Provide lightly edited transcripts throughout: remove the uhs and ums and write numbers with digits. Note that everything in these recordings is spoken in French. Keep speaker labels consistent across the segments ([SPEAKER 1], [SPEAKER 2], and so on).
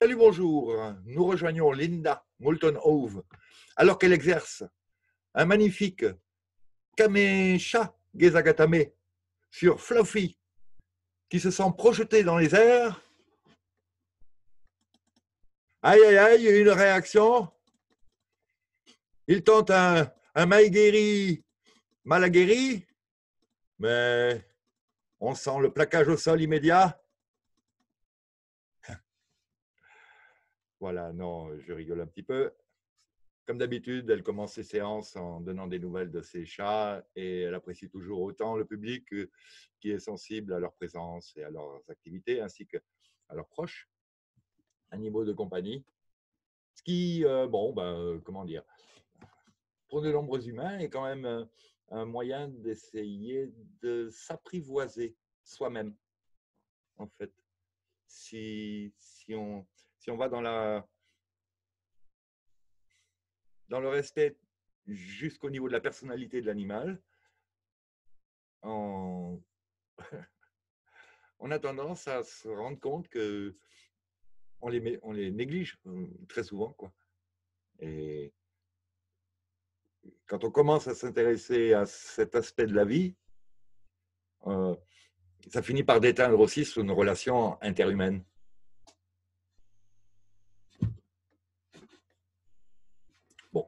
[SPEAKER 1] Salut, bonjour. Nous rejoignons Linda Moulton-Howe alors qu'elle exerce un magnifique Kamesha Gezagatame sur Fluffy qui se sent projeté dans les airs. Aïe, aïe, aïe, une réaction. Il tente un Maigiri Malagueri, mais on sent le plaquage au sol immédiat. Voilà, non, je rigole un petit peu. Comme d'habitude, elle commence ses séances en donnant des nouvelles de ses chats et elle apprécie toujours autant le public qui est sensible à leur présence et à leurs activités, ainsi qu'à leurs proches, animaux de compagnie. Ce qui, comment dire, pour de nombreux humains, est quand même un moyen d'essayer de s'apprivoiser soi-même, en fait. Si on va dans le respect jusqu'au niveau de la personnalité de l'animal, on a tendance à se rendre compte qu'on les néglige très souvent, quoi. Et quand on commence à s'intéresser à cet aspect de la vie, ça finit par déteindre aussi sur nos relations interhumaines. Bon,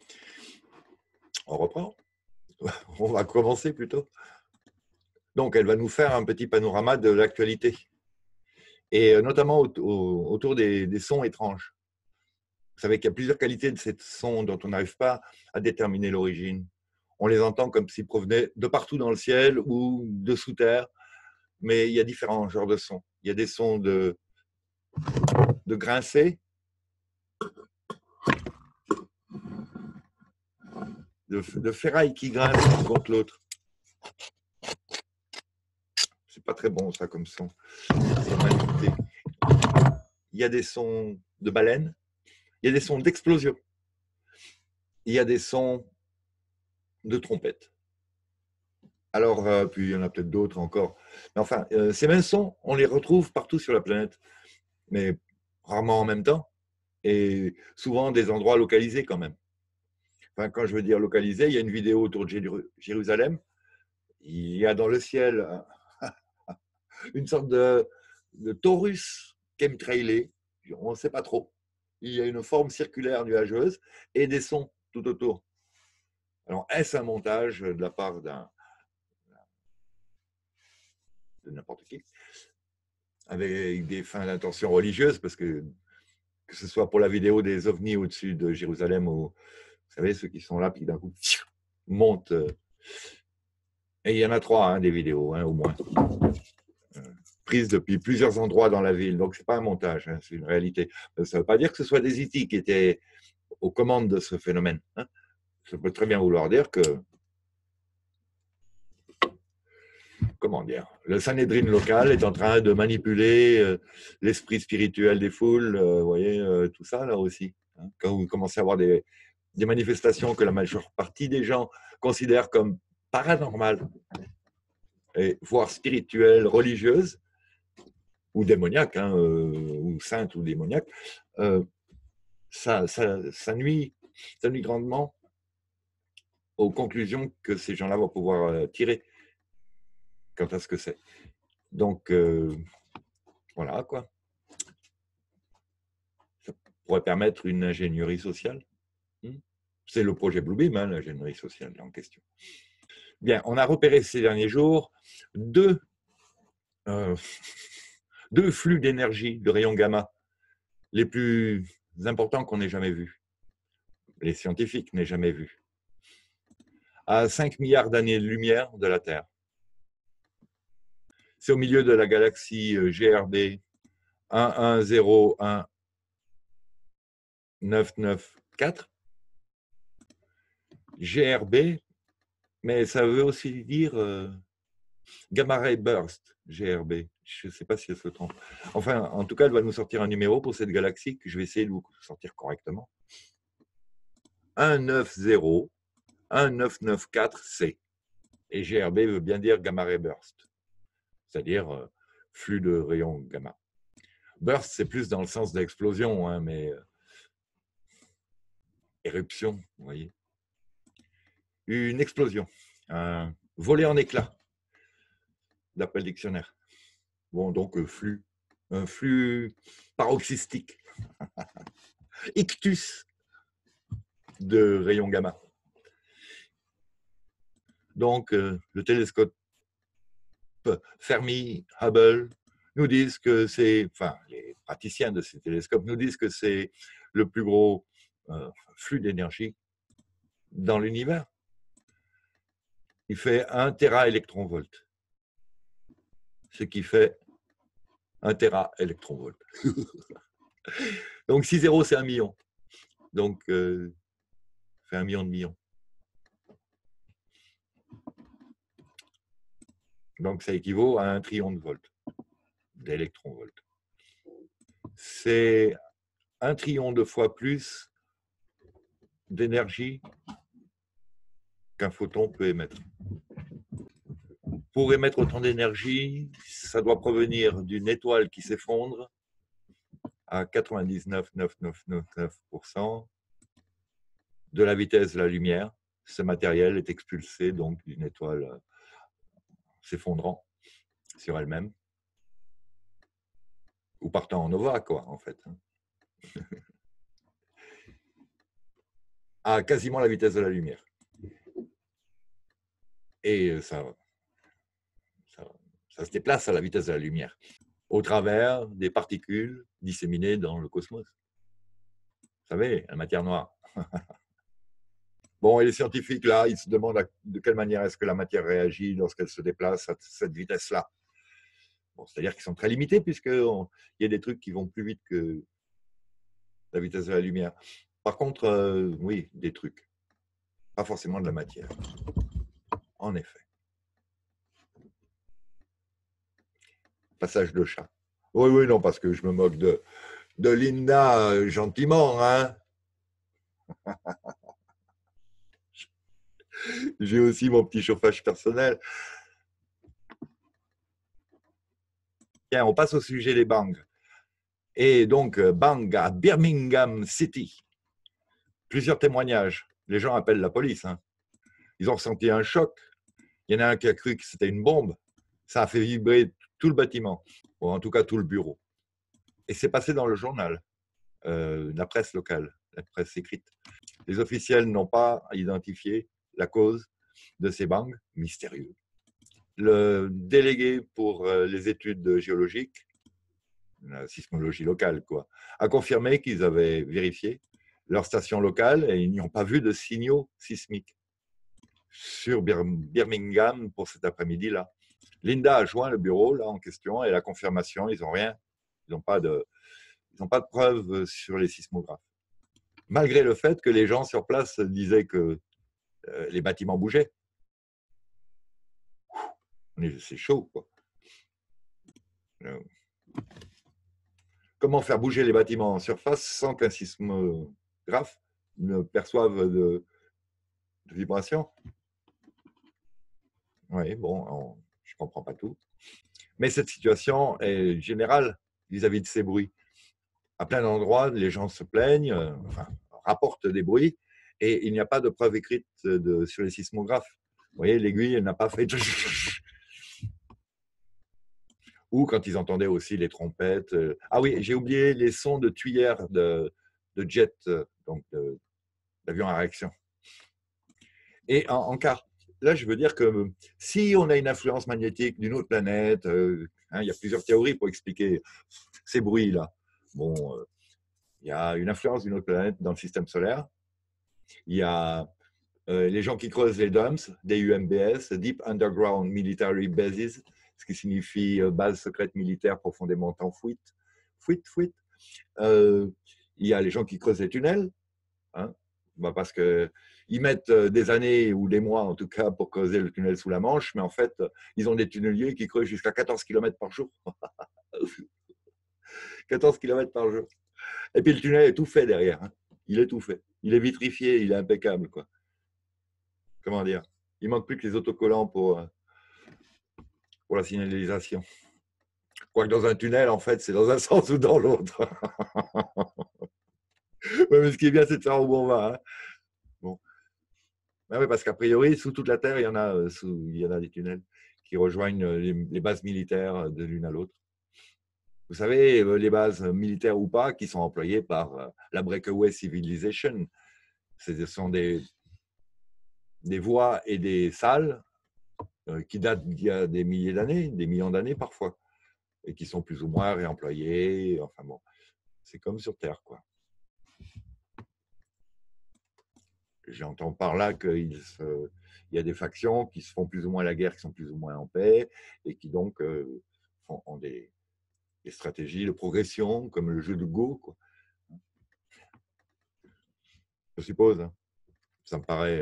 [SPEAKER 1] on reprend. On va commencer plutôt. Donc, elle va nous faire un petit panorama de l'actualité, et notamment autour des sons étranges. Vous savez qu'il y a plusieurs qualités de ces sons dont on n'arrive pas à déterminer l'origine. On les entend comme s'ils provenaient de partout dans le ciel ou de sous terre, mais il y a différents genres de sons. Il y a des sons de grincer, de ferraille qui grince contre l'autre. C'est pas très bon ça comme son. Il y a des sons de baleines, il y a des sons d'explosion, il y a des sons de trompette. Alors, puis il y en a peut-être d'autres encore. Mais enfin, ces mêmes sons, on les retrouve partout sur la planète, mais rarement en même temps, et souvent des endroits localisés quand même. Enfin, quand je veux dire localisé, il y a une vidéo autour de Jérusalem. Il y a dans le ciel une sorte de torus chemtrailé, on ne sait pas trop. Il y a une forme circulaire nuageuse et des sons tout autour. Alors, est-ce un montage de la part de n'importe qui, avec des fins d'intention religieuse, parce que ce soit pour la vidéo des ovnis au-dessus de Jérusalem, ou vous savez, ceux qui sont là, puis d'un coup, montent. Et il y en a 3, des vidéos, au moins, prises depuis plusieurs endroits dans la ville. Donc, ce n'est pas un montage, c'est une réalité. Ça ne veut pas dire que ce soit des IT qui étaient aux commandes de ce phénomène. Ça peut très bien vouloir dire que, comment dire, le Sanhédrin local est en train de manipuler l'esprit spirituel des foules, vous voyez, tout ça là aussi. Quand vous commencez à avoir des manifestations que la majeure partie des gens considèrent comme paranormales, et voire spirituelles, religieuses, ou démoniaques, ou saintes ou démoniaques, ça nuit grandement aux conclusions que ces gens-là vont pouvoir tirer quant à ce que c'est. Donc, voilà, quoi. Ça pourrait permettre une ingénierie sociale. C'est le projet Bluebeam, l'ingénierie sociale en question. Bien, on a repéré ces derniers jours deux flux d'énergie, de rayons gamma, les plus importants qu'on ait jamais vus. Les scientifiques n'aient jamais vus. À 5 milliards d'années-lumière de la Terre. C'est au milieu de la galaxie GRB 11019994. GRB, mais ça veut aussi dire Gamma Ray Burst, GRB. Je ne sais pas si elle se trompe. Enfin, en tout cas, elle va nous sortir un numéro pour cette galaxie que je vais essayer de vous sortir correctement. 1994C. Et GRB veut bien dire Gamma Ray Burst, c'est-à-dire flux de rayons gamma. Burst, c'est plus dans le sens d'explosion, hein, mais éruption, vous voyez. Une explosion, un voler en éclats, d'après le dictionnaire. Bon, donc flux, un flux paroxystique, ictus de rayons gamma. Donc, le télescope Fermi, Hubble, nous disent que c'est, enfin, les praticiens de ces télescopes nous disent que c'est le plus gros flux d'énergie dans l'univers. Il fait 1 téraélectronvolt, ce qui fait 1 téraélectronvolt. Donc, 6 zéros, c'est 1 million. Donc, ça fait 1 million de millions. Donc, ça équivaut à 1 trillion de volts, d'électronvolts. C'est 1 trillion de fois plus d'énergie qu'un photon peut émettre. Pour émettre autant d'énergie, ça doit provenir d'une étoile qui s'effondre à 99,9999% de la vitesse de la lumière. Ce matériel est expulsé donc d'une étoile s'effondrant sur elle-même ou partant en nova, quoi, en fait. À quasiment la vitesse de la lumière. Et ça se déplace à la vitesse de la lumière, au travers des particules disséminées dans le cosmos. Vous savez, la matière noire. Bon, et les scientifiques, là, ils se demandent de quelle manière est-ce que la matière réagit lorsqu'elle se déplace à cette vitesse-là. Bon, c'est-à-dire qu'ils sont très limités, puisqu'il y a des trucs qui vont plus vite que la vitesse de la lumière. Par contre, oui, des trucs. Pas forcément de la matière. En effet. Passage de chat. Oui, oui, non, parce que je me moque de Linda gentiment, hein. J'ai aussi mon petit chauffage personnel. Tiens, on passe au sujet des bangs. Et donc, bang à Birmingham City. Plusieurs témoignages. Les gens appellent la police. Hein. Ils ont ressenti un choc. Il y en a un qui a cru que c'était une bombe. Ça a fait vibrer tout le bâtiment, ou en tout cas tout le bureau. Et c'est passé dans le journal, la presse locale, la presse écrite. Les officiels n'ont pas identifié la cause de ces bangs mystérieux. Le délégué pour les études géologiques, la sismologie locale, quoi, a confirmé qu'ils avaient vérifié leur station locale et ils n'y ont pas vu de signaux sismiques sur Birmingham pour cet après-midi-là. Linda a joint le bureau là en question et la confirmation, ils n'ont rien, ils n'ont pas de preuves sur les sismographes. Malgré le fait que les gens sur place disaient que les bâtiments bougeaient. C'est chaud, quoi. Comment faire bouger les bâtiments en surface sans qu'un sismographe ne perçoive de vibrations? Oui, bon, je ne comprends pas tout. Mais cette situation est générale vis-à-vis de ces bruits. À plein d'endroits, les gens se plaignent, enfin, rapportent des bruits, et il n'y a pas de preuve écrite sur les sismographes. Vous voyez, l'aiguille, elle n'a pas fait... Ou quand ils entendaient aussi les trompettes. Ah oui, j'ai oublié les sons de tuyères de jet, donc d'avion à réaction. Et en quart, là, je veux dire que si on a une influence magnétique d'une autre planète, hein, il y a plusieurs théories pour expliquer ces bruits-là. Bon, il y a une influence d'une autre planète dans le système solaire. Il y a les gens qui creusent les DUMBs, DUMBS, Deep Underground Military Bases, ce qui signifie base secrète militaire profondément enfouite. Il y a les gens qui creusent les tunnels, hein, parce qu'ils mettent des années ou des mois en tout cas pour creuser le tunnel sous la Manche, mais en fait, ils ont des tunneliers qui creusent jusqu'à 14 km par jour. 14 km par jour. Et puis le tunnel est tout fait derrière. Hein. Il est tout fait. Il est vitrifié, il est impeccable, quoi. Comment dire? Il manque plus que les autocollants pour la signalisation. Quoique dans un tunnel, en fait, c'est dans un sens ou dans l'autre. Ouais, mais ce qui est bien, c'est de savoir où on va. Hein. Bon. Ben oui, parce qu'a priori, sous toute la Terre, il y en a des tunnels qui rejoignent les bases militaires de l'une à l'autre. Vous savez, les bases militaires ou pas, qui sont employées par la Breakaway Civilization, ce sont des voies et des salles qui datent d'il y a des milliers d'années, des millions d'années parfois, et qui sont plus ou moins réemployées. Enfin bon, c'est comme sur Terre, quoi. J'entends par là qu'il y a des factions qui se font plus ou moins la guerre, qui sont plus ou moins en paix, et qui donc ont des stratégies de progression, comme le jeu de Go, quoi. Je suppose. Hein. Ça me paraît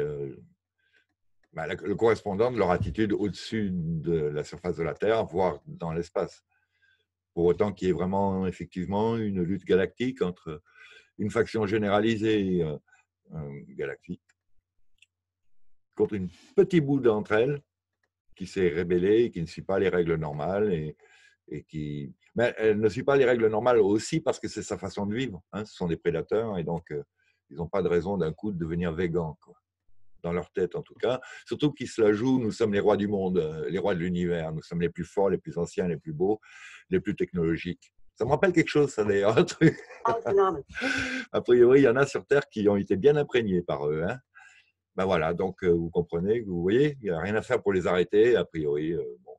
[SPEAKER 1] le correspondant de leur attitude au-dessus de la surface de la Terre, voire dans l'espace. Pour autant qu'il y ait vraiment, effectivement, une lutte galactique entre une faction généralisée galactique contre une petite bout d'entre elles qui s'est rébellée et qui ne suit pas les règles normales et qui... Mais elle ne suit pas les règles normales aussi parce que c'est sa façon de vivre. Hein. Ce sont des prédateurs et donc ils n'ont pas de raison d'un coup de devenir végans, quoi. Dans leur tête en tout cas. Surtout qu'ils se la jouent, nous sommes les rois du monde, les rois de l'univers. Nous sommes les plus forts, les plus anciens, les plus beaux, les plus technologiques. Ça me rappelle quelque chose, ça d'ailleurs, un truc. A priori, il y en a sur Terre qui ont été bien imprégnés par eux. Hein. Ben voilà, donc vous comprenez, vous voyez, il n'y a rien à faire pour les arrêter. A priori, bon.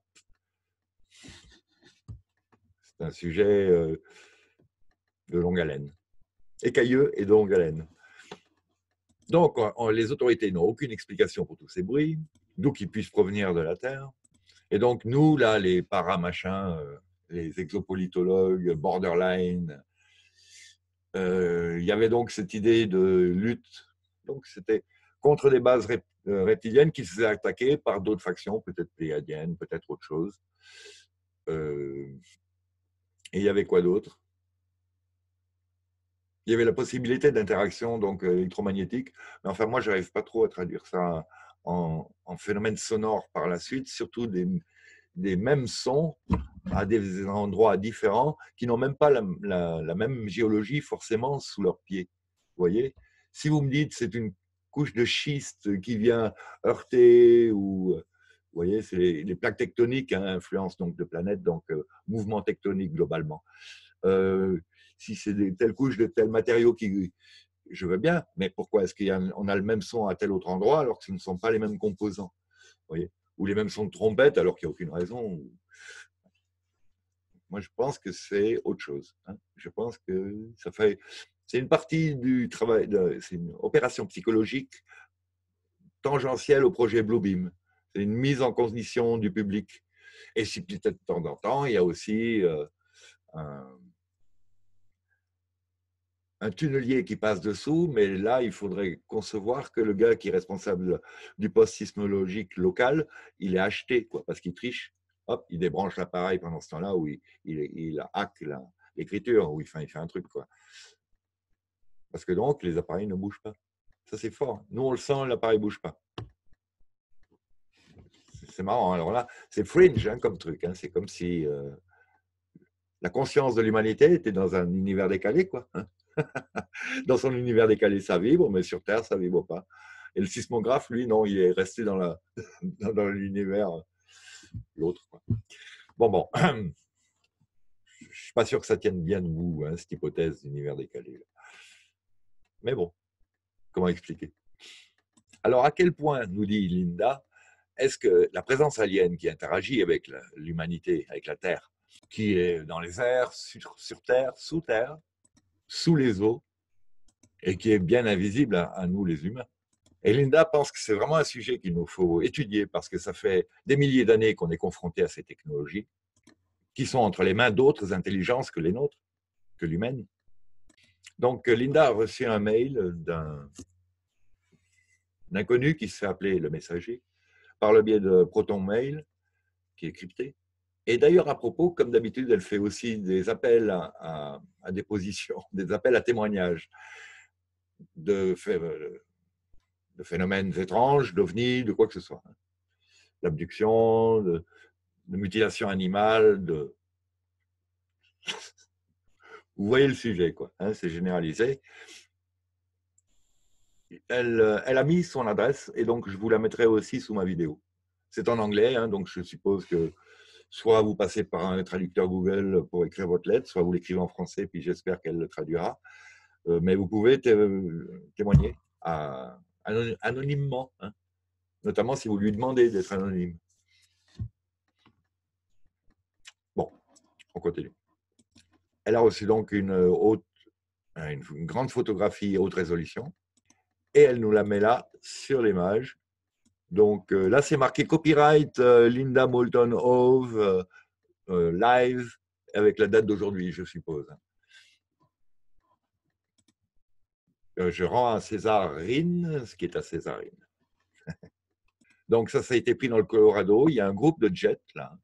[SPEAKER 1] C'est un sujet de longue haleine. Écailleux et de longue haleine. Donc, les autorités n'ont aucune explication pour tous ces bruits, d'où qu'ils puissent provenir de la Terre. Et donc, nous, là, les paramachins, les exopolitologues, borderline, il y avait donc cette idée de lutte. Donc, c'était contre des bases reptiliennes qui se faisaient attaquer par d'autres factions, peut-être pléiadiennes, peut-être autre chose. Et il y avait quoi d'autre? Il y avait la possibilité d'interaction donc électromagnétique. Mais enfin, moi, je n'arrive pas trop à traduire ça en phénomène sonore par la suite, surtout des mêmes sons à des endroits différents qui n'ont même pas la même géologie forcément sous leurs pieds. Vous voyez? Si vous me dites c'est une couche de schiste qui vient heurter ou vous voyez, c'est les plaques tectoniques hein, influencent donc de planètes, donc mouvement tectonique globalement. Si c'est telle couche de tel matériau qui je veux bien, mais pourquoi est-ce qu'on a le même son à tel autre endroit alors que ce ne sont pas les mêmes composants, vous voyez? Ou les mêmes sons de trompette alors qu'il n'y a aucune raison. Moi, je pense que c'est autre chose. Hein. Je pense que ça fait. C'est une partie du travail, c'est une opération psychologique tangentielle au projet Bluebeam. C'est une mise en condition du public. Et si peut-être de temps en temps, il y a aussi un tunnelier qui passe dessous, mais là, il faudrait concevoir que le gars qui est responsable du poste sismologique local, il est acheté, quoi, parce qu'il triche. Hop, il débranche l'appareil pendant ce temps-là où il hack l'écriture, où il fait un truc, quoi. Parce que donc, les appareils ne bougent pas. Ça, c'est fort. Nous, on le sent, l'appareil ne bouge pas. C'est marrant. Alors là, c'est fringe hein, comme truc. Hein. C'est comme si la conscience de l'humanité était dans un univers décalé, quoi. Hein. Dans son univers décalé, ça vibre, mais sur Terre, ça ne vibre pas. Et le sismographe, lui, non, il est resté dans l'univers, l'autre. Bon. Je ne suis pas sûr que ça tienne bien debout, hein, cette hypothèse d'univers décalé. Mais bon, comment expliquer? Alors, à quel point, nous dit Linda, est-ce que la présence alien qui interagit avec l'humanité, avec la Terre, qui est dans les airs, sur Terre, sous les eaux, et qui est bien invisible à nous les humains. Et Linda pense que c'est vraiment un sujet qu'il nous faut étudier parce que ça fait des milliers d'années qu'on est confronté à ces technologies qui sont entre les mains d'autres intelligences que les nôtres, que l'humaine. Donc Linda a reçu un mail d'un inconnu qui se fait appeler le messager par le biais de Proton Mail qui est crypté. Et d'ailleurs, à propos, comme d'habitude, elle fait aussi des appels à déposition, des appels à témoignages de phénomènes étranges, d'ovnis, de quoi que ce soit. D'abduction, de mutilation animale, Vous voyez le sujet, quoi. Hein, c'est généralisé. Elle a mis son adresse et donc je vous la mettrai aussi sous ma vidéo. C'est en anglais, hein, donc je suppose que soit vous passez par un traducteur Google pour écrire votre lettre, soit vous l'écrivez en français, puis j'espère qu'elle le traduira. Mais vous pouvez témoigner anonymement, hein, notamment si vous lui demandez d'être anonyme. Bon, on continue. Elle a reçu donc une grande photographie haute résolution et elle nous la met là sur l'image. Donc là, c'est marqué copyright Linda Moulton Howe live avec la date d'aujourd'hui, je suppose. Je rends à Césarine ce qui est à Césarine. Donc ça a été pris dans le Colorado. Il y a un groupe de jets là.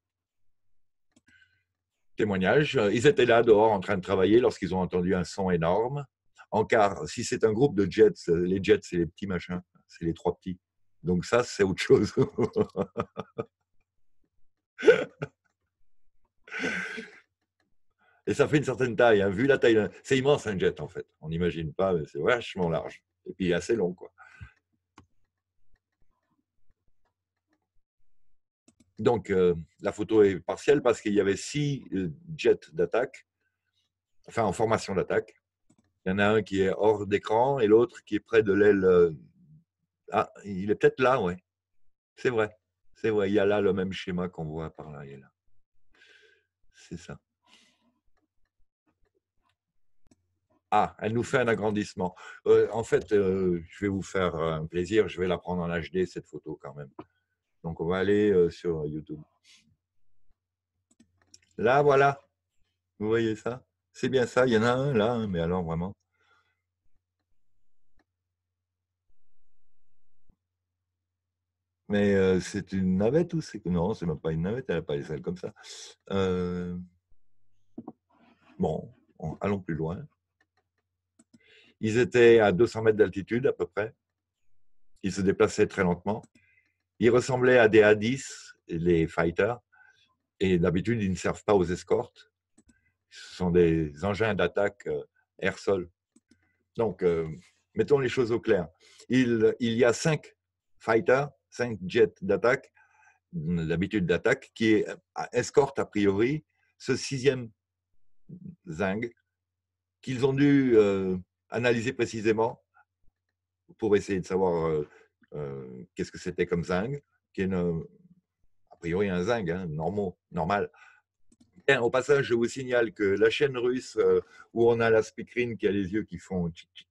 [SPEAKER 1] Témoignage. Ils étaient là dehors en train de travailler lorsqu'ils ont entendu un son énorme. En car, si c'est un groupe de jets, les jets, c'est les petits machins, c'est les trois petits. Donc ça, c'est autre chose. Et ça fait une certaine taille. Hein. Vu la taille, c'est immense un jet en fait. On n'imagine pas, mais c'est vachement large. Et puis assez long, quoi. Donc la photo est partielle parce qu'il y avait 6 jets d'attaque, enfin en formation d'attaque. Il y en a un qui est hors d'écran et l'autre qui est près de l'aile. Ah, il est peut-être là, ouais. C'est vrai. C'est vrai. Il y a là le même schéma qu'on voit par là. Il est là. C'est ça. Ah, elle nous fait un agrandissement. En fait, je vais vous faire un plaisir. Je vais la prendre en HD, cette photo, quand même. Donc, on va aller sur YouTube. Là, voilà. Vous voyez ça? C'est bien ça. Il y en a un là, mais alors vraiment. Mais c'est une navette ou c'est... Non, c'est même pas une navette. Elle n'a pas les ailes comme ça. Bon, allons plus loin. Ils étaient à 200 mètres d'altitude à peu près. Ils se déplaçaient très lentement. Ils ressemblaient à des A-10, les fighters. Et d'habitude, ils ne servent pas aux escortes. Ce sont des engins d'attaque air-sol. Donc, mettons les choses au clair. Il y a 5 fighters, 5 jets d'attaque, d'habitude d'attaque, qui escortent a priori ce 6e Zing qu'ils ont dû analyser précisément pour essayer de savoir qu'est-ce que c'était comme Zing, qui est a priori un Zing, hein, normal. Et au passage, je vous signale que la chaîne russe où on a la speakerine qui a les yeux qui font tchic, tchic,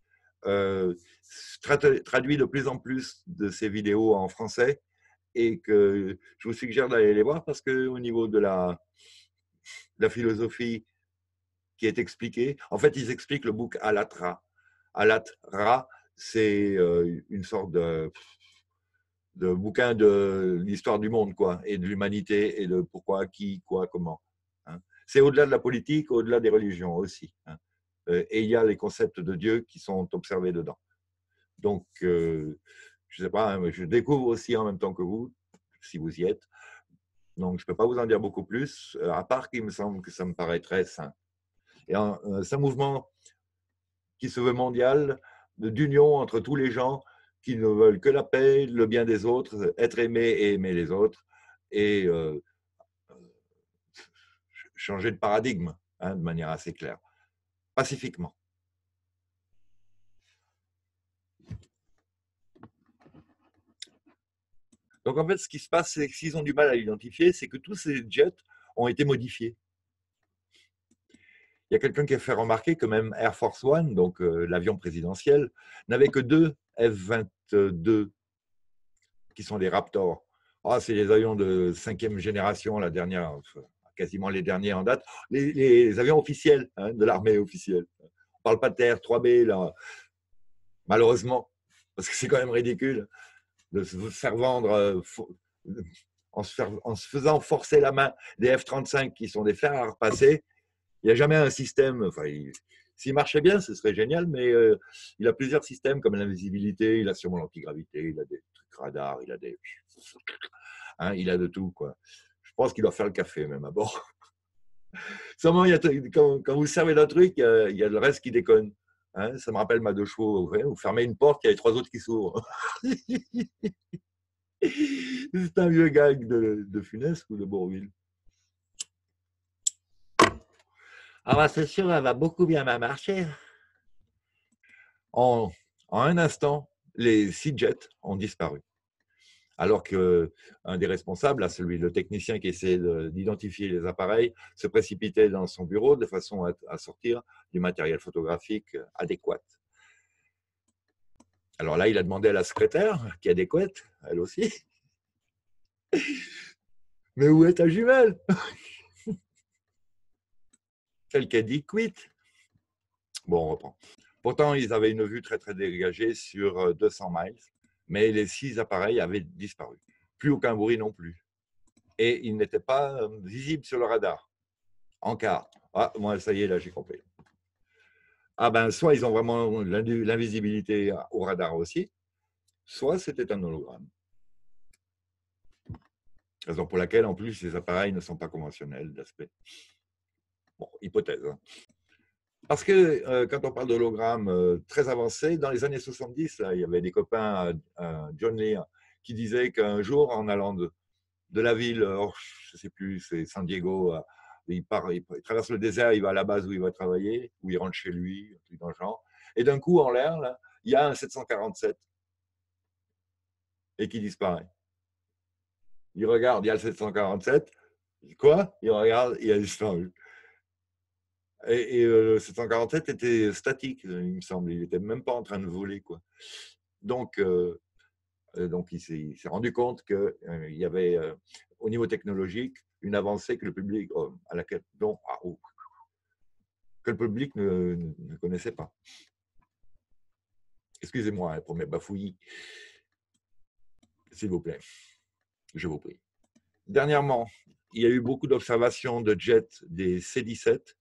[SPEAKER 1] traduit de plus en plus de ces vidéos en français et que je vous suggère d'aller les voir parce qu'au niveau de la philosophie qui est expliquée, en fait, ils expliquent le bouc Alatra. Alatra, c'est une sorte de bouquin de l'histoire du monde, quoi, et de l'humanité, et de pourquoi, qui, quoi, comment. Hein. C'est au-delà de la politique, au-delà des religions aussi. Hein. Et il y a les concepts de Dieu qui sont observés dedans. Donc, je ne sais pas, hein, je découvre aussi en même temps que vous, si vous y êtes. Donc, je ne peux pas vous en dire beaucoup plus, à part qu'il me semble que ça me paraît très sain. Et c'est un mouvement qui se veut mondial, d'union entre tous les gens qui ne veulent que la paix, le bien des autres, être aimés et aimer les autres, et changer de paradigme, hein, de manière assez claire, pacifiquement. Donc en fait, ce qui se passe, c'est que s'ils ont du mal à l'identifier, c'est que tous ces jets ont été modifiés. Il y a quelqu'un qui a fait remarquer que même Air Force One, donc l'avion présidentiel, n'avait que 2 F-22 qui sont des Raptors. Ah, c'est les avions de 5e génération, la dernière, quasiment les derniers en date, les avions officiels, hein, de l'armée officielle. On ne parle pas de TR-3B, là, malheureusement, parce que c'est quand même ridicule de se faire vendre en se faisant forcer la main des F-35 qui sont des fers à repasser. Il n'y a jamais un système, enfin, s'il marchait bien, ce serait génial, mais il a plusieurs systèmes comme l'invisibilité, il a sûrement l'antigravité, il a des trucs radars, il a des... Hein, il a de tout, quoi. Je pense qu'il doit faire le café, même à bord. Seulement, quand vous servez d'un truc, il y a le reste qui déconne. Hein, ça me rappelle ma deux chevaux. Vous fermez une porte, il y a les trois autres qui s'ouvrent. C'est un vieux gag de Funès ou de Bourvil.
[SPEAKER 2] Ah bah c'est sûr, elle va beaucoup bien marcher.
[SPEAKER 1] En un instant, les 6 jets ont disparu. Alors qu'un des responsables, le technicien qui essayait d'identifier les appareils, se précipitait dans son bureau de façon à sortir du matériel photographique adéquat. Alors là, il a demandé à la secrétaire, qui est adéquate, elle aussi, mais où est ta jumelle? Celle qui a dit quitte. Bon, on reprend. Pourtant, ils avaient une vue très très dégagée sur 200 miles, mais les 6 appareils avaient disparu. Plus aucun bruit non plus. Et ils n'étaient pas visibles sur le radar, en quart. Ah, moi, ça y est, là, j'ai compris. Ah ben, soit ils ont vraiment l'invisibilité au radar aussi, soit c'était un hologramme. Raison pour laquelle, en plus, ces appareils ne sont pas conventionnels d'aspect. Bon, hypothèse. Hein. Parce que quand on parle d'hologramme très avancé, dans les années 70, là, il y avait des copains, John Lear, qui disaient qu'un jour, en allant de la ville, je ne sais plus, c'est San Diego, il traverse le désert, il va à la base où il va travailler, où il rentre chez lui, un truc dans le genre. Et d'un coup, en l'air, là, il y a un 747 et qui disparaît. Il regarde, il y a le 747. Quoi? Il regarde, il a disparu. Et le 747 était statique, il me semble. Il n'était même pas en train de voler, quoi. Donc il s'est rendu compte qu'il y avait, au niveau technologique, une avancée que le public, que le public ne connaissait pas. Excusez-moi pour mes bafouillis. S'il vous plaît, je vous prie. Dernièrement, il y a eu beaucoup d'observations de jets des C-17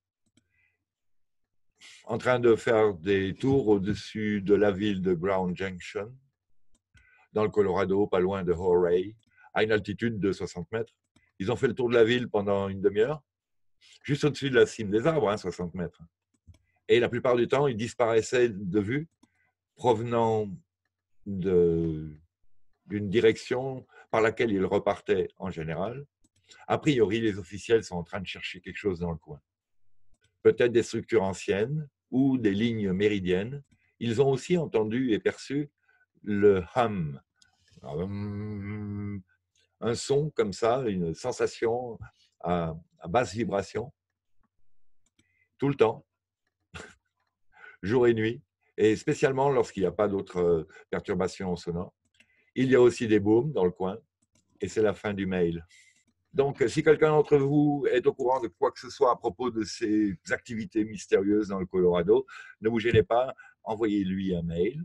[SPEAKER 1] en train de faire des tours au-dessus de la ville de Ground Junction, dans le Colorado, pas loin de Horay, à une altitude de 60 mètres. Ils ont fait le tour de la ville pendant une demi-heure, juste au-dessus de la cime des arbres, 60 mètres. Et la plupart du temps, ils disparaissaient de vue, provenant d'une direction par laquelle ils repartaient en général. A priori, les officiels sont en train de chercher quelque chose dans le coin. Peut-être des structures anciennes ou des lignes méridiennes. Ils ont aussi entendu et perçu le hum, un son comme ça, une sensation à basse vibration, tout le temps, jour et nuit, et spécialement lorsqu'il n'y a pas d'autres perturbations sonores. Il y a aussi des booms dans le coin, et c'est la fin du mail. Donc, si quelqu'un d'entre vous est au courant de quoi que ce soit à propos de ces activités mystérieuses dans le Colorado, ne vous gênez pas, envoyez-lui un mail.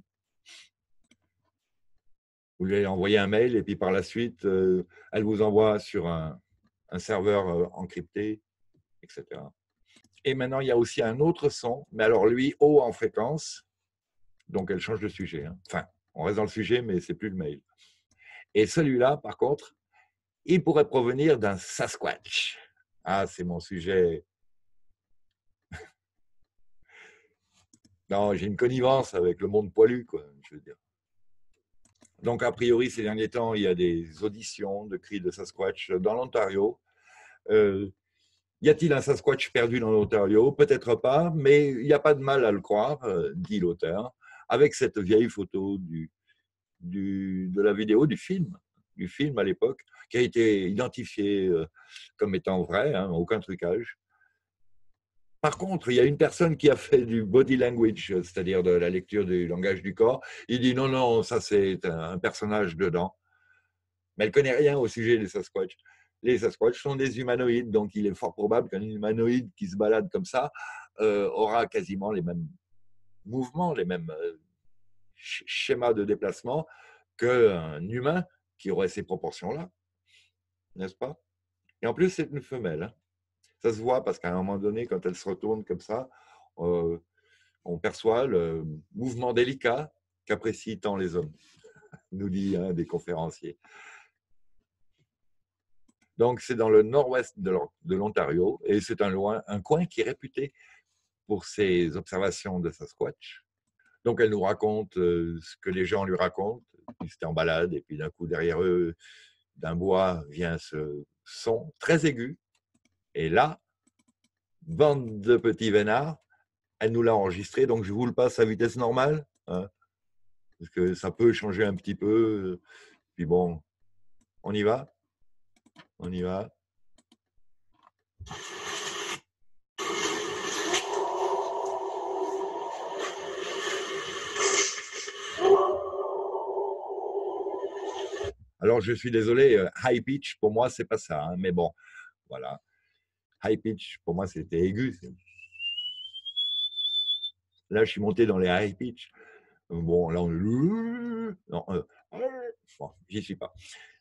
[SPEAKER 1] Vous lui envoyez un mail et puis par la suite, elle vous envoie sur un serveur encrypté, etc. Et maintenant, il y a aussi un autre son, mais alors lui, haut en fréquence, donc elle change de sujet. Hein. Enfin, on reste dans le sujet, mais c'est plus le mail. Et celui-là, par contre, il pourrait provenir d'un Sasquatch. Ah, c'est mon sujet. Non, j'ai une connivence avec le monde poilu, quoi, je veux dire. Donc, a priori, ces derniers temps, il y a des auditions de cris de Sasquatch dans l'Ontario. Y a-t-il un Sasquatch perdu dans l'Ontario? Peut-être pas, mais il n'y a pas de mal à le croire, dit l'auteur, avec cette vieille photo de la vidéo du film à l'époque, qui a été identifié comme étant vrai, hein, aucun trucage. Par contre, il y a une personne qui a fait du body language, c'est-à-dire de la lecture du langage du corps. Il dit non, non, ça c'est un personnage dedans. Mais elle ne connaît rien au sujet des Sasquatch. Les Sasquatch sont des humanoïdes, donc il est fort probable qu'un humanoïde qui se balade comme ça aura quasiment les mêmes mouvements, les mêmes schémas de déplacement qu'un humain qui aurait ces proportions-là, n'est-ce pas? Et en plus, c'est une femelle. Hein. Ça se voit parce qu'à un moment donné, quand elle se retourne comme ça, on perçoit le mouvement délicat qu'apprécient tant les hommes, nous dit un des conférenciers. Donc, c'est dans le nord-ouest de l'Ontario et c'est un coin qui est réputé pour ses observations de Sasquatch. Donc, elle nous raconte ce que les gens lui racontent. Ils étaient en balade et puis d'un coup, derrière eux, d'un bois, vient ce son très aigu. Et là, bande de petits vénards, elle nous l'a enregistré. Donc, je vous le passe à vitesse normale, hein, parce que ça peut changer un petit peu. Puis bon, on y va. On y va. Alors, je suis désolé, high pitch, pour moi, c'est pas ça. Hein, mais bon, voilà. High pitch, pour moi, c'était aigu. Là, je suis monté dans les high pitch. Bon, là, on... Non, bon, j'y suis pas.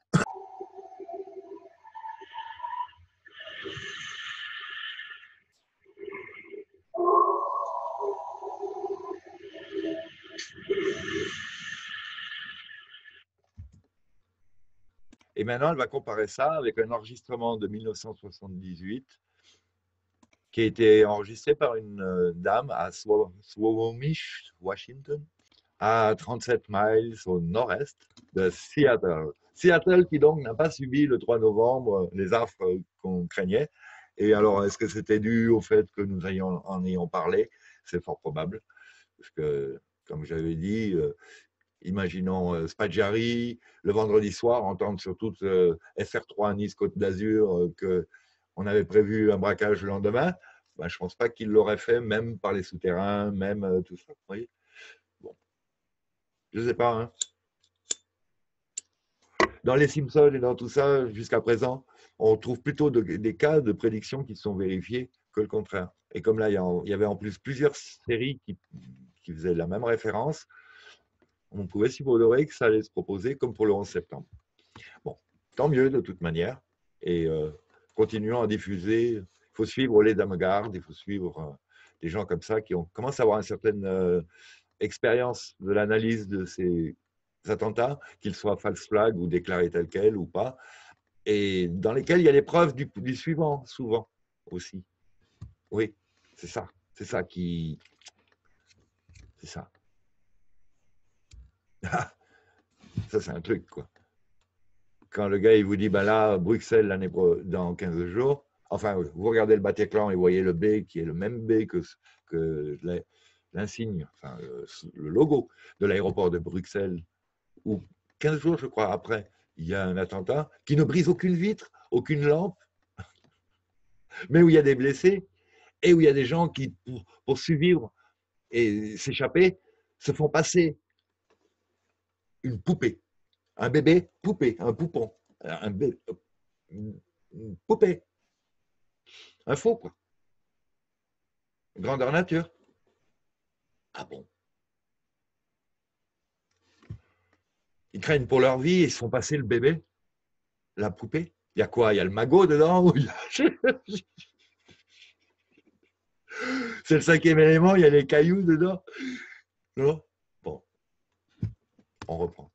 [SPEAKER 1] Et maintenant, elle va comparer ça avec un enregistrement de 1978 qui a été enregistré par une dame à Squamish, Washington, à 37 miles au nord-est de Seattle. Seattle qui donc n'a pas subi le 3 novembre les affres qu'on craignait. Et alors, est-ce que c'était dû au fait que nous en ayons parlé? C'est fort probable, parce que, comme j'avais dit, imaginons Spadjari, le vendredi soir, entendre sur toute FR3 Nice-Côte d'Azur qu'on avait prévu un braquage le lendemain, ben, je ne pense pas qu'il l'aurait fait, même par les souterrains, même tout ça. Vous voyez, bon, je ne sais pas. Hein. Dans les Simpsons et dans tout ça, jusqu'à présent, on trouve plutôt des cas de prédiction qui sont vérifiés que le contraire. Et comme là, il y avait en plus plusieurs séries qui faisaient la même référence, on pouvait supposer que ça allait se proposer comme pour le 11 septembre. Bon, tant mieux de toute manière. Et continuons à diffuser. Il faut suivre les dames gardes, il faut suivre des gens comme ça qui commencent à avoir une certaine expérience de l'analyse de ces attentats, qu'ils soient false flag ou déclarés tels quels ou pas, et dans lesquels il y a les preuves du suivant, souvent aussi. Oui, c'est ça. C'est ça qui. C'est ça. Ça, c'est un truc, quoi. Quand le gars, il vous dit, ben là, Bruxelles, dans 15 jours, enfin, vous regardez le Bataclan et vous voyez le B qui est le même B que l'insigne, enfin, le logo de l'aéroport de Bruxelles, où 15 jours, je crois, après, il y a un attentat qui ne brise aucune vitre, aucune lampe, mais où il y a des blessés et où il y a des gens qui, pour survivre et s'échapper, se font passer une poupée, un bébé poupée, un poupon, un bébé, une poupée, un faux, quoi. Grandeur nature. Ah bon? Ils craignent pour leur vie et ils se font passer le bébé, la poupée. Il y a quoi? Il y a le magot dedans? C'est le cinquième élément, il y a les cailloux dedans? Non? Bon, on reprend.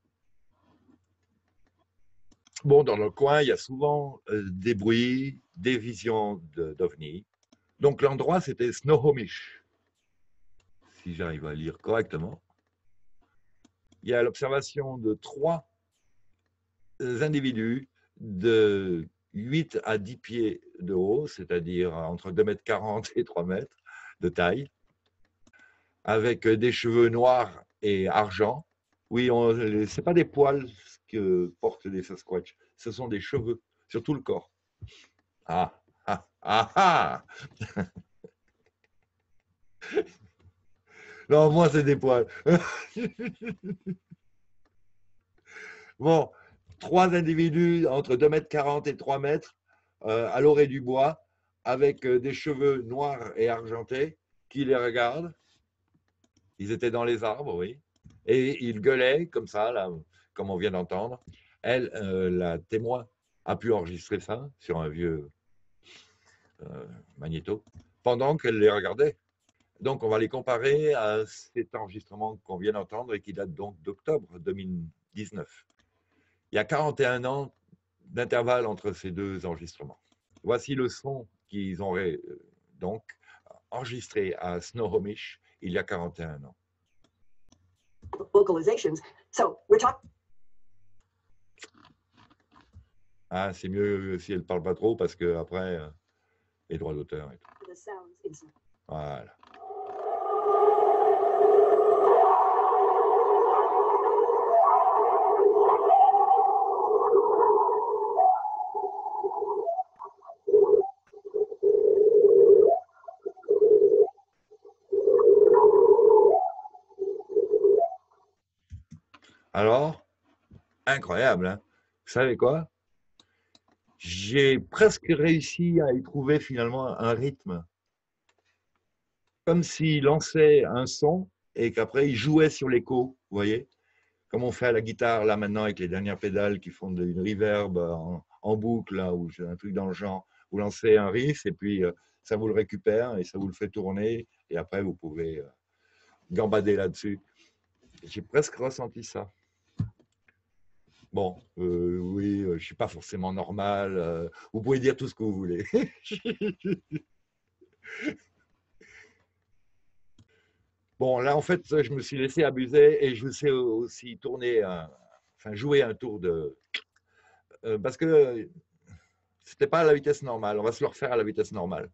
[SPEAKER 1] Bon, dans le coin, il y a souvent des bruits, des visions d'ovnis. Donc l'endroit, c'était Snohomish, si j'arrive à lire correctement. Il y a l'observation de 3 individus de 8 à 10 pieds de haut, c'est-à-dire entre 2,40 m et 3 mètres de taille, avec des cheveux noirs et argent. Oui, ce n'est pas des poils que portent les Sasquatch, ce sont des cheveux sur tout le corps. Ah, ah, ah, ah. Non, moi, c'est des poils. Bon, 3 individus entre 2,40 m et 3 mètres à l'orée du bois, avec des cheveux noirs et argentés, qui les regardent. Ils étaient dans les arbres, oui. Et ils gueulaient comme ça, là, comme on vient d'entendre. Elle, la témoin, a pu enregistrer ça sur un vieux magnéto pendant qu'elle les regardait. Donc, on va les comparer à cet enregistrement qu'on vient d'entendre et qui date donc d'octobre 2019. Il y a 41 ans d'intervalle entre ces deux enregistrements. Voici le son qu'ils ont donc enregistré à Snohomish il y a 41 ans.
[SPEAKER 3] Vocalizations. So we're talking.
[SPEAKER 1] Ah, c'est mieux si elle ne parle pas trop parce que après les droits d'auteur et tout.
[SPEAKER 3] The sounds inside.
[SPEAKER 1] Voilà. Alors, incroyable, hein? Vous savez quoi? J'ai presque réussi à y trouver finalement un rythme. Comme s'il lançait un son et qu'après il jouait sur l'écho, vous voyez? Comme on fait à la guitare là maintenant avec les dernières pédales qui font une reverb en boucle, là, ou un truc dans le genre. Vous lancez un riff et puis ça vous le récupère et ça vous le fait tourner et après vous pouvez gambader là-dessus. J'ai presque ressenti ça. Bon, oui, je ne suis pas forcément normal. Vous pouvez dire tout ce que vous voulez. Bon, là, en fait, je me suis laissé abuser et je sais aussi tourner, enfin, jouer un tour de... parce que c'était pas à la vitesse normale. On va se le refaire à la vitesse normale.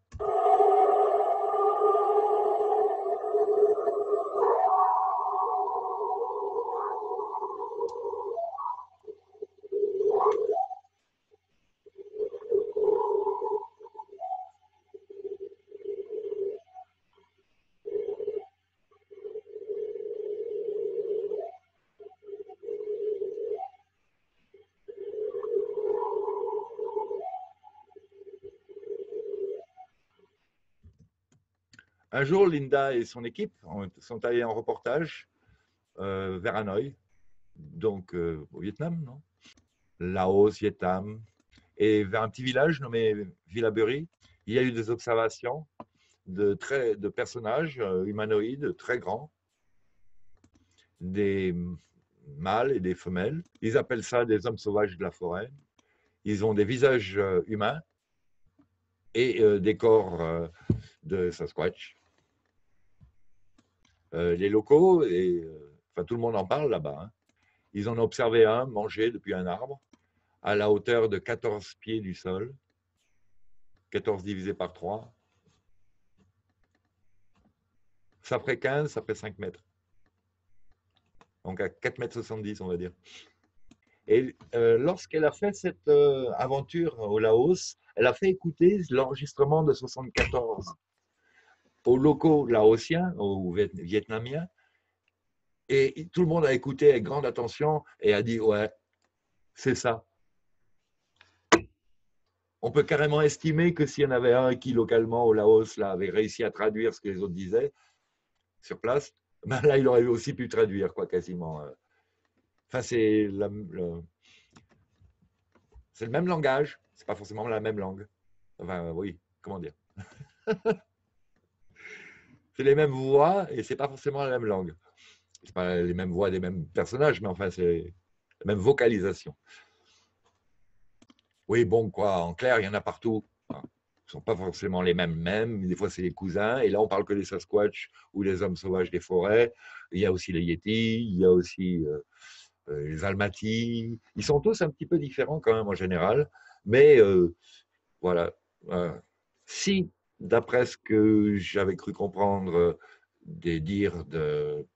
[SPEAKER 1] Un jour, Linda et son équipe sont allés en reportage vers Hanoï, donc au Vietnam, non? Laos, Vietnam, et vers un petit village nommé Villaburi. Il y a eu des observations de personnages humanoïdes très grands, des mâles et des femelles. Ils appellent ça des hommes sauvages de la forêt. Ils ont des visages humains et des corps de Sasquatch. Les locaux, enfin tout le monde en parle là-bas, hein. Ils en ont observé un manger depuis un arbre à la hauteur de 14 pieds du sol, 14 divisé par 3. Ça ferait 15, ça ferait 5 mètres. Donc à 4,70 mètres, on va dire. Et lorsqu'elle a fait cette aventure au Laos, elle a fait écouter l'enregistrement de 74 aux locaux laotiens, aux vietnamiens, et tout le monde a écouté avec grande attention et a dit « ouais, c'est ça ». On peut carrément estimer que s'il y en avait un qui, localement, au Laos, là, avait réussi à traduire ce que les autres disaient sur place, ben là, il aurait aussi pu traduire, quoi, quasiment. Enfin, c'est le même langage, c'est pas forcément la même langue. Enfin, oui, comment dire. C'est les mêmes voix et c'est pas forcément la même langue. C'est pas les mêmes voix des mêmes personnages, mais enfin, c'est la même vocalisation. Oui, bon, quoi, en clair, il y en a partout. Ils ne sont pas forcément les mêmes, des fois c'est les cousins, et là on parle que des Sasquatch ou les hommes sauvages des forêts. Il y a aussi les Yétis, il y a aussi les Almaty. Ils sont tous un petit peu différents quand même en général, mais voilà. Si, d'après ce que j'avais cru comprendre des dires de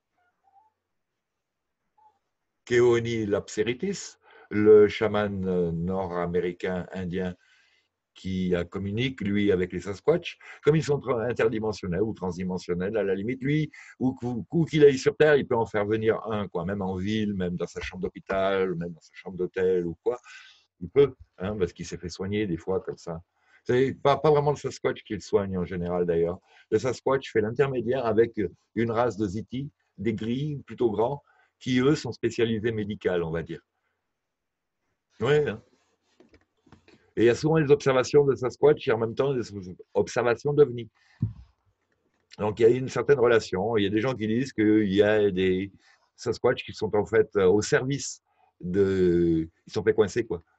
[SPEAKER 1] Keoni Lapseritis, le chaman nord-américain indien qui communique, lui, avec les Sasquatch, comme ils sont interdimensionnels ou transdimensionnels, à la limite, lui, où qu'il aille sur Terre, il peut en faire venir un, quoi, même en ville, même dans sa chambre d'hôpital, même dans sa chambre d'hôtel ou quoi. Il peut, hein, parce qu'il s'est fait soigner des fois comme ça. C'est pas vraiment le Sasquatch qui le soigne en général d'ailleurs. Le Sasquatch fait l'intermédiaire avec une race de Ziti, des gris plutôt grands, qui eux sont spécialisés médicales, on va dire. Oui, hein. Et il y a souvent des observations de Sasquatch et en même temps des observations d'OVNI. Donc il y a une certaine relation. Il y a des gens qui disent qu'il y a des Sasquatch qui sont en fait au service de... Ils sont fait coincer, quoi.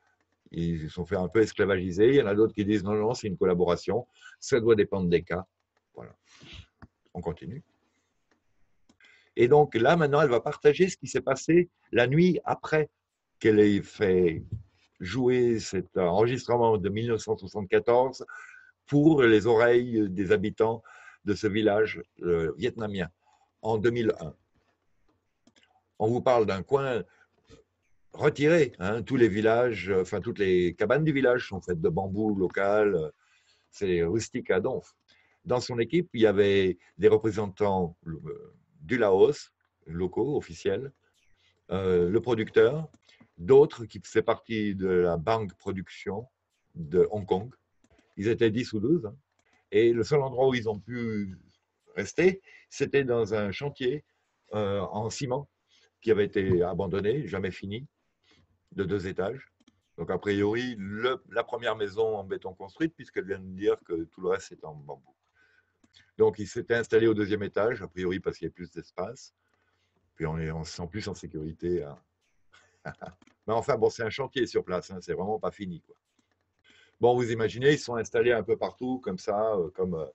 [SPEAKER 1] Ils se sont fait un peu esclavagiser. Il y en a d'autres qui disent non, non, c'est une collaboration. Ça doit dépendre des cas. Voilà. On continue. Et donc là, maintenant, elle va partager ce qui s'est passé la nuit après qu'elle ait fait jouer cet enregistrement de 1974 pour les oreilles des habitants de ce village vietnamien en 2001. On vous parle d'un coin retiré. Hein, tous les villages, enfin toutes les cabanes du village sont faites de bambou local. C'est rustique à donf. Dans son équipe, il y avait des représentants du Laos, locaux, officiels, le producteur, d'autres qui faisaient partie de la Bang Production de Hong Kong. Ils étaient 10 ou 12. Hein, et le seul endroit où ils ont pu rester, c'était dans un chantier en ciment qui avait été abandonné, jamais fini, de 2 étages. Donc, a priori, la première maison en béton construite, puisqu'elle vient de dire que tout le reste est en bambou. Donc, il s'était installé au 2e étage, a priori parce qu'il y a plus d'espace. Puis, on se sent plus en sécurité. Hein. Mais enfin, bon, c'est un chantier sur place, hein, c'est vraiment pas fini. Quoi. Bon, vous imaginez, ils sont installés un peu partout, comme ça, comme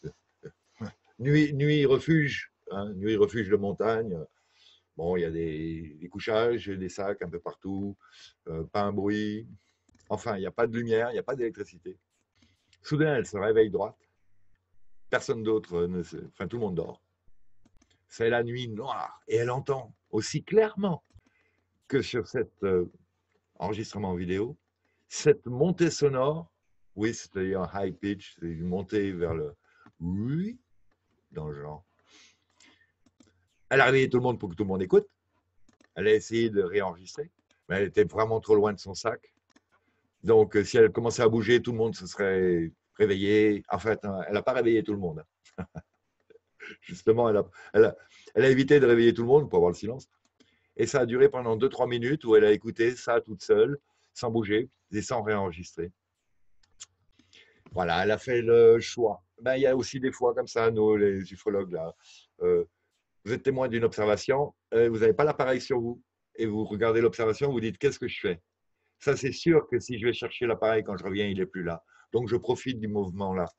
[SPEAKER 1] nuit refuge, hein, nuit refuge de montagne. Bon, il y a des couchages, des sacs un peu partout, pas un bruit. Enfin, il n'y a pas de lumière, il n'y a pas d'électricité. Soudain, elle se réveille droite. Personne d'autre, enfin tout le monde dort. C'est la nuit noire et elle entend aussi clairement que sur cet enregistrement vidéo, cette montée sonore, oui, c'est-à-dire un high pitch, c'est une montée vers le oui, dans le genre. Elle a réveillé tout le monde pour que tout le monde écoute. Elle a essayé de réenregistrer, mais elle était vraiment trop loin de son sac. Donc, si elle commençait à bouger, tout le monde se serait réveillé. En fait, elle n'a pas réveillé tout le monde. Justement, elle a évité de réveiller tout le monde pour avoir le silence. Et ça a duré pendant 2-3 minutes où elle a écouté ça toute seule, sans bouger et sans réenregistrer. Voilà, elle a fait le choix. Ben, il y a aussi des fois comme ça, nous, les ufologues, là, vous êtes témoin d'une observation, vous n'avez pas l'appareil sur vous, et vous regardez l'observation, vous dites qu'est-ce que je fais? Ça, c'est sûr que si je vais chercher l'appareil quand je reviens, il n'est plus là. Donc, je profite du mouvement là.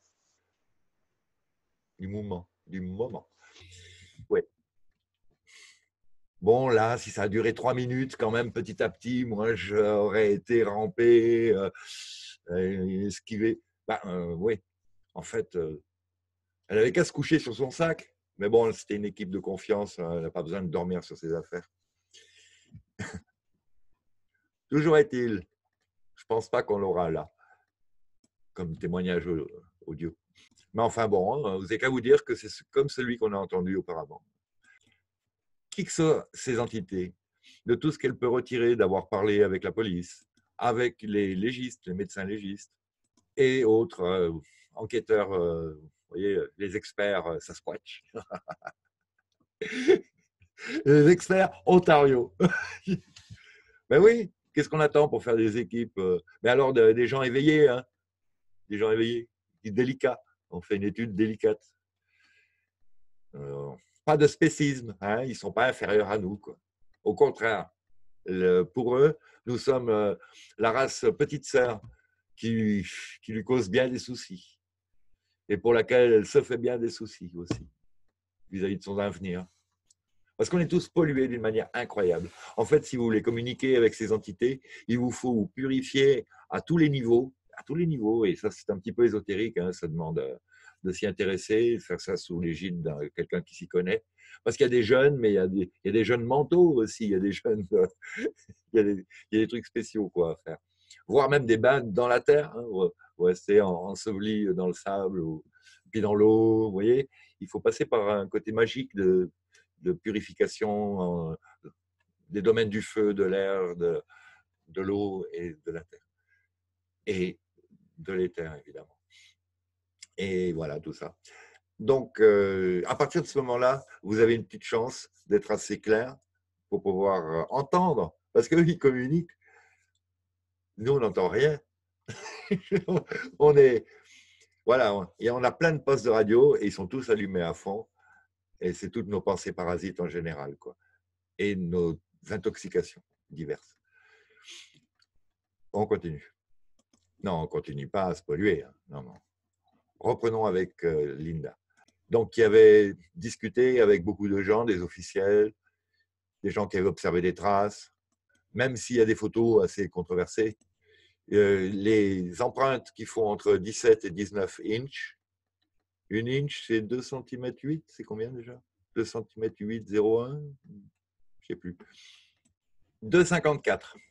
[SPEAKER 1] Du moment. Ouais. Bon, là, si ça a duré 3 minutes, quand même, petit à petit, moi, j'aurais été rampé, esquivé. Ben, oui, en fait, elle avait qu'à se coucher sur son sac. Mais bon, c'était une équipe de confiance, elle n'a pas besoin de dormir sur ses affaires. Toujours est-il, je ne pense pas qu'on l'aura là, comme témoignage audio. Mais enfin bon, vous n'avez qu'à vous dire que c'est comme celui qu'on a entendu auparavant. Qui que soient ces entités, de tout ce qu'elle peut retirer d'avoir parlé avec la police, avec les légistes, les médecins légistes et autres enquêteurs, vous voyez, les experts Sasquatch, les experts Ontario. Ben oui, qu'est-ce qu'on attend pour faire des équipes mais alors des gens éveillés, hein, des gens éveillés, délicats. On fait une étude délicate. Pas de spécisme, hein, ils ne sont pas inférieurs à nous. Quoi. Au contraire, pour eux, nous sommes la race petite sœur qui lui cause bien des soucis et pour laquelle elle se fait bien des soucis aussi vis-à-vis de son avenir. Parce qu'on est tous pollués d'une manière incroyable. En fait, si vous voulez communiquer avec ces entités, il vous faut vous purifier à tous les niveaux, et ça c'est un petit peu ésotérique, hein, ça demande de s'y intéresser, de faire ça sous l'égide de quelqu'un qui s'y connaît. Parce qu'il y a des jeunes, mais il y a des jeunes mentaux aussi, il y a des jeunes, il y a des trucs spéciaux quoi, à faire. Voire même des bains dans la terre, hein, ou rester enseveli dans le sable, ou puis dans l'eau, vous voyez. Il faut passer par un côté magique de purification des domaines du feu, de l'air, de l'eau et de la terre. Et de l'éther, évidemment. Et voilà, tout ça. Donc, à partir de ce moment-là, vous avez une petite chance d'être assez clair pour pouvoir entendre, parce qu'eux, ils communiquent. Nous, on n'entend rien. On est, voilà, et on a plein de postes de radio et ils sont tous allumés à fond. Et c'est toutes nos pensées parasites en général, quoi. Et nos intoxications diverses. On continue. Non, on ne continue pas à se polluer. Hein. Non, non. Reprenons avec Linda. Donc, qui avait discuté avec beaucoup de gens, des officiels, des gens qui avaient observé des traces, même s'il y a des photos assez controversées. Les empreintes qui font entre 17 et 19 inches, une inch, c'est 2 cm 8, c'est combien déjà 2 cm 8, 0,1 je ne sais plus. 2,54.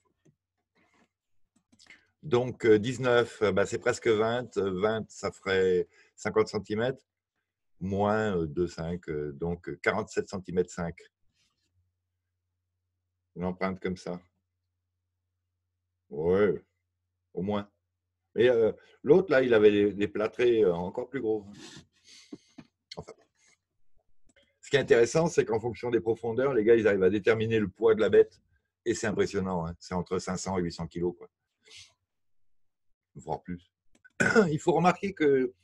[SPEAKER 1] Donc 19, bah, c'est presque 20. 20, ça ferait 50 cm, moins 2,5, donc 47 cm 5. Une empreinte comme ça. Oui, au moins. Mais l'autre, là, il avait des plâtrés encore plus gros. Enfin. Ce qui est intéressant, c'est qu'en fonction des profondeurs, les gars, ils arrivent à déterminer le poids de la bête. Et c'est impressionnant. Hein. C'est entre 500 et 800 kilos, quoi. Voire plus. Il faut remarquer que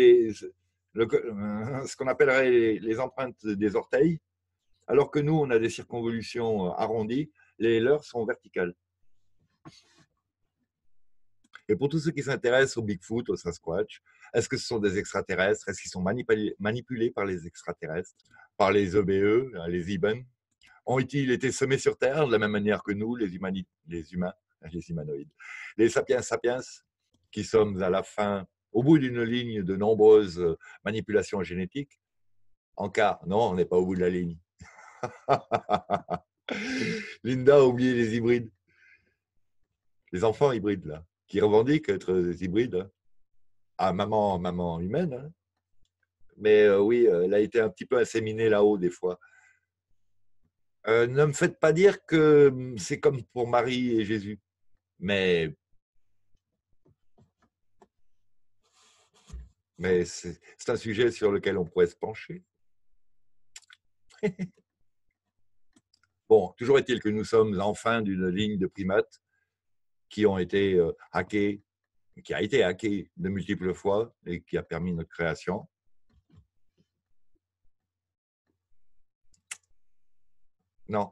[SPEAKER 1] ce qu'on appellerait les empreintes des orteils, alors que nous, on a des circonvolutions arrondies, les leurs sont verticales. Et pour tous ceux qui s'intéressent au Bigfoot, au Sasquatch, est-ce que ce sont des extraterrestres? Est-ce qu'ils sont manipulés par les extraterrestres, par les EBE, les Ibn? Ont-ils été semés sur Terre de la même manière que nous, les humanoïdes, les sapiens sapiens, qui sommes à la fin, au bout d'une ligne de nombreuses manipulations génétiques? En cas, non, on n'est pas au bout de la ligne. Linda a oublié les hybrides. Les enfants hybrides, là, qui revendiquent être des hybrides. Hein. Ah, maman humaine. Hein. Mais oui, elle a été un petit peu inséminée là-haut, des fois. Ne me faites pas dire que c'est comme pour Marie et Jésus. Mais c'est un sujet sur lequel on pourrait se pencher. Bon, toujours est-il que nous sommes enfin d'une ligne de primates qui ont été hackés, qui a été hacké de multiples fois et qui a permis notre création. Non,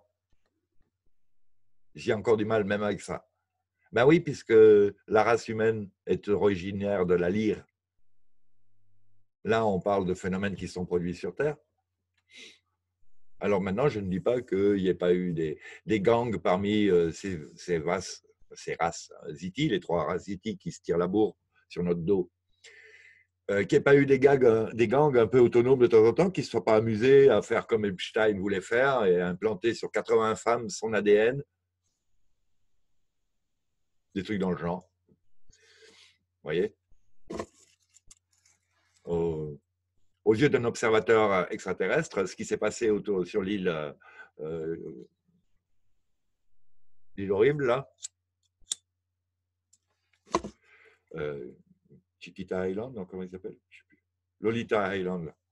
[SPEAKER 1] j'ai encore du mal même avec ça. Ben oui, puisque la race humaine est originaire de la lyre. Là, on parle de phénomènes qui sont produits sur Terre. Alors maintenant, je ne dis pas qu'il n'y ait pas eu des gangs parmi ces races Ziti, les 3 races Ziti qui se tirent la bourre sur notre dos. Qu'il n'y ait pas eu des gangs un peu autonomes de temps en temps, qui ne se soient pas amusés à faire comme Epstein voulait faire et à implanter sur 80 femmes son ADN. Des trucs dans le genre. Vous voyez ? Aux yeux d'un observateur extraterrestre, ce qui s'est passé sur l'île horrible, là, Chiquita Island, non, comment il s'appelle? Je sais plus. Lolita Island. Là.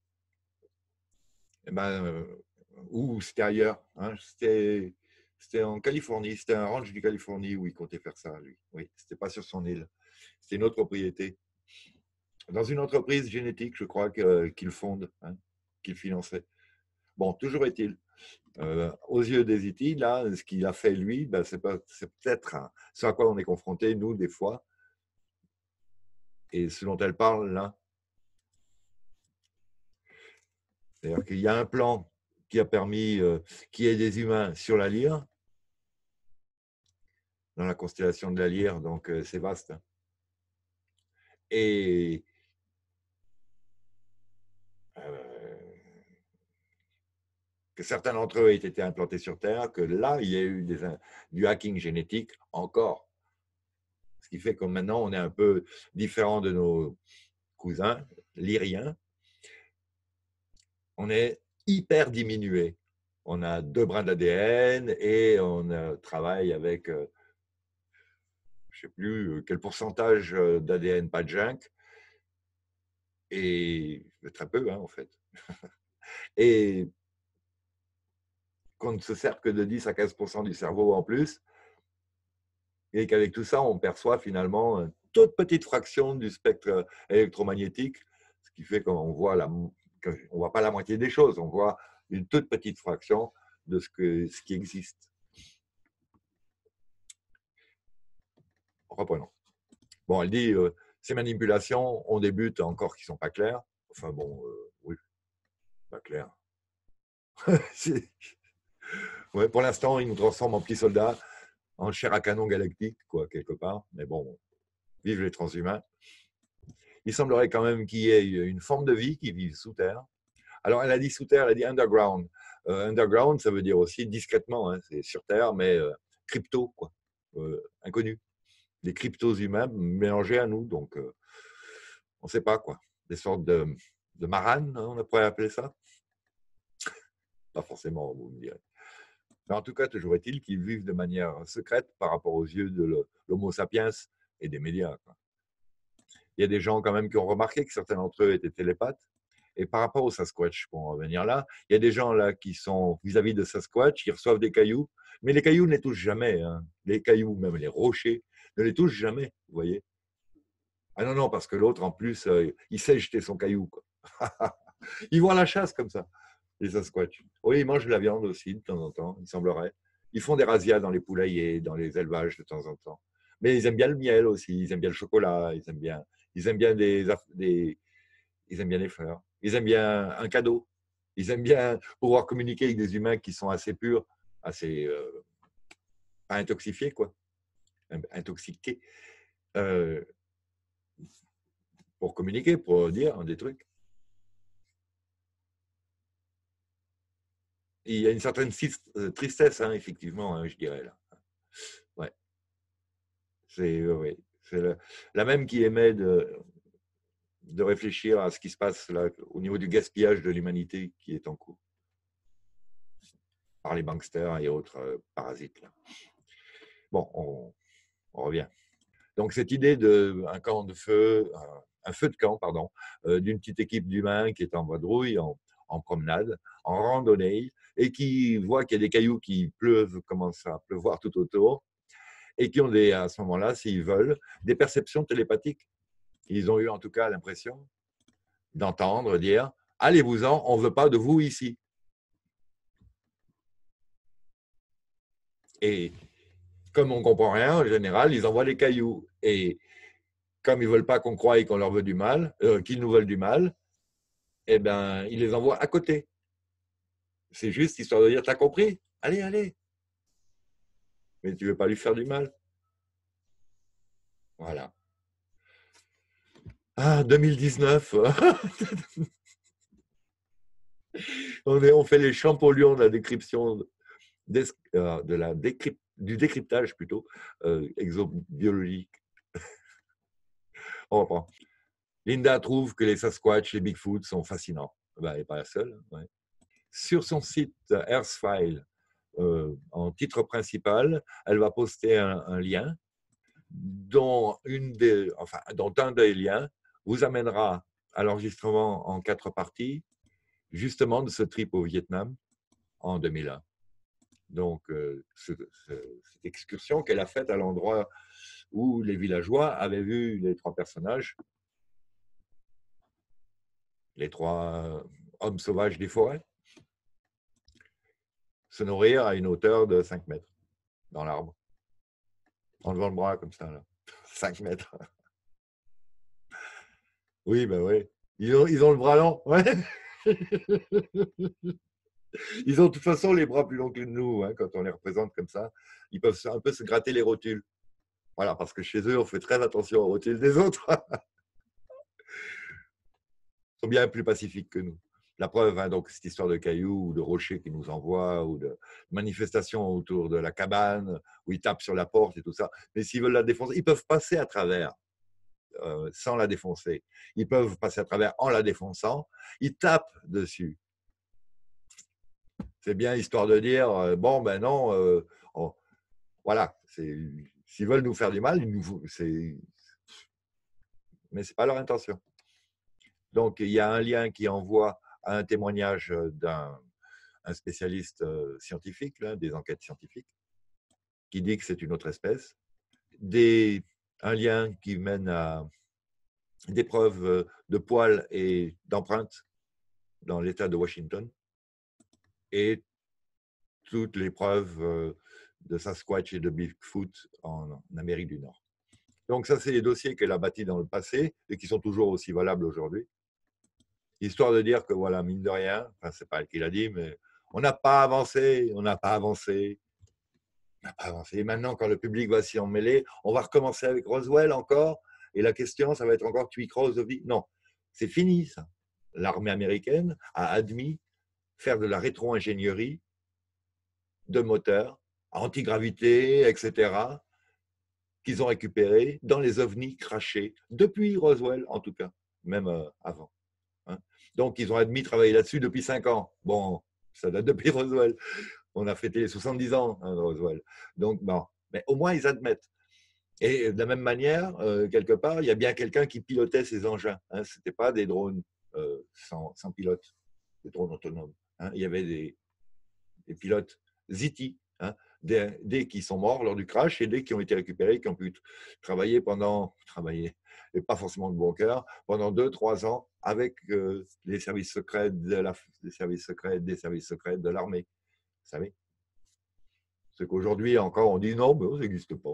[SPEAKER 1] Eh ben, ou c'était ailleurs. Hein, c'était en Californie. C'était un ranch du Californie où il comptait faire ça, lui. Oui, c'était pas sur son île. C'était une autre propriété. Dans une entreprise génétique, je crois, qu'il fonde, hein, qu'il finançait. Bon, toujours est-il. Aux yeux des IT, là, ce qu'il a fait lui, ben, c'est peut-être ce à quoi on est confronté, nous, des fois. Et ce dont elle parle, là. C'est-à-dire qu'il y a un plan qui a permis qu'il y ait des humains sur la Lyre, dans la constellation de la Lyre, donc c'est vaste. Et que certains d'entre eux aient été implantés sur Terre, que là, il y a eu du hacking génétique encore. Ce qui fait que maintenant, on est un peu différent de nos cousins lyriens. On est hyper diminué. On a 2 brins d'ADN et on travaille avec, je ne sais plus quel pourcentage d'ADN pas de junk, et très peu, hein, en fait. Et qu'on ne se sert que de 10 à 15% du cerveau en plus, et qu'avec tout ça, on perçoit finalement une toute petite fraction du spectre électromagnétique, ce qui fait qu'on voit voit pas la moitié des choses, on voit une toute petite fraction de ce qui existe. reprenons. Bon, elle dit, ces manipulations ont des buts encore qui ne sont pas clairs. Enfin bon, oui, pas clair. Ouais, pour l'instant, ils nous transforment en petits soldats, en chair à canon galactique, quoi, quelque part. Mais bon, vive les transhumains. Il semblerait quand même qu'il y ait une forme de vie qui vive sous terre. Alors, elle a dit sous terre, elle a dit underground. Underground, ça veut dire aussi discrètement, hein, c'est sur terre, mais crypto, quoi, inconnu. Des cryptos humains mélangés à nous, donc on ne sait pas, quoi. Des sortes de maranes, hein, on pourrait appeler ça. Pas forcément, vous me direz. Mais en tout cas, toujours est-il qu'ils vivent de manière secrète par rapport aux yeux de l'homo sapiens et des médias, quoi. Il y a des gens quand même qui ont remarqué que certains d'entre eux étaient télépathes. Et par rapport au Sasquatch, pour en revenir là, il y a des gens là qui sont vis-à-vis de Sasquatch, ils reçoivent des cailloux, mais les cailloux ne les touchent jamais. Hein. Les cailloux, même les rochers, ne les touchent jamais, vous voyez. Ah non, non, parce que l'autre, en plus, il sait jeter son caillou, quoi. Ils vont à la chasse comme ça, les Sasquatch. Oui, ils mangent de la viande aussi, de temps en temps, il semblerait. Ils font des razzias dans les poulaillers, dans les élevages, de temps en temps. Mais ils aiment bien le miel aussi, ils aiment bien le chocolat, ils aiment bien ils aiment bien ils aiment bien les fleurs. Ils aiment bien un cadeau. Ils aiment bien pouvoir communiquer avec des humains qui sont assez purs, assez pas intoxifiés, quoi. Intoxiqués. Pour communiquer, pour dire des trucs. Et il y a une certaine tristesse, hein, effectivement, hein, je dirais là. Ouais. C'est la même qui émet de réfléchir à ce qui se passe là au niveau du gaspillage de l'humanité qui est en cours par les banksters et autres parasites. Là. Bon, on revient. Donc cette idée d'un camp de feu, un feu de camp, pardon, d'une petite équipe d'humains qui est en vadrouille, en promenade, en randonnée, et qui voit qu'il y a des cailloux qui pleuvent, commencent à pleuvoir tout autour, et qui ont à ce moment-là, s'ils veulent, des perceptions télépathiques. Ils ont eu en tout cas l'impression d'entendre dire « Allez-vous-en, on ne veut pas de vous ici ». Et comme on ne comprend rien, en général, ils envoient les cailloux. Et comme ils ne veulent pas qu'on croie qu'on leur veut du mal, qu'ils nous veulent du mal, eh ben, ils les envoient à côté. C'est juste histoire de dire, t'as compris? Allez, allez. Mais tu ne veux pas lui faire du mal. Voilà. Ah, 2019. On fait les Champollion de la décryption, du décryptage plutôt, exobiologique. On reprend. Linda trouve que les Sasquatch, les Bigfoot sont fascinants. Ben, elle n'est pas la seule. Ouais. Sur son site Earthfile, en titre principal, elle va poster un lien dont un des liens vous amènera à l'enregistrement en 4 parties, justement de ce trip au Vietnam en 2001. Donc, cette excursion qu'elle a faite à l'endroit où les villageois avaient vu les 3 personnages, les 3 hommes sauvages des forêts, se nourrir à une hauteur de 5 mètres dans l'arbre, en levant le bras comme ça, là. 5 mètres. Oui, ben oui. Ils ont le bras long, ouais. Ils ont de toute façon les bras plus longs que nous, hein, quand on les représente comme ça. Ils peuvent un peu se gratter les rotules. Voilà, parce que chez eux, on fait très attention aux rotules des autres. Ils sont bien plus pacifiques que nous. La preuve, hein, donc, cette histoire de cailloux ou de rochers qui nous envoient ou de manifestations autour de la cabane où ils tapent sur la porte et tout ça. Mais s'ils veulent la défoncer, ils peuvent passer à travers sans la défoncer. Ils peuvent passer à travers en la défonçant. Ils tapent dessus. C'est bien histoire de dire, bon, ben non, voilà, s'ils veulent nous faire du mal, mais ce n'est pas leur intention. Donc, il y a un lien qui envoie à un témoignage d'un spécialiste scientifique, là, des enquêtes scientifiques, qui dit que c'est une autre espèce. Un lien qui mène à des preuves de poils et d'empreintes dans l'État de Washington. Et toutes les preuves de Sasquatch et de Bigfoot en Amérique du Nord. Donc ça, c'est les dossiers qu'elle a bâtis dans le passé et qui sont toujours aussi valables aujourd'hui. Histoire de dire que, voilà, mine de rien, enfin, c'est pas elle qui l'a dit, mais on n'a pas avancé, on n'a pas avancé, on n'a pas avancé. Et maintenant, quand le public va s'y emmêler, on va recommencer avec Roswell encore, et la question, ça va être encore Twicross. Non, c'est fini, ça. L'armée américaine a admis faire de la rétro-ingénierie de moteurs, antigravité, etc., qu'ils ont récupéré dans les ovnis crachés, depuis Roswell en tout cas, même avant. Hein. Donc, ils ont admis travailler là-dessus depuis 5 ans. Bon, ça date depuis Roswell. On a fêté les 70 ans de Roswell. Donc, bon, mais au moins, ils admettent. Et de la même manière, quelque part, il y a bien quelqu'un qui pilotait ces engins. Hein. Ce n'étaient pas des drones sans pilote, des drones autonomes. Hein. Il y avait des pilotes ZT, hein, des qui sont morts lors du crash et des qui ont été récupérés, qui ont pu travailler, et pas forcément de bon cœur, pendant 2-3 ans avec les services secrets des services secrets de l'armée. Vous savez, c'est qu'aujourd'hui encore on dit non, mais ça n'existe pas.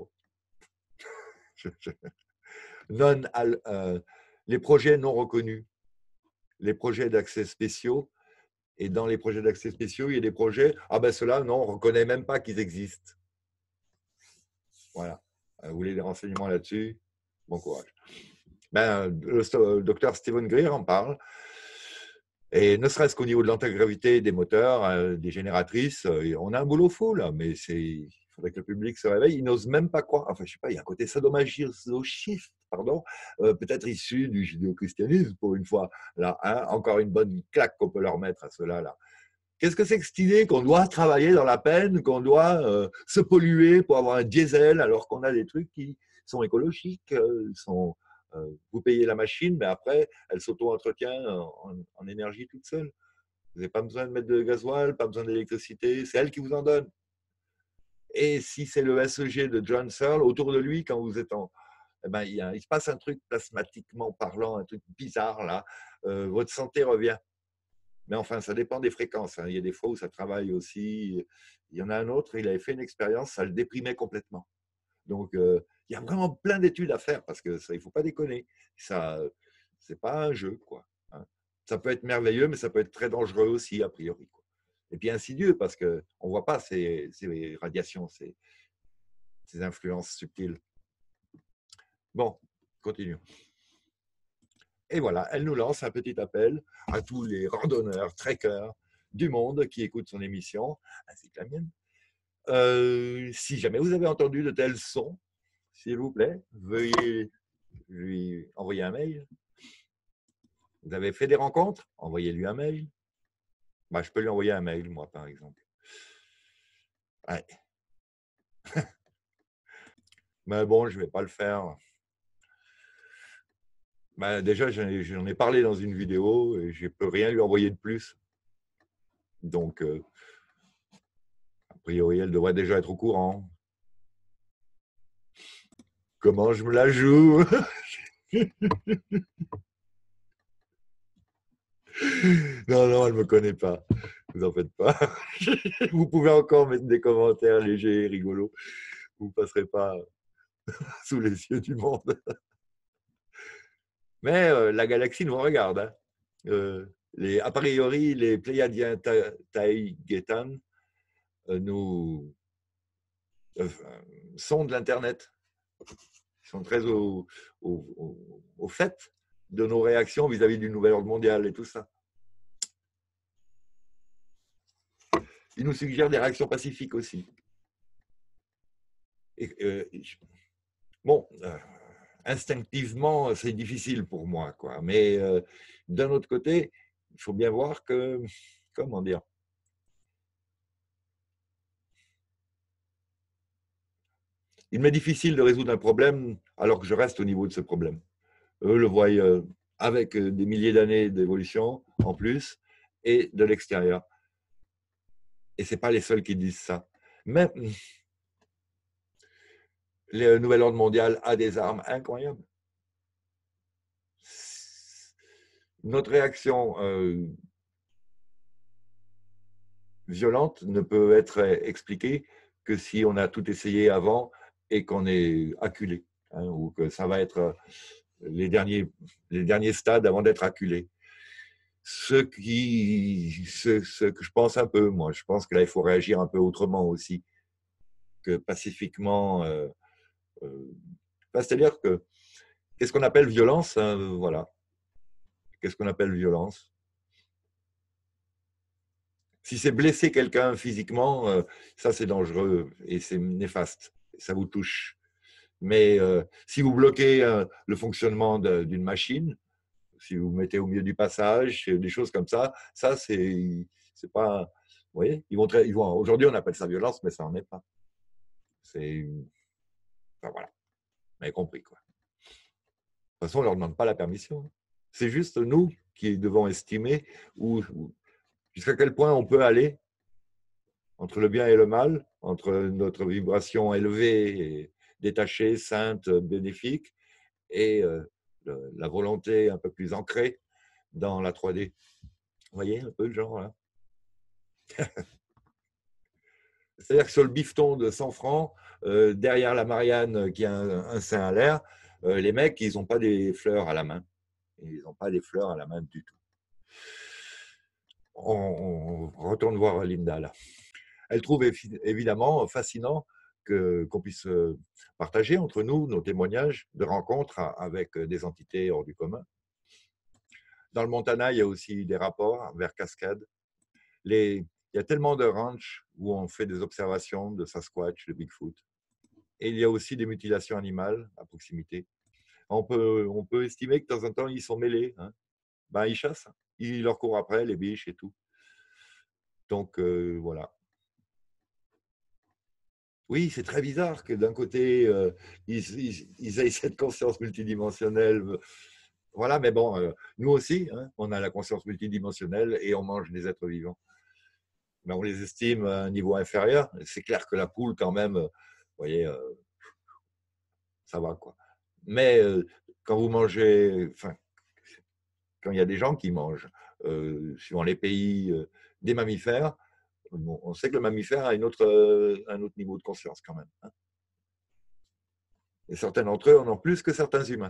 [SPEAKER 1] Non, les projets non reconnus, les projets d'accès spéciaux. Et dans les projets d'accès spéciaux, il y a des projets, ah ben ceux-là, non, on ne reconnaît même pas qu'ils existent. Voilà. Vous voulez des renseignements là-dessus? Bon courage. Ben, le docteur Stephen Greer en parle. Et ne serait-ce qu'au niveau de l'antigravité des moteurs, des génératrices, on a un boulot fou là, mais il faudrait que le public se réveille. Ils n'osent même pas croire. Enfin, je ne sais pas, il y a un côté sadomasochiste, pardon, peut-être issu du judéo-christianisme pour une fois. Là, hein, encore une bonne claque qu'on peut leur mettre à ceux-là. Là. Qu'est-ce que c'est que cette idée qu'on doit travailler dans la peine, qu'on doit se polluer pour avoir un diesel alors qu'on a des trucs qui sont écologiques, vous payez la machine, mais après, elle s'auto-entretient en énergie toute seule. Vous n'avez pas besoin de mettre de gasoil, pas besoin d'électricité, c'est elle qui vous en donne. Et si c'est le SEG de John Searle, autour de lui, quand vous êtes eh ben, il se passe un truc plasmatiquement parlant, un truc bizarre là, votre santé revient. Mais enfin, ça dépend des fréquences. Hein. Il y a des fois où ça travaille aussi. Il y en a un autre, il avait fait une expérience, ça le déprimait complètement. Donc, il y a vraiment plein d'études à faire parce que ça, il ne faut pas déconner. Ça, c'est pas un jeu, quoi. Hein. Ça peut être merveilleux, mais ça peut être très dangereux aussi, a priori. Quoi. Et puis insidieux parce qu'on ne voit pas ces radiations, ces influences subtiles. Bon, continuons. Et voilà, elle nous lance un petit appel à tous les randonneurs, trekkers du monde qui écoutent son émission, ainsi que la mienne. Si jamais vous avez entendu de tels sons, s'il vous plaît, veuillez lui envoyer un mail. Vous avez fait des rencontres? Envoyez-lui un mail. Bah, je peux lui envoyer un mail, moi, par exemple. Ouais. Mais bon, je ne vais pas le faire. Bah, déjà, j'en ai parlé dans une vidéo et je ne peux rien lui envoyer de plus. Donc, a priori, elle devrait déjà être au courant. Comment je me la joue? Non, non, elle ne me connaît pas. Vous en faites pas. Vous pouvez encore mettre des commentaires légers et rigolos. Vous ne passerez pas sous les yeux du monde. Mais la galaxie nous regarde. Hein. A priori, les Pléiadiens Taïgetan nous sont de l'Internet. Ils sont très au fait de nos réactions vis-à-vis du nouvel ordre mondial et tout ça. Ils nous suggèrent des réactions pacifiques aussi. Bon, instinctivement, c'est difficile pour moi, quoi. Mais d'un autre côté, il faut bien voir que, comment dire, il m'est difficile de résoudre un problème alors que je reste au niveau de ce problème. Eux le voient avec des milliers d'années d'évolution en plus et de l'extérieur. Et ce n'est pas les seuls qui disent ça. Mais le nouvel ordre mondial a des armes incroyables. Notre réaction violente ne peut être expliquée que si on a tout essayé avant et qu'on est acculé. hein, ou que ça va être les derniers stades avant d'être acculé. Ce que je pense un peu, moi, je pense que là, il faut réagir un peu autrement aussi que pacifiquement. C'est-à-dire que, qu'est-ce qu'on appelle violence, hein, voilà. Qu'est-ce qu'on appelle violence? Si c'est blesser quelqu'un physiquement, ça c'est dangereux et c'est néfaste. Ça vous touche. Mais si vous bloquez le fonctionnement d'une machine, si vous vous mettez au milieu du passage, des choses comme ça c'est pas. Vous voyez, ils vont. Aujourd'hui, on appelle ça violence, mais ça n'en est pas. C'est. Enfin, voilà. Vous avez compris, quoi. De toute façon, on ne leur demande pas la permission. C'est juste nous qui devons estimer jusqu'à quel point on peut aller entre le bien et le mal, entre notre vibration élevée, et détachée, sainte, bénéfique, et la volonté un peu plus ancrée dans la 3D. Vous voyez un peu le genre là? C'est-à-dire que sur le bifton de 100 francs, derrière la Marianne qui a un sein à l'air, les mecs, ils n'ont pas des fleurs à la main. Ils n'ont pas des fleurs à la main du tout. On retourne voir Linda là. Elle trouve évidemment fascinant qu'on puisse partager entre nous nos témoignages de rencontres avec des entités hors du commun. Dans le Montana, il y a aussi des rapports vers Cascade. Il y a tellement de ranchs où on fait des observations de Sasquatch, de Bigfoot. Et il y a aussi des mutilations animales à proximité. On peut estimer que de temps en temps, ils sont mêlés. Hein. Ben, ils chassent. Ils leur courent après, les biches et tout. Donc, voilà. Oui, c'est très bizarre que d'un côté, ils aient cette conscience multidimensionnelle. Voilà, mais bon, nous aussi, hein, on a la conscience multidimensionnelle et on mange des êtres vivants. Mais on les estime à un niveau inférieur. C'est clair que la poule, quand même, vous voyez, ça va, quoi. Mais quand vous mangez, enfin, quand il y a des gens qui mangent, suivant les pays, des mammifères, on sait que le mammifère a un autre niveau de conscience quand même. Hein. Et certains d'entre eux en ont plus que certains humains.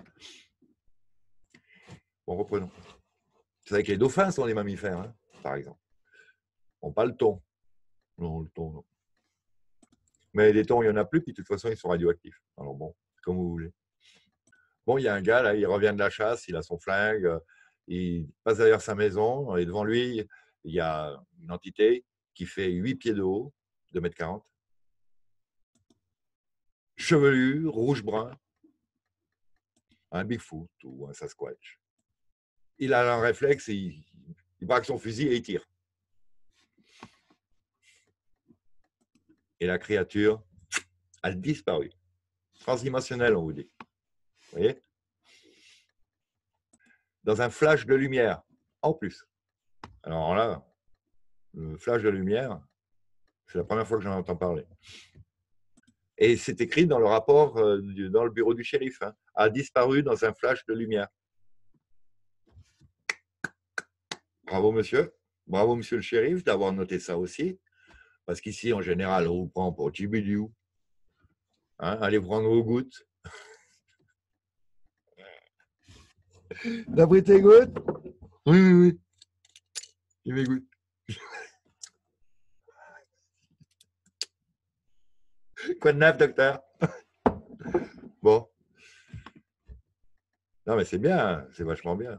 [SPEAKER 1] Bon, reprenons. Vous savez que les dauphins sont des mammifères, hein, par exemple. On pas le thon. Non, le thon, non. Mais les thons, il n'y en a plus, puis de toute façon, ils sont radioactifs. Alors bon, comme vous voulez. Bon, il y a un gars, là, il revient de la chasse, il a son flingue, il passe derrière sa maison, et devant lui, il y a une entité qui fait 8 pieds de haut, 2,40 m, chevelu, rouge-brun, un Bigfoot ou un Sasquatch. Il a un réflexe, il braque son fusil et il tire. Et la créature a disparu. Transdimensionnelle, on vous dit. Vous voyez? Dans un flash de lumière, en plus. Alors là, le flash de lumière, c'est la première fois que j'en entends parler. Et c'est écrit dans le rapport, dans le bureau du shérif, hein, a disparu dans un flash de lumière. Bravo, monsieur. Bravo, monsieur le shérif, d'avoir noté ça aussi. Parce qu'ici, en général, on vous prend pour Tchibidiou. Hein, allez prendre vos gouttes. T'as pris tes gouttes? Oui, oui, oui. J'ai mes gouttes. Quoi de neuf, docteur? Bon. Non, mais c'est bien, c'est vachement bien.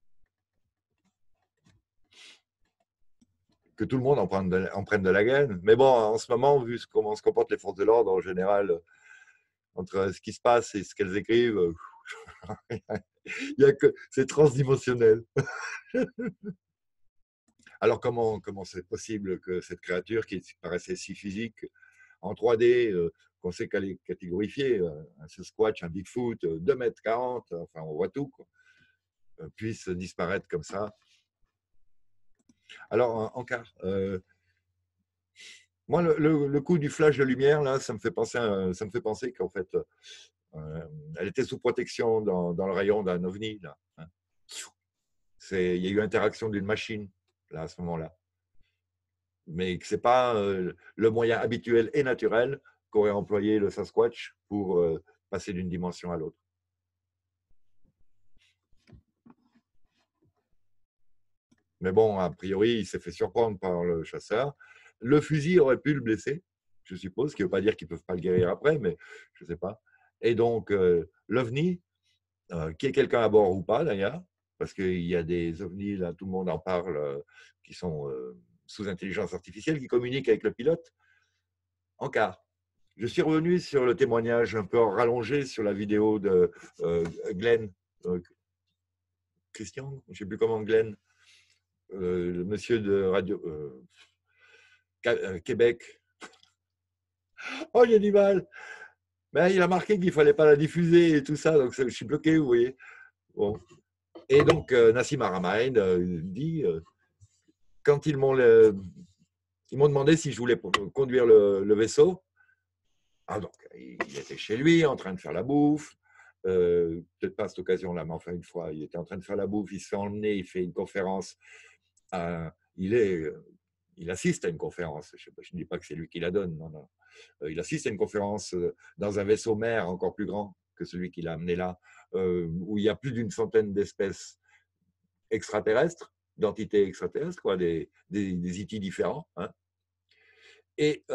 [SPEAKER 1] Que tout le monde en prenne de la graine. Mais bon, en ce moment, vu comment se comportent les forces de l'ordre, en général, entre ce qui se passe et ce qu'elles écrivent, il y a que c'est transdimensionnel. Alors comment c'est possible que cette créature qui paraissait si physique en 3D, qu'on sait qu'elle est catégorifiée, un Sasquatch, un Bigfoot, 2,40 m, enfin on voit tout, quoi, puisse disparaître comme ça. Alors Ankar, moi le coup du flash de lumière là, ça me fait penser qu'en fait elle était sous protection dans le rayon d'un ovni là. Hein. Il y a eu interaction d'une machine là à ce moment-là. Mais que ce n'est pas le moyen habituel et naturel qu'aurait employé le Sasquatch pour passer d'une dimension à l'autre. Mais bon, a priori, il s'est fait surprendre par le chasseur. Le fusil aurait pu le blesser, je suppose, ce qui ne veut pas dire qu'ils ne peuvent pas le guérir après, mais je ne sais pas. Et donc, l'OVNI, qu'il y ait quelqu'un à bord ou pas d'ailleurs, parce qu'il y a des ovnis, là, tout le monde en parle, qui sont sous intelligence artificielle, qui communiquent avec le pilote en quart. Je suis revenu sur le témoignage un peu rallongé sur la vidéo de Glenn, Christian, je ne sais plus comment, Glenn, le monsieur de Radio Québec. Oh, il y a du mal. Mais il a marqué qu'il ne fallait pas la diffuser et tout ça, donc je suis bloqué, vous voyez. Bon. Et donc, Nassim Haramein dit, quand ils m'ont demandé si je voulais conduire le vaisseau, donc, il était chez lui, en train de faire la bouffe, peut-être pas à cette occasion-là, mais enfin une fois, il était en train de faire la bouffe, il se fait emmener, il fait une conférence, il assiste à une conférence, je ne dis pas que c'est lui qui la donne, non. Il assiste à une conférence dans un vaisseau mère encore plus grand que celui qu'il a amené là, où il y a plus d'une centaine d'espèces extraterrestres, d'entités extraterrestres, quoi, des IT différents. Hein. Et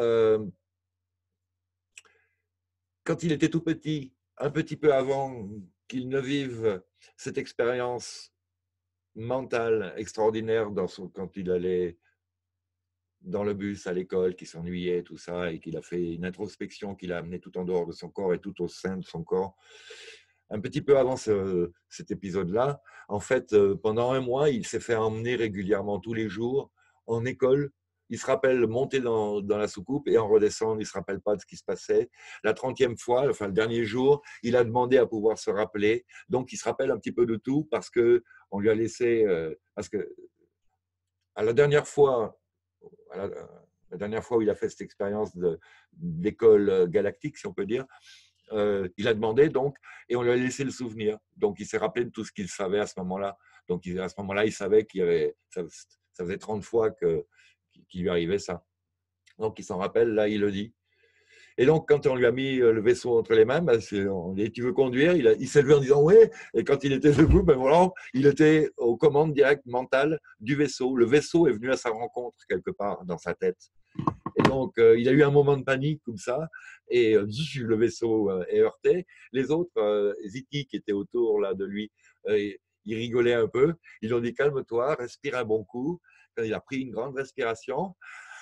[SPEAKER 1] quand il était tout petit, un petit peu avant qu'il ne vive cette expérience mentale extraordinaire quand il allait dans le bus à l'école, qui s'ennuyait, tout ça, et qu'il a fait une introspection qu'il a amené tout en dehors de son corps et tout au sein de son corps. Un petit peu avant cet épisode-là, en fait, pendant un mois, il s'est fait emmener régulièrement tous les jours en école. Il se rappelle monter dans la soucoupe et en redescendre, il ne se rappelle pas de ce qui se passait. La 30e fois, enfin le dernier jour, il a demandé à pouvoir se rappeler. Donc, il se rappelle un petit peu de tout parce qu'on lui a laissé… parce que à la dernière fois où il a fait cette expérience d'école galactique, si on peut dire, il a demandé donc, et on lui a laissé le souvenir. Donc, il s'est rappelé de tout ce qu'il savait à ce moment-là. Donc, à ce moment-là, il savait qu'il y avait, ça faisait 30 fois qu'il lui arrivait ça. Donc, il s'en rappelle, là, il le dit. Et donc, quand on lui a mis le vaisseau entre les mains, on lui a dit, tu veux conduire? Il s'est levé en disant, oui. Et quand il était debout, voilà, il était aux commandes directes mentales du vaisseau. Le vaisseau est venu à sa rencontre quelque part dans sa tête. Et donc, il a eu un moment de panique comme ça, et le vaisseau est heurté. Les autres Ziti qui étaient autour là, de lui, ils rigolaient un peu. Ils ont dit, calme-toi, respire un bon coup. Quand il a pris une grande respiration,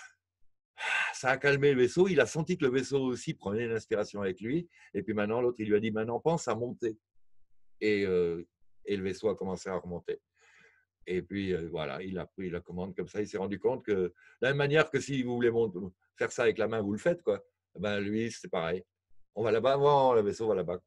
[SPEAKER 1] ça a calmé le vaisseau. Il a senti que le vaisseau aussi prenait une inspiration avec lui. Et puis maintenant, l'autre, il lui a dit, maintenant, pense à monter. Et le vaisseau a commencé à remonter. Et puis, voilà, il a pris la commande comme ça. Il s'est rendu compte que, de la même manière que si vous voulez faire ça avec la main, vous le faites, quoi. Ben, lui, c'est pareil. On va là-bas, bon, le vaisseau va là-bas.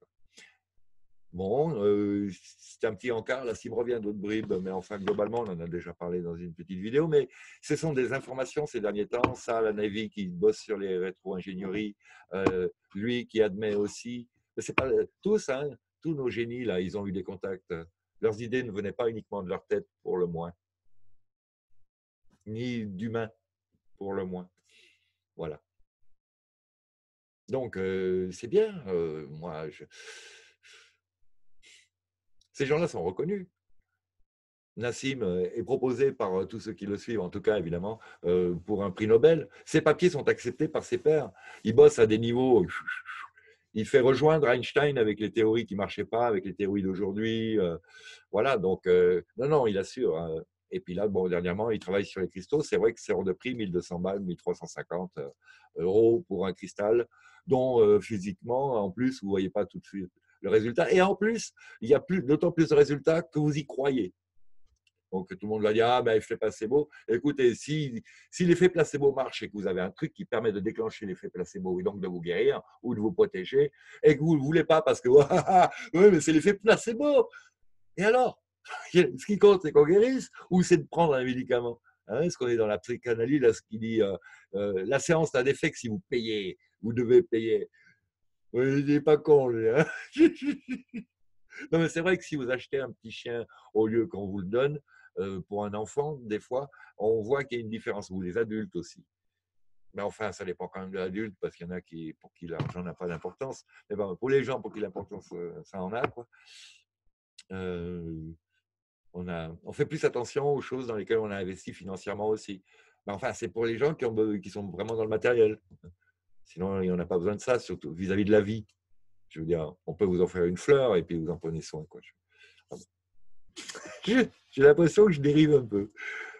[SPEAKER 1] Bon, c'est un petit encart, là, s'il me revient d'autres bribes, mais enfin, globalement, on en a déjà parlé dans une petite vidéo, mais ce sont des informations ces derniers temps. Ça, la Navy qui bosse sur les rétro-ingénieries, lui qui admet aussi, c'est pas tous, hein, tous nos génies, là, ils ont eu des contacts. Leurs idées ne venaient pas uniquement de leur tête, pour le moins, ni d'humains, pour le moins. Voilà. Donc, c'est bien. Ces gens-là sont reconnus. Nassim est proposé par tous ceux qui le suivent, en tout cas, évidemment, pour un prix Nobel. Ses papiers sont acceptés par ses pairs. Il bosse à des niveaux… Il fait rejoindre Einstein avec les théories qui ne marchaient pas, avec les théories d'aujourd'hui. Voilà, donc, non, il assure. Hein. Et puis là, bon, dernièrement, il travaille sur les cristaux. C'est vrai que c'est hors de prix, 1200 balles, 1350 euros pour un cristal, dont physiquement, en plus, vous ne voyez pas tout de suite le résultat. Et en plus, il y a d'autant plus de résultats que vous y croyez. Donc, tout le monde va dire, ah, ben, effet placebo. Écoutez, si l'effet placebo marche et que vous avez un truc qui permet de déclencher l'effet placebo et donc de vous guérir ou de vous protéger, et que vous ne le voulez pas parce que, oui, mais c'est l'effet placebo. Et alors, ce qui compte, c'est qu'on guérisse ou c'est de prendre un médicament? Hein, est-ce qu'on est dans la psychanalyse, là, ce qui dit, la séance n'a d'effet que si vous payez, vous devez payer. Oui, il n'est pas con, lui. Hein. Non, mais c'est vrai que si vous achetez un petit chien au lieu qu'on vous le donne, pour un enfant, des fois, on voit qu'il y a une différence, ou les adultes aussi. Mais enfin, ça dépend quand même de l'adulte, parce qu'il y en a pour qui l'argent n'a pas d'importance. Mais bon, pour les gens pour qui l'importance, ça en a, quoi. Euh, on fait plus attention aux choses dans lesquelles on a investi financièrement aussi. Mais enfin, c'est pour les gens qui sont vraiment dans le matériel. Sinon, il n'y en a pas besoin de ça, surtout vis-à-vis de la vie. Je veux dire, on peut vous offrir une fleur et puis vous en prenez soin, quoi. J'ai l'impression que je dérive un peu.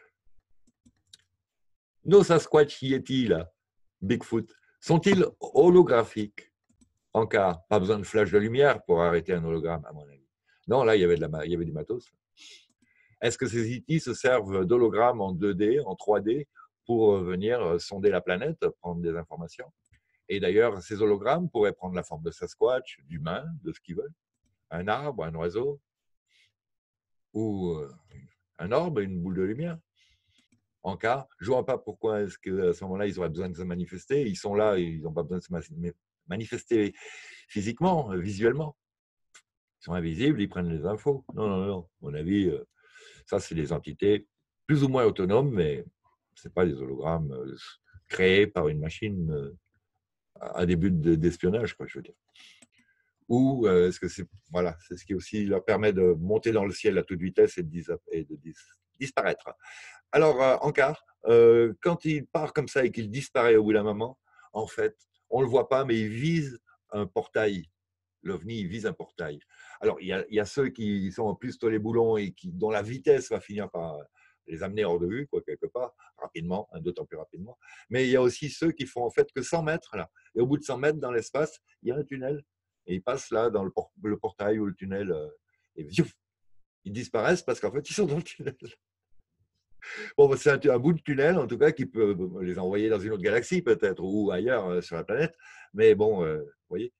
[SPEAKER 1] Nos Sasquatch Yeti, là, Bigfoot, sont-ils holographiques? En cas, pas besoin de flash de lumière pour arrêter un hologramme, à mon avis. Non, là, il y avait du matos. Est-ce que ces Yeti se servent d'hologrammes en 2D, en 3D, pour venir sonder la planète, prendre des informations? Et d'ailleurs, ces hologrammes pourraient prendre la forme de Sasquatch, d'humains, de ce qu'ils veulent, un arbre, un oiseau, ou un orbe, une boule de lumière. En cas, je ne vois pas pourquoi est-ce qu'à ce moment-là, ils auraient besoin de se manifester. Ils sont là, et ils n'ont pas besoin de se manifester physiquement, visuellement. Ils sont invisibles, ils prennent les infos. Non, non, non. À mon avis, ça, c'est des entités plus ou moins autonomes, mais ce n'est pas des hologrammes créés par une machine à des buts d'espionnage, quoi, je veux dire. Ou est-ce que c'est voilà, c'est ce qui aussi leur permet de monter dans le ciel à toute vitesse et de disparaître. Alors, Ankar, quand il part comme ça et qu'il disparaît au bout d'un moment, en fait, on ne le voit pas, mais il vise un portail. L'OVNI, il vise un portail. Alors, il y a ceux qui sont en plus les boulons et dont la vitesse va finir par les amener hors de vue, quoi, quelque part, rapidement, d'autant plus rapidement. Mais il y a aussi ceux qui font en fait que 100 mètres, là. Et au bout de 100 mètres dans l'espace, il y a un tunnel. Et ils passent là dans le portail ou le tunnel. Et viouf, ils disparaissent parce qu'en fait, ils sont dans le tunnel. Bon, c'est un bout de tunnel, en tout cas, qui peut les envoyer dans une autre galaxie, peut-être, ou ailleurs sur la planète. Mais bon, vous voyez,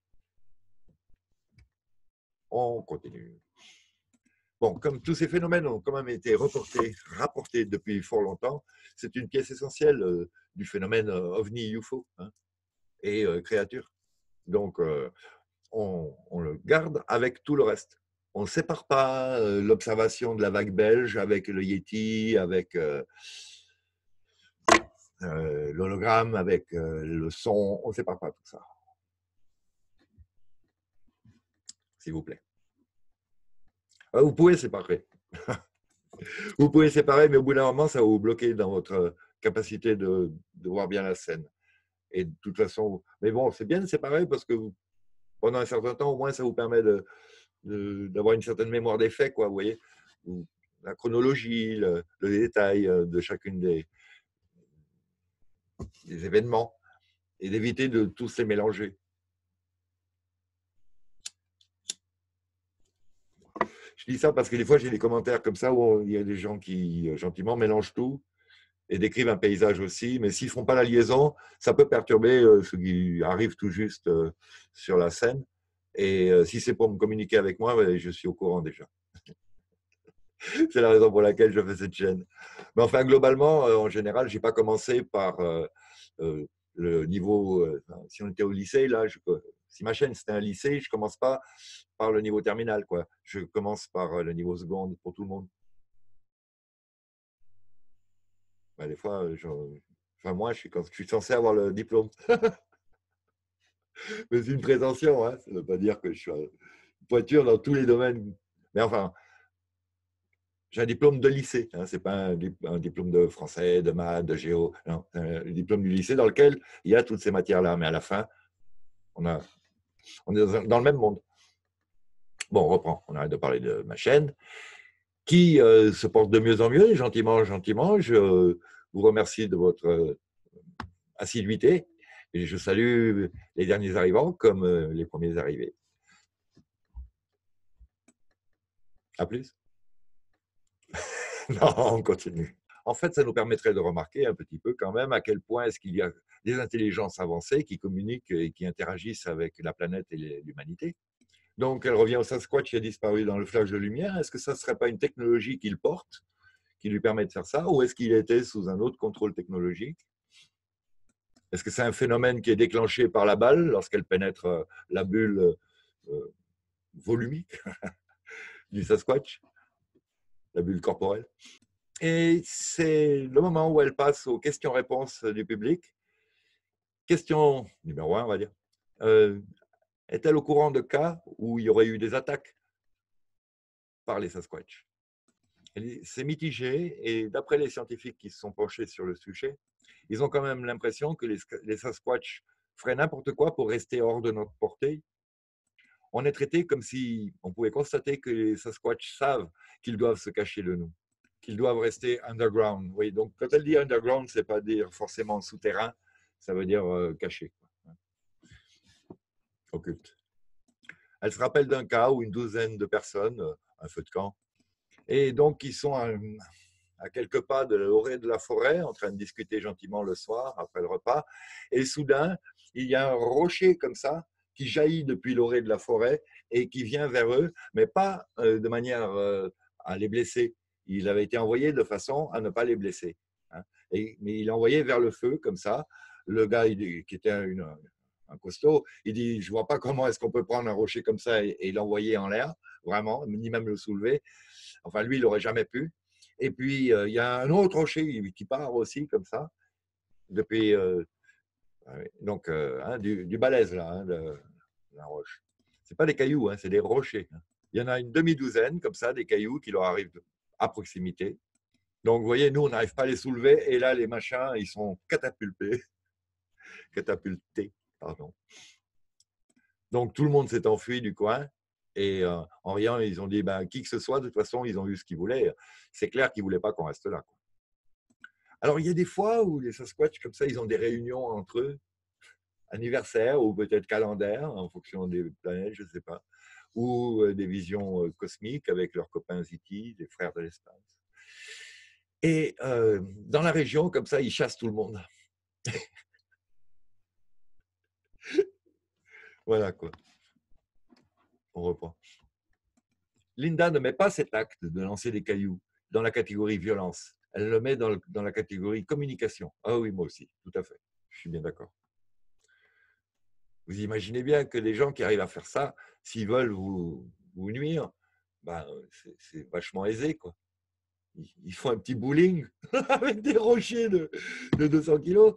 [SPEAKER 1] on continue. Bon, comme tous ces phénomènes ont quand même été rapportés depuis fort longtemps, c'est une pièce essentielle du phénomène OVNI-UFO, hein, et créature. Donc, on le garde avec tout le reste. On ne sépare pas l'observation de la vague belge avec le Yeti, avec l'hologramme, avec le son. On ne sépare pas tout ça. S'il vous plaît. Vous pouvez séparer. Vous pouvez séparer, mais au bout d'un moment, ça va vous bloquer dans votre capacité de voir bien la scène. Et de toute façon, mais bon, c'est bien de séparer parce que pendant un certain temps, au moins, ça vous permet d'avoir une certaine mémoire des faits, quoi, vous voyez, la chronologie, le détail de chacune des événements et d'éviter de tous les mélanger. Je dis ça parce que des fois, j'ai des commentaires comme ça où il y a des gens qui, gentiment, mélangent tout et décrivent un paysage aussi, mais s'ils ne font pas la liaison, ça peut perturber ceux qui arrivent tout juste sur la scène. Et si c'est pour me communiquer avec moi, je suis au courant déjà. C'est la raison pour laquelle je fais cette chaîne. Mais enfin, globalement, en général, je n'ai pas commencé par le niveau. Si on était au lycée, là, si ma chaîne c'était un lycée, je ne commence pas par le niveau terminal, quoi. Je commence par le niveau seconde pour tout le monde. Ben, des fois, moi, je suis censé avoir le diplôme. Mais c'est une prétention, hein. Ça ne veut pas dire que je suis une pointure dans tous les domaines. Mais enfin, j'ai un diplôme de lycée, hein. Ce n'est pas un diplôme de français, de maths, de géo. Non, c'est un diplôme du lycée dans lequel il y a toutes ces matières-là. Mais à la fin, on est dans le même monde. Bon, on reprend. On arrête de parler de ma chaîne, qui se porte de mieux en mieux, gentiment, gentiment. Je vous remercie de votre assiduité. Et je salue les derniers arrivants comme les premiers arrivés. À plus. Non, on continue. En fait, ça nous permettrait de remarquer un petit peu quand même à quel point est-ce qu'il y a des intelligences avancées qui communiquent et qui interagissent avec la planète et l'humanité. Donc, elle revient au Sasquatch qui a disparu dans le flash de lumière. Est-ce que ça ne serait pas une technologie qu'il porte, qui lui permet de faire ça, ou est-ce qu'il était sous un autre contrôle technologique? Est-ce que c'est un phénomène qui est déclenché par la balle lorsqu'elle pénètre la bulle volumique du Sasquatch, la bulle corporelle? Et c'est le moment où elle passe aux questions-réponses du public. Question numéro 1, on va dire. Est-elle au courant de cas où il y aurait eu des attaques par les Sasquatch? C'est mitigé et d'après les scientifiques qui se sont penchés sur le sujet, ils ont quand même l'impression que les Sasquatch feraient n'importe quoi pour rester hors de notre portée. On est traité comme si on pouvait constater que les Sasquatch savent qu'ils doivent se cacher de nous, qu'ils doivent rester underground. Oui, donc quand elle dit underground, c'est pas dire forcément souterrain, ça veut dire caché, quoi. Occulte. Elle se rappelle d'un cas où une douzaine de personnes, un feu de camp, et donc ils sont à quelques pas de l'orée de la forêt, en train de discuter gentiment le soir, après le repas, et soudain, il y a un rocher comme ça, qui jaillit depuis l'orée de la forêt et qui vient vers eux, mais pas de manière à les blesser. Il avait été envoyé de façon à ne pas les blesser, hein. Mais il est envoyé vers le feu, comme ça. Le gars, qui était un costaud, il dit, je ne vois pas comment est-ce qu'on peut prendre un rocher comme ça et l'envoyer en l'air, vraiment, ni même le soulever. Enfin, lui, il n'aurait jamais pu. Et puis, il y a un autre rocher qui part aussi, comme ça, depuis donc, du balèze, là, hein, la roche. Ce n'est pas des cailloux, hein, c'est des rochers. Il y en a une demi-douzaine, comme ça, des cailloux qui leur arrivent à proximité. Donc, vous voyez, nous, on n'arrive pas à les soulever. Et là, les machins, ils sont catapultés. Catapultés, pardon. Donc, tout le monde s'est enfui du coin. Et en riant, ils ont dit, ben, qui que ce soit, de toute façon, ils ont eu ce qu'ils voulaient. C'est clair qu'ils ne voulaient pas qu'on reste là, quoi. Alors, il y a des fois où les Sasquatch, comme ça, ils ont des réunions entre eux, anniversaires ou peut-être calendaires, en fonction des planètes, je ne sais pas, ou des visions cosmiques avec leurs copains Ziti, les frères de l'espace. Et dans la région, comme ça, ils chassent tout le monde. Voilà, quoi. On reprend. Linda ne met pas cet acte de lancer des cailloux dans la catégorie violence. Elle le met dans la catégorie communication. Ah oui, moi aussi, tout à fait. Je suis bien d'accord. Vous imaginez bien que les gens qui arrivent à faire ça, s'ils veulent vous nuire, ben, c'est vachement aisé, quoi. Ils font un petit bowling avec des rochers de 200 kilos.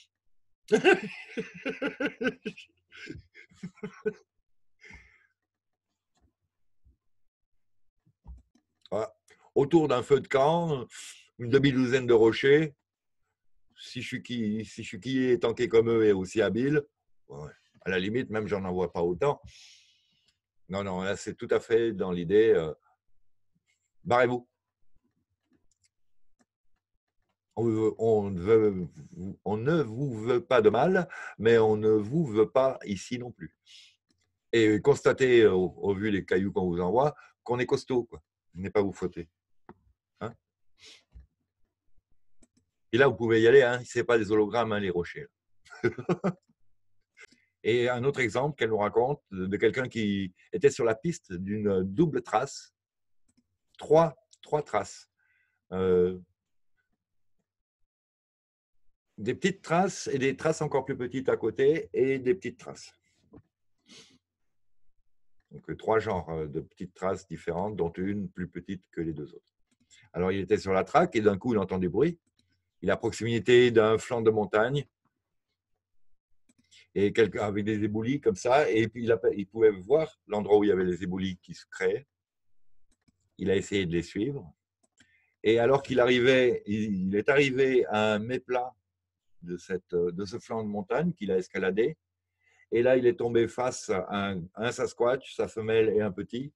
[SPEAKER 1] Voilà. Autour d'un feu de camp, une demi-douzaine de rochers. Si Shuki est tanké comme eux et aussi habile, ouais, à la limite, même j'en envoie pas autant. Non, non, là c'est tout à fait dans l'idée, barrez-vous. On ne vous veut pas de mal, mais on ne vous veut pas ici non plus. Et constatez, au vu des cailloux qu'on vous envoie, qu'on est costaud, quoi. Vous n'êtes pas vous fouetter. Hein? Et là, vous pouvez y aller, hein. Ce n'est pas des hologrammes, hein, les rochers. Et un autre exemple qu'elle nous raconte de quelqu'un qui était sur la piste d'une double trace, trois traces. Des petites traces et des traces encore plus petites à côté et des petites traces. Donc, 3 genres de petites traces différentes, dont une plus petite que les 2 autres. Alors, il était sur la traque et d'un coup, il entend des bruits. Il est à proximité d'un flanc de montagne et avec des éboulis comme ça. Et puis, il pouvait voir l'endroit où il y avait les éboulis qui se créaient. Il a essayé de les suivre. Et alors qu'il arrivait, il est arrivé à un méplat de ce flanc de montagne qu'il a escaladé. Et là, il est tombé face à un Sasquatch, sa femelle et un petit.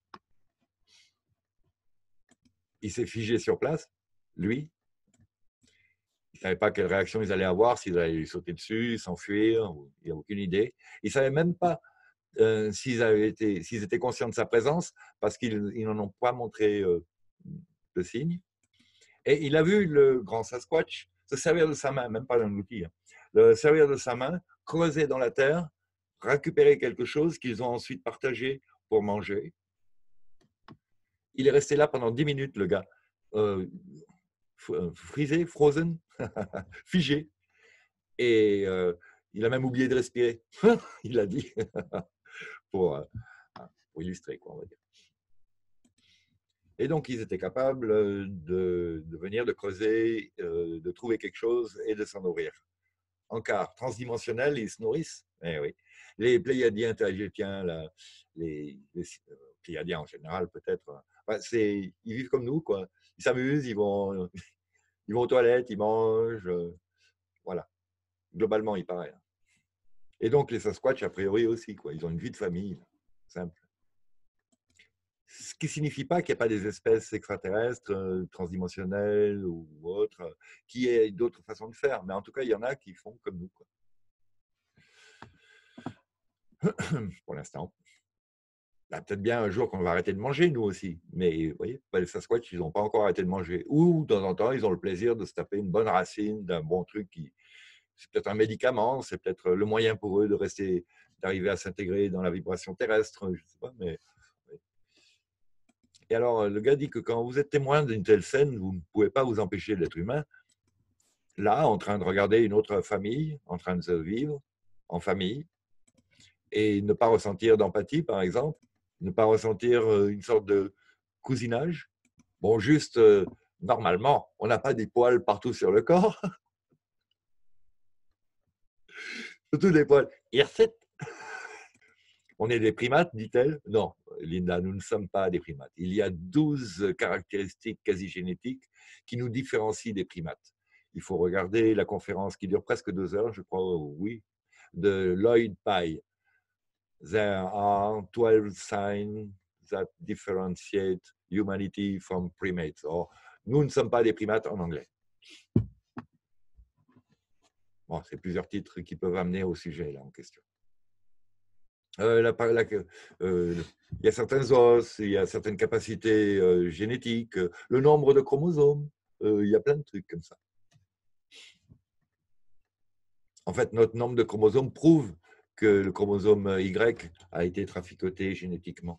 [SPEAKER 1] Il s'est figé sur place, lui. Il ne savait pas quelle réaction ils allaient avoir, s'ils allaient lui sauter dessus, s'enfuir, il n'a aucune idée. Il ne savait même pas s'ils étaient conscients de sa présence, parce qu'ils n'en ont pas montré de signe. Et il a vu le grand Sasquatch se servir de sa main, même pas d'un outil, hein, servir de sa main, creuser dans la terre, récupérer quelque chose qu'ils ont ensuite partagé pour manger. Il est resté là pendant 10 minutes, le gars. Frisé, frozen, figé. Et il a même oublié de respirer. Il a dit, pour illustrer, quoi, on va dire. Et donc, ils étaient capables de venir, de creuser, de trouver quelque chose et de s'en nourrir. encart transdimensionnel, ils se nourrissent. Eh oui. Les Pléiadiens, Taïgétiens, les Pléiadiens en général, peut-être. Enfin, ils vivent comme nous, quoi. Ils s'amusent, ils vont aux toilettes, ils mangent. Voilà. Globalement, il paraît. Et donc, les Sasquatch, a priori aussi, quoi. Ils ont une vie de famille, simple. Ce qui ne signifie pas qu'il n'y a pas des espèces extraterrestres, transdimensionnelles ou autres, qui aient d'autres façons de faire. Mais en tout cas, il y en a qui font comme nous, quoi. Pour l'instant. Bah, peut-être bien un jour qu'on va arrêter de manger, nous aussi. Mais vous voyez, les Sasquatch, ils n'ont pas encore arrêté de manger. Ou, de temps en temps, ils ont le plaisir de se taper une bonne racine d'un bon truc c'est peut-être un médicament, c'est peut-être le moyen pour eux d'arriver à s'intégrer dans la vibration terrestre, je ne sais pas, mais. Et alors, le gars dit que quand vous êtes témoin d'une telle scène, vous ne pouvez pas vous empêcher d'être humain, là, en train de regarder une autre famille, en train de se vivre en famille, et ne pas ressentir d'empathie, par exemple, ne pas ressentir une sorte de cousinage. Bon, juste, normalement, on n'a pas des poils partout sur le corps, surtout des poils hirsutes. On est des primates, dit-elle. Non, Linda, nous ne sommes pas des primates. Il y a 12 caractéristiques quasi génétiques qui nous différencient des primates. Il faut regarder la conférence qui dure presque 2 heures, je crois, oui, de Lloyd Pye. There are 12 signs that differentiate humanity from primates. Or, nous ne sommes pas des primates en anglais. Bon, c'est plusieurs titres qui peuvent amener au sujet là en question. Il y a certains os, il y a certaines capacités génétiques, le nombre de chromosomes, il y a plein de trucs comme ça. En fait, notre nombre de chromosomes prouve que le chromosome Y a été traficoté génétiquement.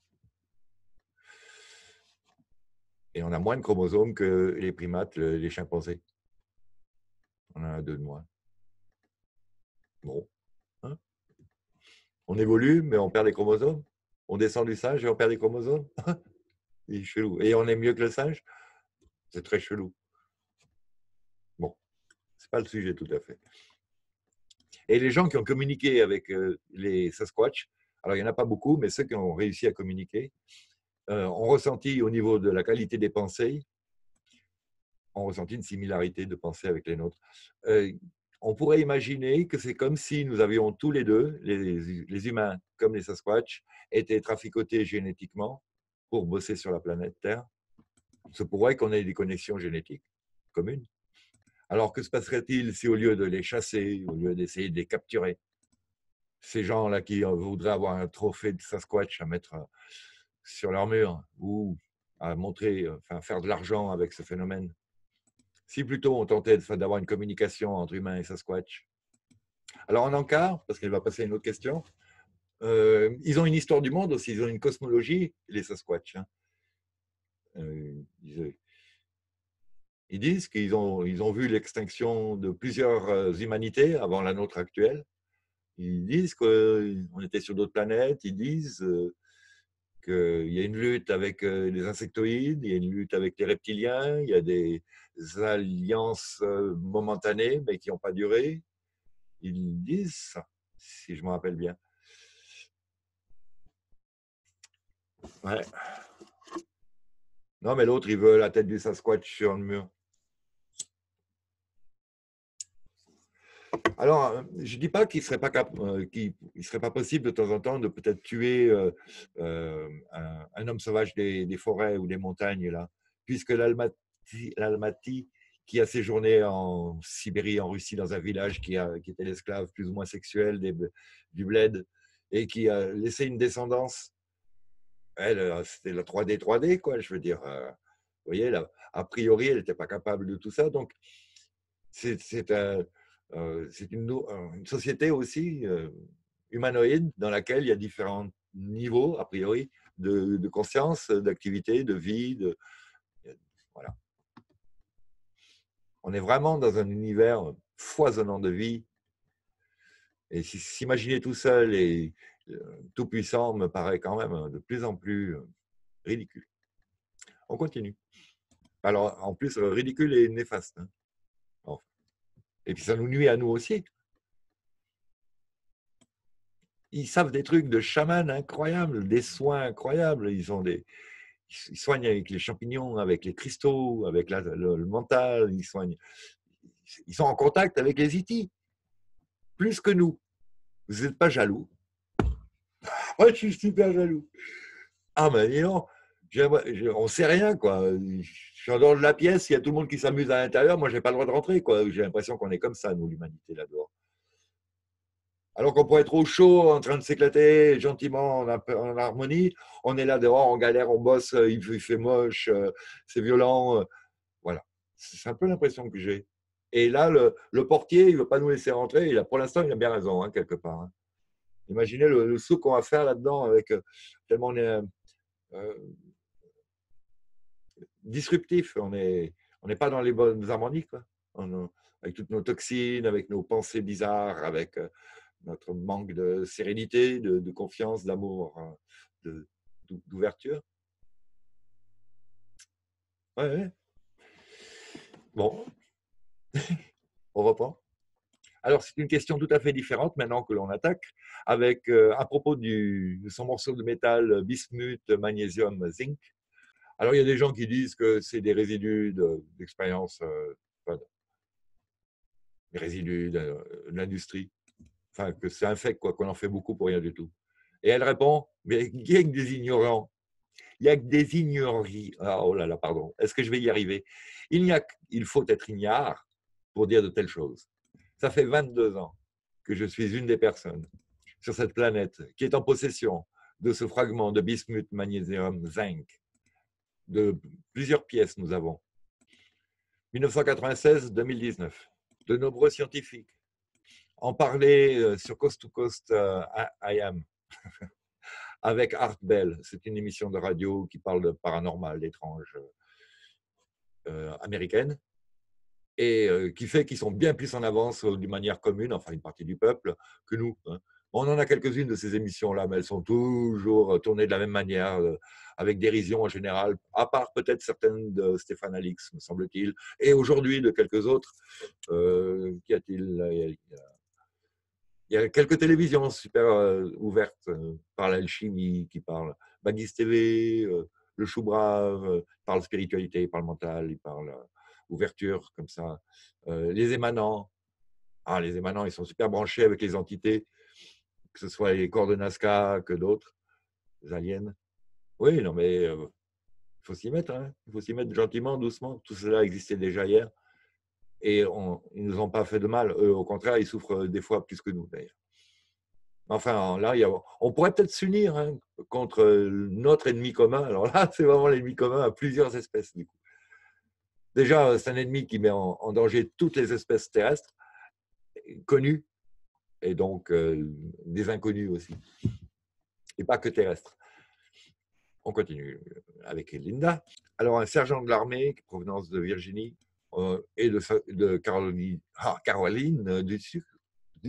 [SPEAKER 1] Et on a moins de chromosomes que les primates, les chimpanzés. On en a 2 de moins. Bon. Hein, on évolue, mais on perd des chromosomes. On descend du singe et on perd des chromosomes. C'est chelou. Et on est mieux que le singe. C'est très chelou. Bon, c'est pas le sujet tout à fait. Et les gens qui ont communiqué avec les Sasquatch, alors il n'y en a pas beaucoup, mais ceux qui ont réussi à communiquer, ont ressenti au niveau de la qualité des pensées, ont ressenti une similarité de pensée avec les nôtres. On pourrait imaginer que c'est comme si nous avions tous les deux, les humains comme les Sasquatch, été traficotés génétiquement pour bosser sur la planète Terre. Il se pourrait qu'on ait des connexions génétiques communes. Alors, que se passerait-il si au lieu de les chasser, au lieu d'essayer de les capturer, ces gens-là qui voudraient avoir un trophée de Sasquatch à mettre sur leur mur ou à montrer, enfin, faire de l'argent avec ce phénomène, si plutôt on tentait d'avoir une communication entre humains et Sasquatch. Alors, en encart, parce qu'elle va passer à une autre question, ils ont une histoire du monde aussi, ils ont une cosmologie, les Sasquatch. Hein. Ils disent qu'ils ont vu l'extinction de plusieurs humanités avant la nôtre actuelle. Ils disent qu'on était sur d'autres planètes. Ils disent qu'il y a une lutte avec les insectoïdes, il y a une lutte avec les reptiliens, il y a des alliances momentanées, mais qui n'ont pas duré. Ils disent ça, si je me rappelle bien. Ouais. Non, mais l'autre, il veut la tête du Sasquatch sur le mur. Alors, je ne dis pas qu'il ne serait pas possible de temps en temps de peut-être tuer un homme sauvage des forêts ou des montagnes, là, puisque l'Almaty, qui a séjourné en Sibérie, en Russie, dans un village qui était l'esclave plus ou moins sexuel du bled, et qui a laissé une descendance, elle, c'était la 3D, quoi, je veux dire. Vous voyez, là, a priori, elle n'était pas capable de tout ça, donc c'est une société aussi humanoïde dans laquelle il y a différents niveaux, a priori, de conscience, d'activité, de vie. Voilà. On est vraiment dans un univers foisonnant de vie. Et s'imaginer tout seul et tout puissant me paraît quand même de plus en plus ridicule. On continue. Alors, en plus, ridicule et néfaste. Hein. Enfin. Et puis, ça nous nuit à nous aussi. ils savent des trucs de chaman incroyables, des soins incroyables. Ils soignent avec les champignons, avec les cristaux, avec le mental. Ils sont en contact avec les itis, plus que nous. Vous n'êtes pas jaloux? Moi, je suis super jaloux. Ah, mais dis donc, on ne sait rien, quoi. Je suis en dehors de la pièce, il y a tout le monde qui s'amuse à l'intérieur. Moi, je n'ai pas le droit de rentrer, quoi. J'ai l'impression qu'on est comme ça, nous, l'humanité, là-dehors. Alors qu'on pourrait être au chaud, en train de s'éclater gentiment en harmonie, on est là dehors, on galère, on bosse, il fait moche, c'est violent. Voilà. C'est un peu l'impression que j'ai. Et là, le portier, il ne veut pas nous laisser rentrer. Pour l'instant, il a bien raison, hein, quelque part. Hein. Imaginez le saut qu'on va faire là-dedans, avec tellement on est disruptif. On n'est pas dans les bonnes harmonies, quoi. Avec toutes nos toxines, avec nos pensées bizarres, avec notre manque de sérénité, de confiance, d'amour, d'ouverture. Ouais, ouais. Bon, on reprend. Alors, c'est une question tout à fait différente maintenant que l'on attaque, avec à propos de son morceau de métal bismuth, magnésium, zinc. Alors, il y a des gens qui disent que c'est des résidus d'expérience, des résidus de l'industrie. Enfin, que c'est un fait, quoi, qu'on en fait beaucoup pour rien du tout. Et elle répond, mais il y a que des ignorants. Il n'y a que des ignories. Ah, oh là là, pardon. Est-ce que je vais y arriver? Il faut être ignare pour dire de telles choses. Ça fait 22 ans que je suis une des personnes sur cette planète qui est en possession de ce fragment de bismuth, magnésium, zinc. De plusieurs pièces, nous avons. 1996-2019. De nombreux scientifiques en parlaient sur Coast to Coast I Am. Avec Art Bell. C'est une émission de radio qui parle de paranormal, d'étrange américaine, et qui fait qu'ils sont bien plus en avance d'une manière commune, enfin une partie du peuple, que nous. Hein. On en a quelques-unes de ces émissions-là, mais elles sont toujours tournées de la même manière, avec dérision en général, à part peut-être certaines de Stéphane Alix, me semble-t-il, et aujourd'hui de quelques autres. Qu'y a-t-il? Il y a quelques télévisions super ouvertes par l'alchimie qui parlent. Bagis TV, Le Chou Brave, parle spiritualité, il parle mental, il parle ouverture, comme ça. Les émanants. Ah, les émanants, ils sont super branchés avec les entités, que ce soit les corps de Nazca que d'autres, les aliens. Oui, non, mais il faut s'y mettre. Hein. Il faut s'y mettre gentiment, doucement. Tout cela existait déjà hier. Et ils ne nous ont pas fait de mal. Eux, au contraire, ils souffrent des fois plus que nous, d'ailleurs. Enfin, là, on pourrait peut-être s'unir hein, contre notre ennemi commun. Alors là, c'est vraiment l'ennemi commun à plusieurs espèces, du coup. Déjà, c'est un ennemi qui met en danger toutes les espèces terrestres, connues, et donc des inconnus aussi. Et pas que terrestres. On continue avec Linda. Alors, un sergent de l'armée, provenance de Virginie, et de Caroline du sucre. Du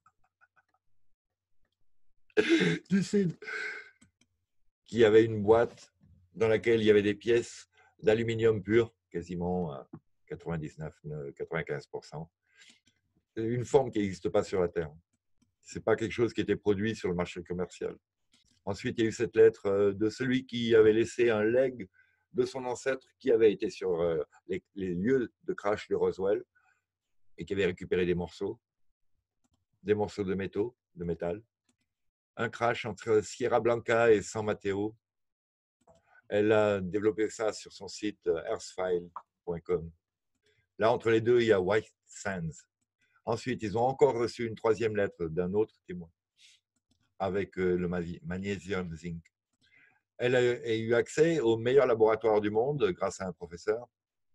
[SPEAKER 1] Sud, qui avait une boîte dans laquelle il y avait des pièces d'aluminium pur, quasiment à 99-95%. C'est une forme qui n'existe pas sur la Terre. Ce n'est pas quelque chose qui était produit sur le marché commercial. Ensuite, il y a eu cette lettre de celui qui avait laissé un legs de son ancêtre qui avait été sur les lieux de crash de Roswell et qui avait récupéré des morceaux de métaux, de métal. Un crash entre Sierra Blanca et San Mateo. Elle a développé ça sur son site earthfile.com. Là, entre les deux, il y a White Sands. Ensuite, ils ont encore reçu une troisième lettre d'un autre témoin avec le magnésium zinc. Elle a eu accès au meilleur laboratoire du monde grâce à un professeur.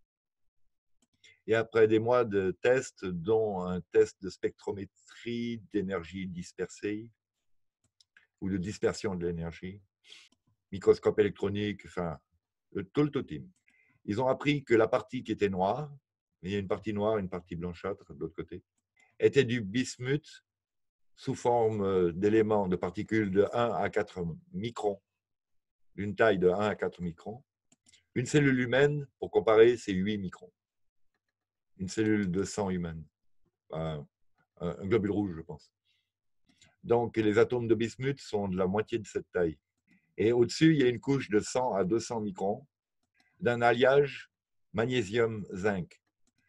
[SPEAKER 1] Et après des mois de tests, dont un test de spectrométrie d'énergie dispersée ou de dispersion de l'énergie, microscope électronique, enfin, tout le totem. Ils ont appris que la partie qui était noire, il y a une partie noire et une partie blanchâtre de l'autre côté, était du bismuth sous forme d'éléments, de particules de 1 à 4 microns, d'une taille de 1 à 4 microns. Une cellule humaine, pour comparer, c'est 8 microns. Une cellule de sang humaine. Un globule rouge, je pense. Donc, les atomes de bismuth sont de la moitié de cette taille. Et au-dessus, il y a une couche de 100 à 200 microns d'un alliage magnésium-zinc.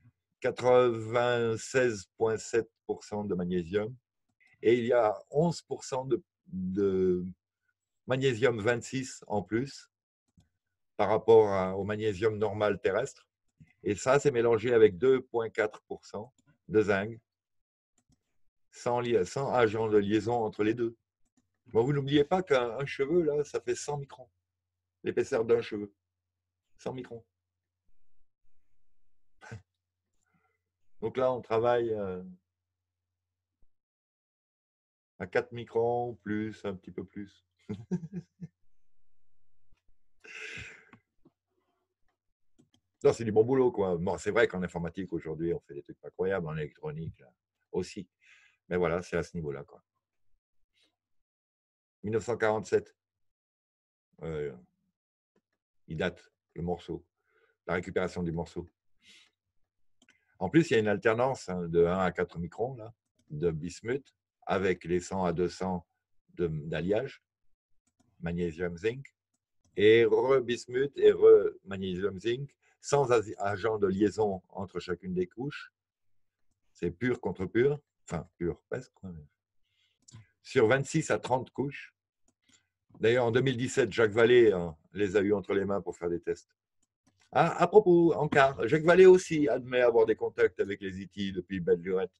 [SPEAKER 1] 96,7% de magnésium. Et il y a 11% de magnésium 26 en plus par rapport au magnésium normal terrestre. Et ça, c'est mélangé avec 2,4% de zinc, sans agent de liaison entre les deux. Bon, vous n'oubliez pas qu'un cheveu, là, ça fait 100 microns. L'épaisseur d'un cheveu. 100 microns. Donc là, on travaille à 4 microns, plus, un petit peu plus. Non, c'est du bon boulot, quoi. Bon, c'est vrai qu'en informatique, aujourd'hui, on fait des trucs pas croyables, en électronique là, aussi. Mais voilà, c'est à ce niveau-là, quoi. 1947. Il date, le morceau. La récupération du morceau. En plus, il y a une alternance de 1 à 4 microns là, de bismuth avec les 100 à 200 d'alliage, magnésium zinc, et re-bismuth et re-magnésium zinc, sans agent de liaison entre chacune des couches. C'est pur contre pur, enfin pur presque, sur 26 à 30 couches. D'ailleurs, en 2017, Jacques Vallée les a eu entre les mains pour faire des tests. Ah, à propos, encore, Jacques Vallée aussi admet avoir des contacts avec les IT depuis belle lurette.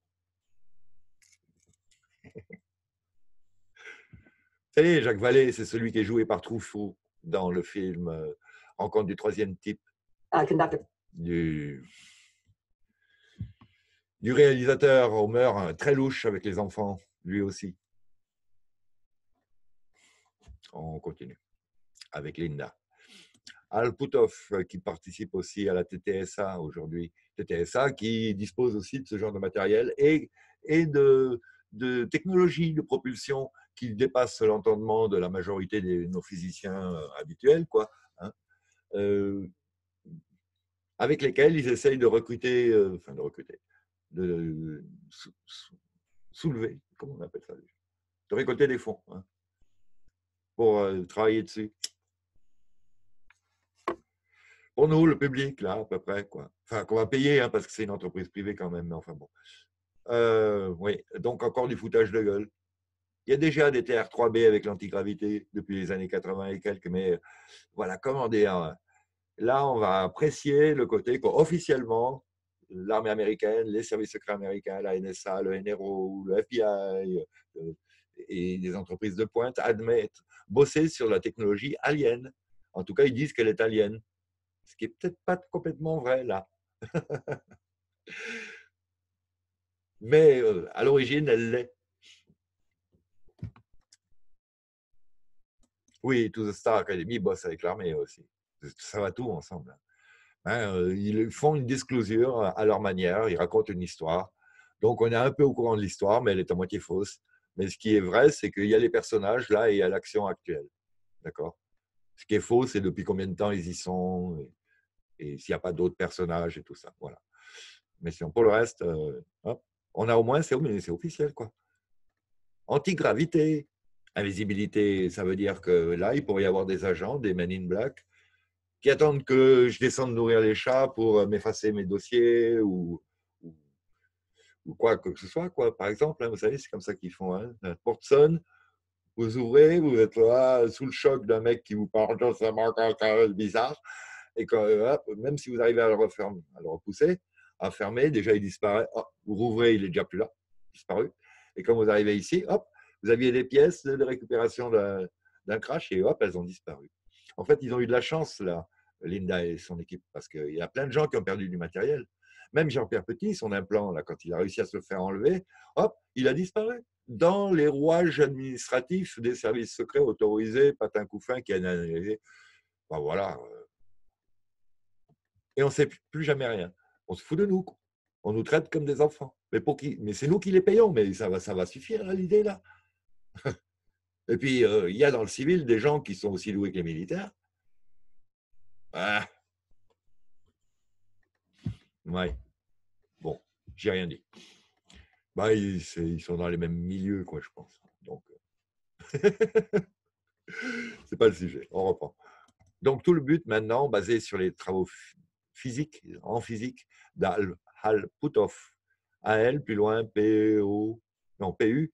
[SPEAKER 1] Vous savez, Jacques Vallée, c'est celui qui est joué par Truffaut dans le film Rencontre du troisième type
[SPEAKER 3] Conductor.
[SPEAKER 1] du réalisateur Homer, très louche avec les enfants, lui aussi. On continue avec Linda. Al Puthoff, qui participe aussi à la TTSA aujourd'hui. TTSA qui dispose aussi de ce genre de matériel et de technologies de propulsion qui dépassent l'entendement de la majorité de nos physiciens habituels, quoi, hein, avec lesquels ils essayent de recruter, de soulever, comment on appelle ça, de récolter des fonds, hein, pour travailler dessus. Pour nous, le public, là, à peu près, quoi. Enfin, qu'on va payer, hein, parce que c'est une entreprise privée quand même, mais enfin bon. Oui, donc encore du foutage de gueule. Il y a déjà des TR3B avec l'antigravité depuis les années 80 et quelques, mais voilà, comment dire. Là, on va apprécier le côté qu'officiellement, l'armée américaine, les services secrets américains, la NSA, le NRO, le FBI et des entreprises de pointe admettent bosser sur la technologie alien. En tout cas, ils disent qu'elle est alien. Ce qui n'est peut-être pas complètement vrai là. Mais à l'origine, elle l'est. Oui, To the Star Academy bosse avec l'armée aussi. Ça va tout ensemble. Hein, ils font une disclosure à leur manière, ils racontent une histoire. Donc on est un peu au courant de l'histoire, mais elle est à moitié fausse. Mais ce qui est vrai, c'est qu'il y a les personnages là et il y a l'action actuelle. D'accord. Ce qui est faux, c'est depuis combien de temps ils y sont et s'il n'y a pas d'autres personnages et tout ça. Voilà. Mais sinon, pour le reste, hop, on a au moins, c'est officiel, quoi. Antigravité. Invisibilité, ça veut dire que là, il pourrait y avoir des agents, des men in black, qui attendent que je descende nourrir les chats pour m'effacer mes dossiers ou quoi que ce soit, quoi. Par exemple, hein, vous savez, c'est comme ça qu'ils font. Hein. La porte sonne, vous ouvrez, vous êtes là sous le choc d'un mec qui vous parle bizarre, et quand, hop, même si vous arrivez à le refermer, à le repousser, à fermer, déjà il disparaît. Oh, vous rouvrez, il est déjà plus là, disparu. Et quand vous arrivez ici, hop, vous aviez des pièces de récupération d'un crash et hop, elles ont disparu. En fait, ils ont eu de la chance, là, Linda et son équipe, parce qu'il y a plein de gens qui ont perdu du matériel. Même Jean-Pierre Petit, son implant, là, quand il a réussi à se le faire enlever, hop, il a disparu dans les rouages administratifs des services secrets autorisés, Patin Couffin qui a analysé. Ben voilà. Et on ne sait plus jamais rien. On se fout de nous. On nous traite comme des enfants. Mais pour qui? Mais c'est nous qui les payons, mais ça va suffire, l'idée là. Et puis, il y a dans le civil des gens qui sont aussi doués que les militaires. Ah. Ouais. Bon, j'ai rien dit. Bah, ils sont dans les mêmes milieux, quoi, je pense. Donc, c'est pas le sujet. On reprend. Donc, tout le but maintenant, basé sur les travaux physiques, en physique, d'Al Puthoff. AL, plus loin, P-O, non,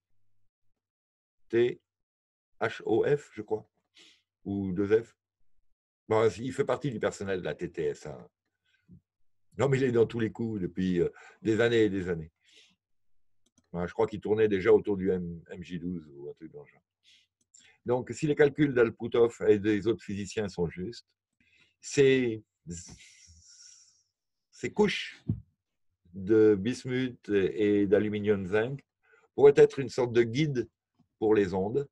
[SPEAKER 1] P-U-T-H-O-F, je crois, ou 2F. Bon, il fait partie du personnel de la TTS. Hein. Non, mais il est dans tous les coups depuis des années et des années. Je crois qu'il tournait déjà autour du MJ12 ou un truc dans le genre. Donc, si les calculs d'Al-Puthoff et des autres physiciens sont justes, ces couches de bismuth et d'aluminium zinc pourraient être une sorte de guide pour les ondes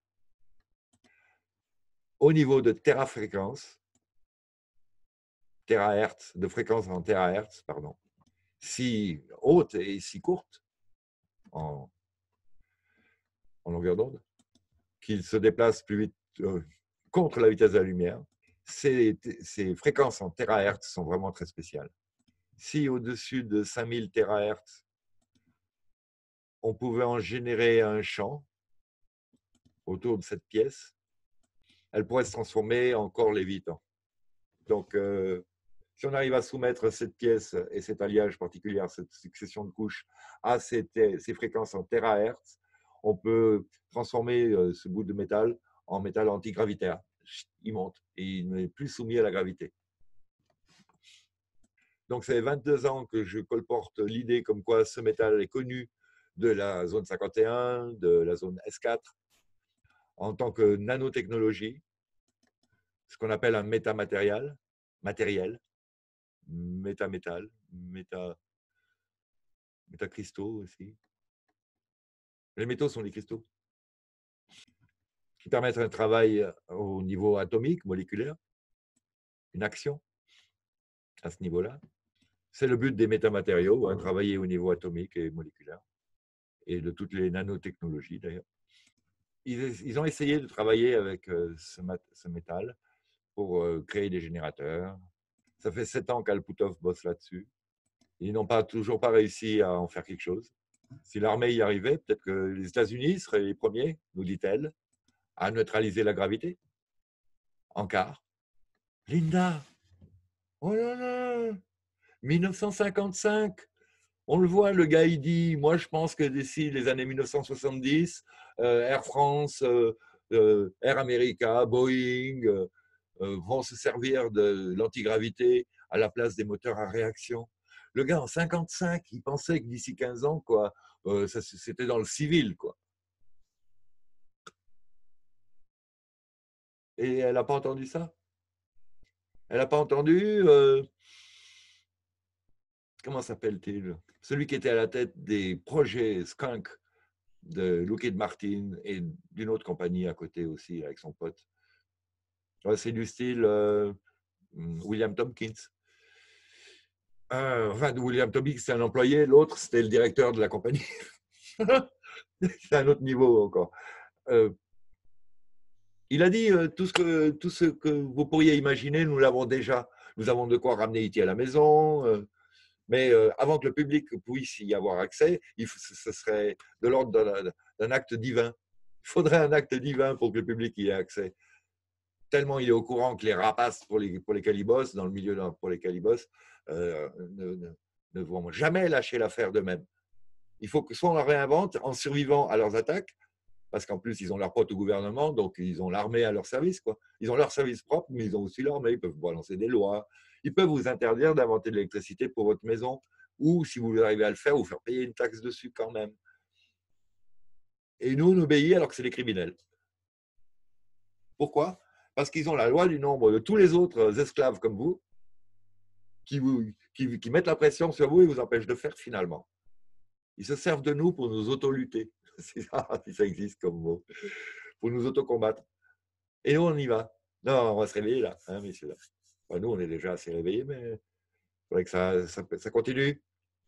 [SPEAKER 1] au niveau de terafréquence, terahertz, de fréquence en terahertz, pardon, si haute et si courte en longueur d'onde, qu'il se déplace plus vite contre la vitesse de la lumière. Ces fréquences en terahertz sont vraiment très spéciales. Si au-dessus de 5000 terahertz, on pouvait en générer un champ autour de cette pièce, elle pourrait se transformer en corps lévitant. Donc, si on arrive à soumettre cette pièce et cet alliage particulier, cette succession de couches, à ces fréquences en terahertz, on peut transformer ce bout de métal en métal antigravitaire. Il monte et il n'est plus soumis à la gravité. Donc, ça fait 22 ans que je colporte l'idée comme quoi ce métal est connu de la zone 51, de la zone S4, en tant que nanotechnologie, ce qu'on appelle un métamatériel, métamétal, métacristaux aussi. Les métaux sont des cristaux qui permettent un travail au niveau atomique, moléculaire, une action à ce niveau-là. C'est le but des métamatériaux, hein, travailler au niveau atomique et moléculaire, et de toutes les nanotechnologies d'ailleurs. Ils ont essayé de travailler avec ce métal pour créer des générateurs. Ça fait 7 ans qu'Al-Puthoff bosse là-dessus. Ils n'ont toujours pas réussi à en faire quelque chose. Si l'armée y arrivait, peut-être que les États-Unis seraient les premiers, nous dit-elle, à neutraliser la gravité en quart. Linda, oh là là, 1955, on le voit, le gars, il dit, moi je pense que d'ici les années 1970, Air France, Air America, Boeing vont se servir de l'antigravité à la place des moteurs à réaction. Le gars, en 55, il pensait que d'ici 15 ans, quoi, c'était dans le civil, quoi. Et elle n'a pas entendu ça. Elle n'a pas entendu, comment s'appelle-t-il? Celui qui était à la tête des projets Skunk de Lockheed Martin et d'une autre compagnie à côté aussi, avec son pote. C'est du style William Tompkins. Enfin, William Tompkins, c'est un employé, l'autre, c'était le directeur de la compagnie. C'est un autre niveau encore. Il a dit tout ce que vous pourriez imaginer, nous l'avons déjà. Nous avons de quoi ramener E.T. à la maison, mais avant que le public puisse y avoir accès, ce serait de l'ordre d'un acte divin. Il faudrait un acte divin pour que le public y ait accès. Tellement il est au courant que les rapaces pour lesquels il bosse, dans le milieu pour lesquels il bosse, ne vont jamais lâcher l'affaire d'eux-mêmes. Il faut que soit on la réinvente en survivant à leurs attaques, parce qu'en plus, ils ont leurs potes au gouvernement, donc ils ont l'armée à leur service, quoi. Ils ont leur service propre, mais ils ont aussi l'armée. Ils peuvent balancer des lois. Ils peuvent vous interdire d'inventer de l'électricité pour votre maison, ou si vous arrivez à le faire, vous faire payer une taxe dessus quand même. Et nous, on obéit alors que c'est les criminels. Pourquoi? Parce qu'ils ont la loi du nombre de tous les autres esclaves comme vous, qui mettent la pression sur vous et vous empêchent de faire finalement. Ils se servent de nous pour nous auto-lutter. C'est ça, si ça existe comme mot. Pour nous auto-combattre. Et nous, on y va. Non, on va se réveiller là, hein, messieurs. Enfin, nous, on est déjà assez réveillés, mais il faudrait que ça continue.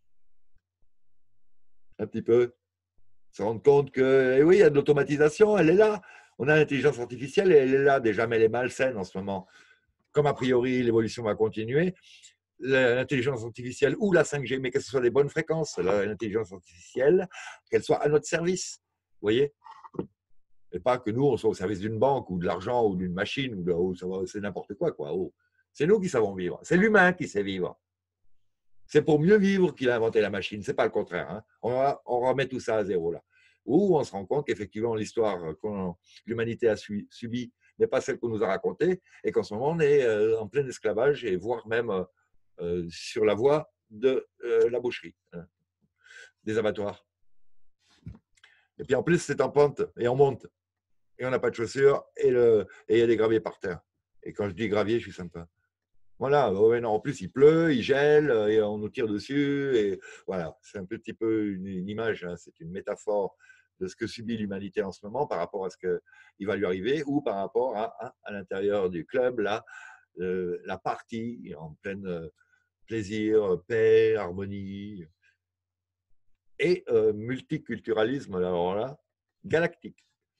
[SPEAKER 1] Un petit peu. Se rendre compte que, oui, il y a de l'automatisation, elle est là. On a l'intelligence artificielle, elle est là déjà, mais elle est malsaine en ce moment. Comme a priori, l'évolution va continuer, l'intelligence artificielle ou la 5G, mais que ce soit des bonnes fréquences, l'intelligence artificielle, qu'elle soit à notre service. Vous voyez? Et pas que nous, on soit au service d'une banque ou de l'argent ou d'une machine, ou c'est n'importe quoi. C'est nous qui savons vivre. C'est l'humain qui sait vivre. C'est pour mieux vivre qu'il a inventé la machine. Ce n'est pas le contraire. Hein. On remet tout ça à zéro là. Où on se rend compte qu'effectivement, l'histoire que l'humanité a subie n'est pas celle qu'on nous a racontée et qu'en ce moment, on est en plein esclavage et voire même sur la voie de la boucherie, hein, des abattoirs. Et puis en plus, c'est en pente et on monte. Et on n'a pas de chaussures et il y a des graviers par terre. Et quand je dis gravier, je suis sympa. Voilà, non, en plus il pleut, il gèle et on nous tire dessus. Et voilà, c'est un petit peu une image, hein, c'est une métaphore de ce que subit l'humanité en ce moment par rapport à ce qui va lui arriver ou par rapport à l'intérieur du club, là, la partie en plein plaisir, paix, harmonie et multiculturalisme, alors là, galactique.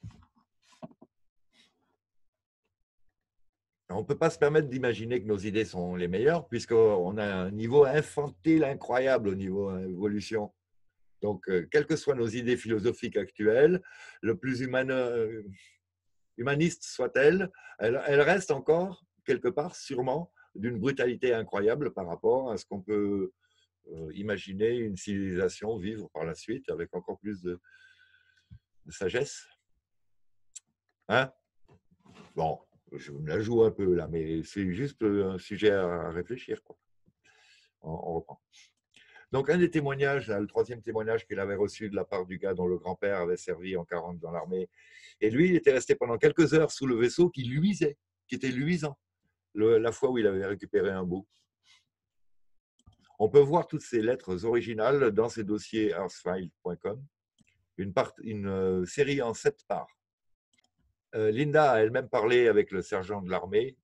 [SPEAKER 1] On ne peut pas se permettre d'imaginer que nos idées sont les meilleures puisqu'on a un niveau infantile incroyable au niveau évolution. Donc, quelles que soient nos idées philosophiques actuelles, le plus humaniste soit-elle, elle reste encore, quelque part, sûrement, d'une brutalité incroyable par rapport à ce qu'on peut imaginer une civilisation vivre par la suite avec encore plus de sagesse. Hein? Bon. Je me la joue un peu là, mais c'est juste un sujet à réfléchir, quoi. On reprend. Donc, un des témoignages, là, le troisième témoignage qu'il avait reçu de la part du gars dont le grand-père avait servi en 40 dans l'armée. Et lui, il était resté pendant quelques heures sous le vaisseau qui luisait, qui était luisant, la fois où il avait récupéré un bout. On peut voir toutes ces lettres originales dans ces dossiers earthfile.com, une série en 7 parts. Linda a elle-même parlé avec le sergent de l'armée.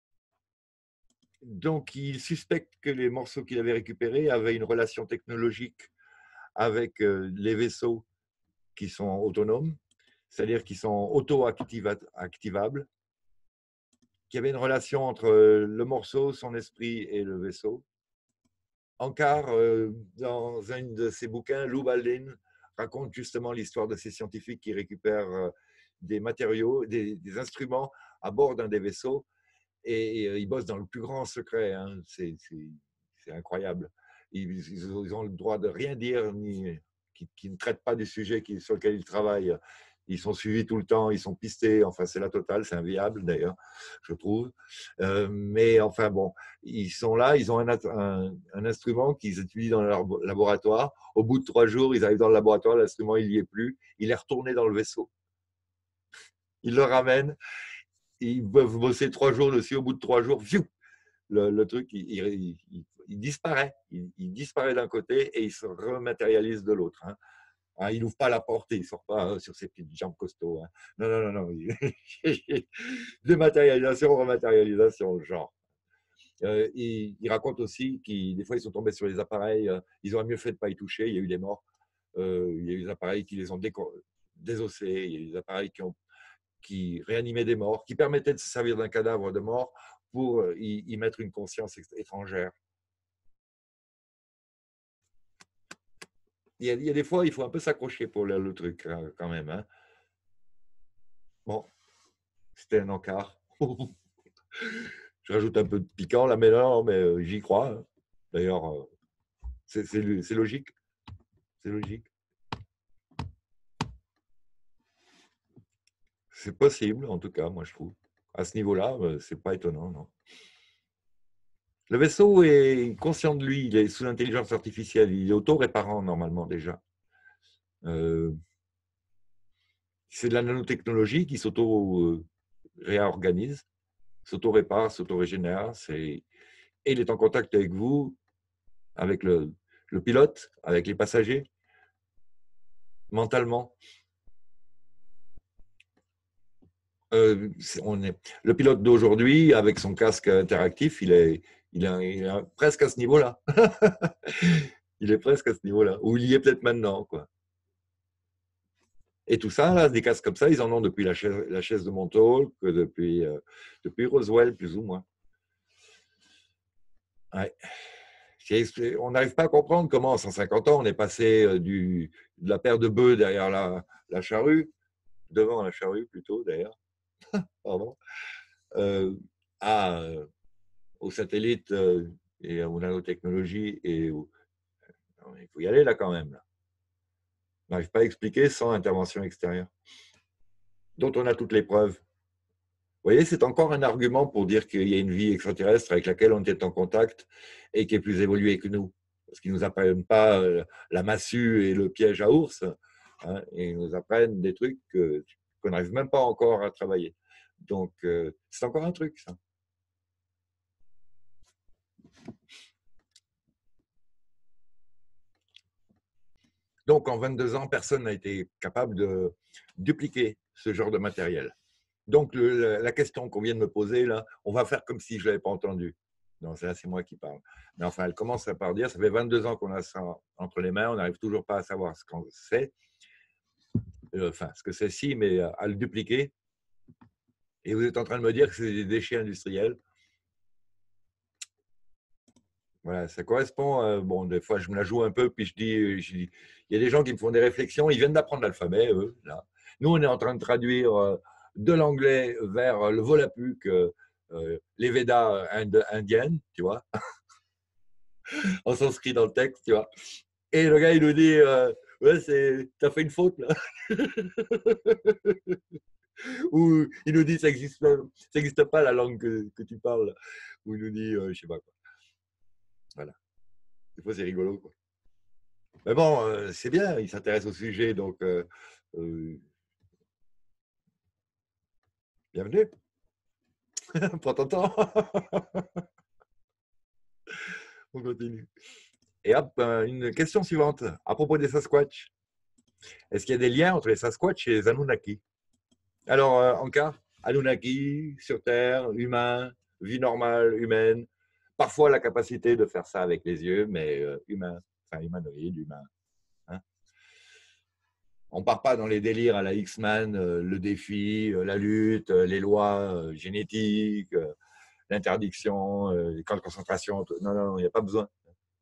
[SPEAKER 1] Donc, il suspecte que les morceaux qu'il avait récupérés avaient une relation technologique avec les vaisseaux qui sont autonomes, c'est-à-dire qui sont auto-activables, qu'il y avait une relation entre le morceau, son esprit et le vaisseau. Ankar, dans un de ses bouquins, Lou Baldwin raconte justement l'histoire de ces scientifiques qui récupèrent des matériaux, des instruments à bord d'un des vaisseaux et ils bossent dans le plus grand secret. Hein. C'est incroyable. Ils ont le droit de rien dire, qui ne traitent pas du sujet sur lequel ils travaillent. Ils sont suivis tout le temps, ils sont pistés. Enfin, c'est la totale, c'est inviable d'ailleurs, je trouve. Mais enfin bon, ils sont là, ils ont un instrument qu'ils étudient dans leur laboratoire. Au bout de 3 jours, ils arrivent dans le laboratoire, l'instrument, il n'y est plus. Il est retourné dans le vaisseau. Ils le ramènent. Ils peuvent bosser 3 jours dessus. Au bout de 3 jours, le truc, il disparaît. Il disparaît d'un côté et il se rematérialise de l'autre. Hein. Hein, il n'ouvre pas la porte et il ne sort pas sur ses petites jambes costauds. Hein. Non. Dématérialisation, rematérialisation, genre. Il raconte aussi que des fois, ils sont tombés sur les appareils. Ils auraient mieux fait de ne pas y toucher. Il y a eu des morts. Il y a eu des appareils qui les ont désossés. Il y a eu des appareils qui réanimaient des morts, qui permettaient de se servir d'un cadavre de mort pour y mettre une conscience étrangère. Il y a des fois, il faut un peu s'accrocher pour le truc, hein, quand même. Hein. Bon, c'était un encart. Je rajoute un peu de piquant là, mais non, mais j'y crois. Hein. D'ailleurs, c'est logique. C'est logique. C'est possible, en tout cas, moi, je trouve. À ce niveau-là, c'est pas étonnant, non. Le vaisseau est conscient de lui, il est sous l'intelligence artificielle, il est auto-réparant normalement déjà. C'est de la nanotechnologie qui s'auto-réorganise, s'auto-répare, s'auto-régénère, et il est en contact avec vous, avec le pilote, avec les passagers, mentalement. Le pilote d'aujourd'hui, avec son casque interactif, il est presque à ce niveau-là. Il est presque à ce niveau-là, ou il y est peut-être maintenant, quoi. Et tout ça, là, des casques comme ça, ils en ont depuis la chaise de Montauk, depuis Roswell, plus ou moins. Ouais. On n'arrive pas à comprendre comment, en 150 ans, on est passé de la paire de bœufs derrière la charrue, devant la charrue plutôt d'ailleurs, pardon, euh, à, aux satellites et aux nanotechnologies. Il faut y aller là quand même. Là. On n'arrive pas à expliquer sans intervention extérieure, dont on a toutes les preuves. Vous voyez, c'est encore un argument pour dire qu'il y a une vie extraterrestre avec laquelle on est en contact et qui est plus évoluée que nous. Parce qu'ils ne nous apprennent pas la massue et le piège à ours, hein, et ils nous apprennent des trucs qu'on n'arrive même pas encore à travailler. Donc, c'est encore un truc, ça. Donc, en 22 ans, personne n'a été capable de dupliquer ce genre de matériel. Donc, la question qu'on vient de me poser, là, on va faire comme si je ne l'avais pas entendu. Non, c'est moi qui parle. Mais enfin, elle commence par dire, ça fait 22 ans qu'on a ça entre les mains, on n'arrive toujours pas à savoir ce qu'on sait, enfin, ce que c'est si, mais à le dupliquer. Et vous êtes en train de me dire que c'est des déchets industriels. Voilà, ça correspond. Bon, des fois, je me la joue un peu, puis je dis, il y a des gens qui me font des réflexions, ils viennent d'apprendre l'alphabet, eux. Là. Nous, on est en train de traduire de l'anglais vers le Volapük, les Védas indiennes, tu vois, en sanskrit dans le texte, tu vois. Et le gars, il nous dit, ouais, t'as fait une faute, là. Ou il nous dit, ça n'existe pas la langue que tu parles. Ou il nous dit, je sais pas quoi. Voilà. Des fois, c'est rigolo, quoi. Mais bon, c'est bien, il s'intéresse au sujet, donc bienvenue. Prends ton temps. On continue. Et hop, une question suivante. À propos des Sasquatch, est-ce qu'il y a des liens entre les Sasquatch et les Anunnaki? Alors, Anka, Anunnaki, sur Terre, humain, vie normale, humaine, parfois la capacité de faire ça avec les yeux, mais humain, enfin humanoïde, humain. Hein. On ne part pas dans les délires à la X-Men, le défi, la lutte, les lois génétiques, l'interdiction, les camps de concentration. Non, non, il n'y a pas besoin.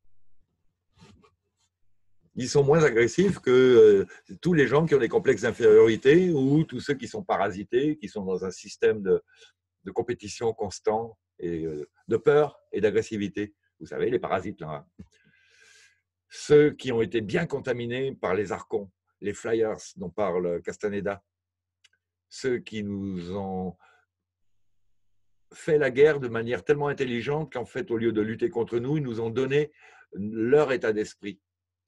[SPEAKER 1] Ils sont moins agressifs que tous les gens qui ont des complexes d'infériorité ou tous ceux qui sont parasités, qui sont dans un système de compétition constant et de peur et d'agressivité. Vous savez, les parasites, là. Ceux qui ont été bien contaminés par les archons, les flyers dont parle Castaneda, ceux qui nous ont fait la guerre de manière tellement intelligente qu'en fait, au lieu de lutter contre nous, ils nous ont donné leur état d'esprit.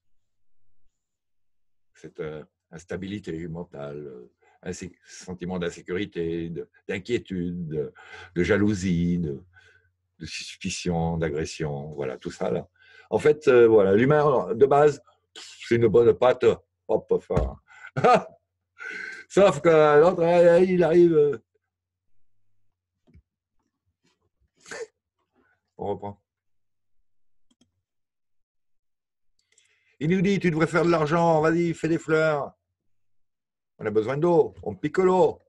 [SPEAKER 1] Cette instabilité mentale, un sentiment d'insécurité, d'inquiétude, de jalousie, de suspicion, d'agression, voilà, tout ça là. En fait, voilà, l'humain de base, c'est une bonne patte, hop, enfin. Sauf que l'autre, il arrive. On reprend. Il nous dit, tu devrais faire de l'argent, vas-y, fais des fleurs. On a besoin d'eau, on pique l'eau.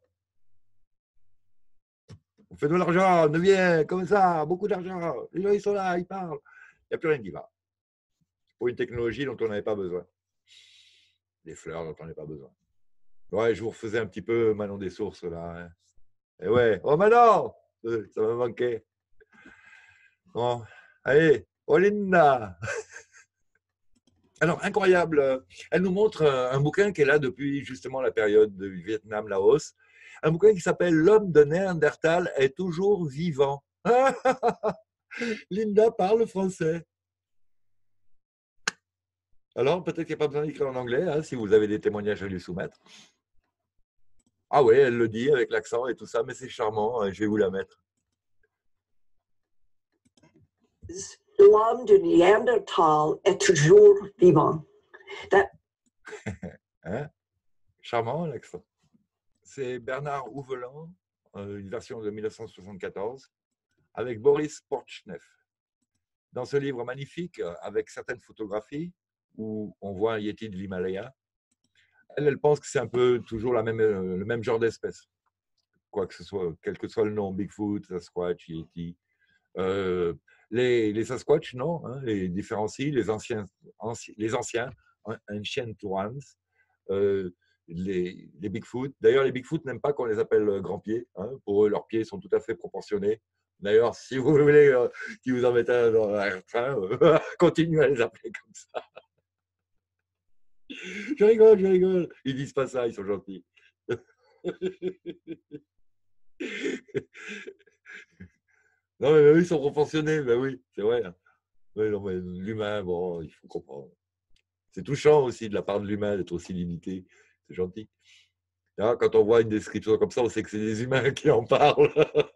[SPEAKER 1] On fait de l'argent, on devient comme ça, beaucoup d'argent. Les gens, ils sont là, ils parlent. Il n'y a plus rien qui va. Pour une technologie dont on n'avait pas besoin. Des fleurs dont on n'avait pas besoin. Ouais, je vous refaisais un petit peu Manon des Sources, là. Hein. Et ouais, oh Manon, ça m'a manqué. Bon, allez, Olinda. Alors, incroyable. Elle nous montre un bouquin qui est là depuis justement la période du Vietnam-Laos. Un bouquin qui s'appelle L'homme de Néandertal est toujours vivant. Linda parle français. Alors, peut-être qu'il n'y a pas besoin d'écrire en anglais, hein, si vous avez des témoignages à lui soumettre. Ah oui, elle le dit avec l'accent et tout ça, mais c'est charmant. Je vais vous la mettre.
[SPEAKER 3] L'homme de Néandertal est toujours vivant.
[SPEAKER 1] Hein? Charmant l'accent. C'est Bernard Houvelan, une version de 1974, avec Boris Porchnev. Dans ce livre magnifique, avec certaines photographies, où on voit un yéti de l'Himalaya, elle pense que c'est un peu toujours le même genre d'espèce. Quoi que ce soit, quel que soit le nom, Bigfoot, Sasquatch, Yéti, Les Sasquatch, non, hein, les différencient, les anciens ancient ones, les Bigfoot. D'ailleurs, les Bigfoot n'aiment pas qu'on les appelle grands pieds. Hein. Pour eux, leurs pieds sont tout à fait proportionnés. D'ailleurs, si vous voulez qu'ils vous en mettent un dans un train, continuez à les appeler comme ça. Je rigole, je rigole. Ils disent pas ça, ils sont gentils. Non, mais eux, ils sont proportionnés, ben oui, c'est vrai. Ouais, non, mais l'humain, bon, il faut comprendre. C'est touchant aussi de la part de l'humain d'être aussi limité. C'est gentil. Là, quand on voit une description comme ça, on sait que c'est des humains qui en parlent.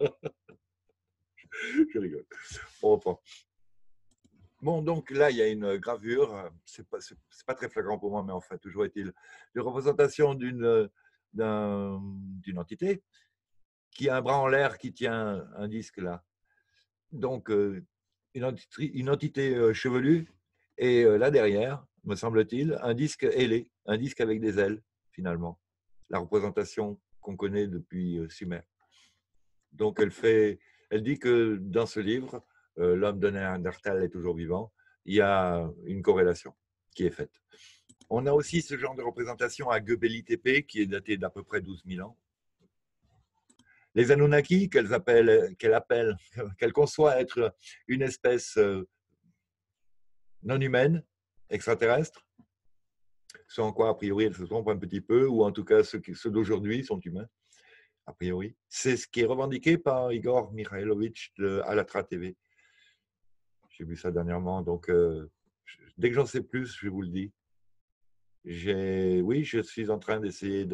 [SPEAKER 1] Je rigole. On reprend. Bon, donc là, il y a une gravure. C'est pas très flagrant pour moi, mais enfin, toujours est-il une représentation d'une entité qui a un bras en l'air qui tient un disque là. Donc, une entité chevelue et là derrière, me semble-t-il, un disque ailé, un disque avec des ailes, finalement. La représentation qu'on connaît depuis Sumer. Donc, elle dit que dans ce livre, l'homme de Néandertal est toujours vivant, il y a une corrélation qui est faite. On a aussi ce genre de représentation à Göbekli Tepe qui est daté d'à peu près 12 000 ans. Les Anunnaki, qu'elle conçoit être une espèce non humaine, extraterrestre, ce en quoi, a priori, elle se trompe un petit peu, ou en tout cas, ceux d'aujourd'hui sont humains, a priori. C'est ce qui est revendiqué par Igor Mikhailovich de Alatra TV. J'ai vu ça dernièrement, donc dès que j'en sais plus, je vous le dis. Oui, je suis en train d'essayer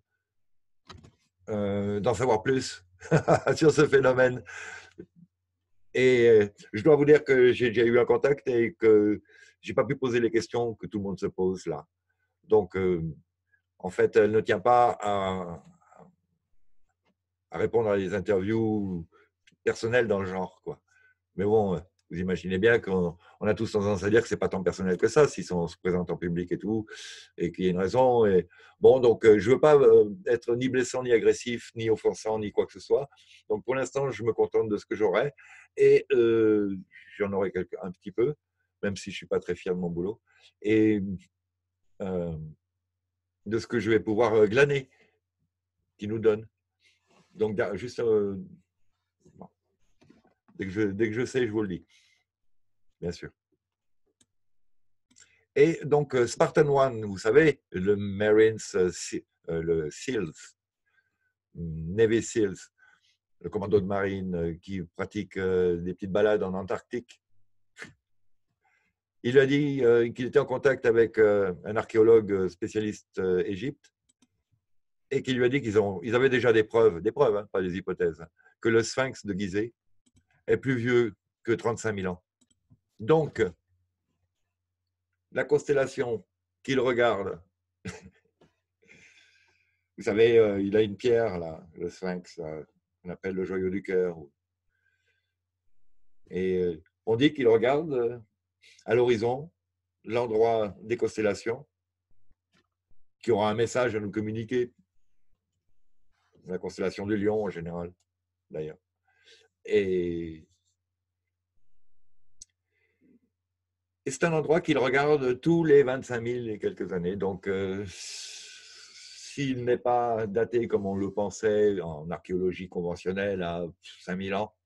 [SPEAKER 1] d'en savoir plus sur ce phénomène. Et je dois vous dire que j'ai déjà eu un contact et que je n'ai pas pu poser les questions que tout le monde se pose là. Donc, en fait, elle ne tient pas à répondre à des interviews personnelles dans le genre, quoi. Mais bon, vous imaginez bien qu'on a tous tendance à dire que c'est pas tant personnel que ça, si on se présente en public et tout, et qu'il y a une raison. Et bon, donc je veux pas être ni blessant, ni agressif, ni offensant, ni quoi que ce soit. Donc pour l'instant, je me contente de ce que j'aurai, et j'en aurai un petit peu, même si je suis pas très fier de mon boulot, et de ce que je vais pouvoir glaner, qui nous donne. Donc juste bon. Dès que je sais, je vous le dis, bien sûr. Et donc, Spartan One, vous savez, le Marines, le SEALs, Navy SEALs, le commando de marine qui pratique des petites balades en Antarctique. Il a dit qu'il était en contact avec un archéologue spécialiste Égypte et qui lui a dit qu'ils avaient déjà des preuves, hein, pas des hypothèses, que le Sphinx de Gizeh est plus vieux que 35 000 ans. Donc, la constellation qu'il regarde, vous savez, il a une pierre, là, le Sphinx, qu'on appelle le joyau du cœur. Et on dit qu'il regarde à l'horizon l'endroit des constellations qui aura un message à nous communiquer. La constellation du Lion, en général, d'ailleurs. Et c'est un endroit qu'il regarde tous les 25 000 et quelques années. Donc, s'il n'est pas daté comme on le pensait en archéologie conventionnelle à 5 000 ans,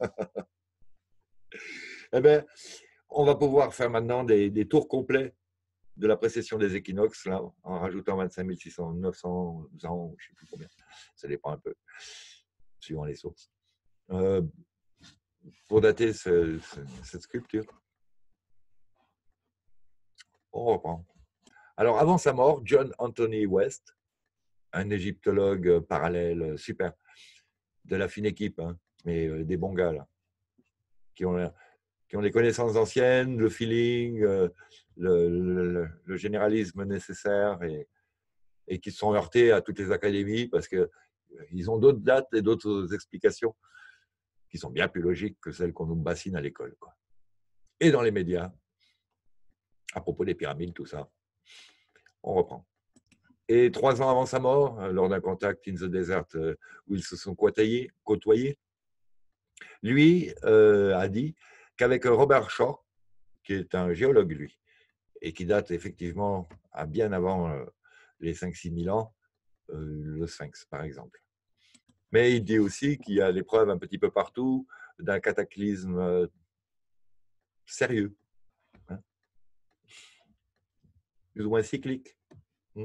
[SPEAKER 1] eh bien, on va pouvoir faire maintenant des tours complets de la précession des équinoxes, là, en rajoutant 25 600, 900 ans, je ne sais plus combien. Ça dépend un peu, suivant les sources. Pour dater cette sculpture. On reprend. Alors, avant sa mort, John Anthony West, un égyptologue parallèle super, de la fine équipe, hein, mais des bons gars, là, qui ont des connaissances anciennes, le feeling, le généralisme nécessaire et qui se sont heurtés à toutes les académies parce qu'ils ont d'autres dates et d'autres explications qui sont bien plus logiques que celles qu'on nous bassine à l'école, quoi. Et dans les médias, à propos des pyramides, tout ça. On reprend. Et 3 ans avant sa mort, lors d'un contact in the desert où ils se sont côtoyés, Lui a dit qu'avec Robert Shaw, qui est un géologue, lui, et qui date effectivement à bien avant les 5-6 000 ans, le Sphinx, par exemple. Mais il dit aussi qu'il y a des preuves un petit peu partout d'un cataclysme sérieux, hein, plus ou moins cyclique, hein,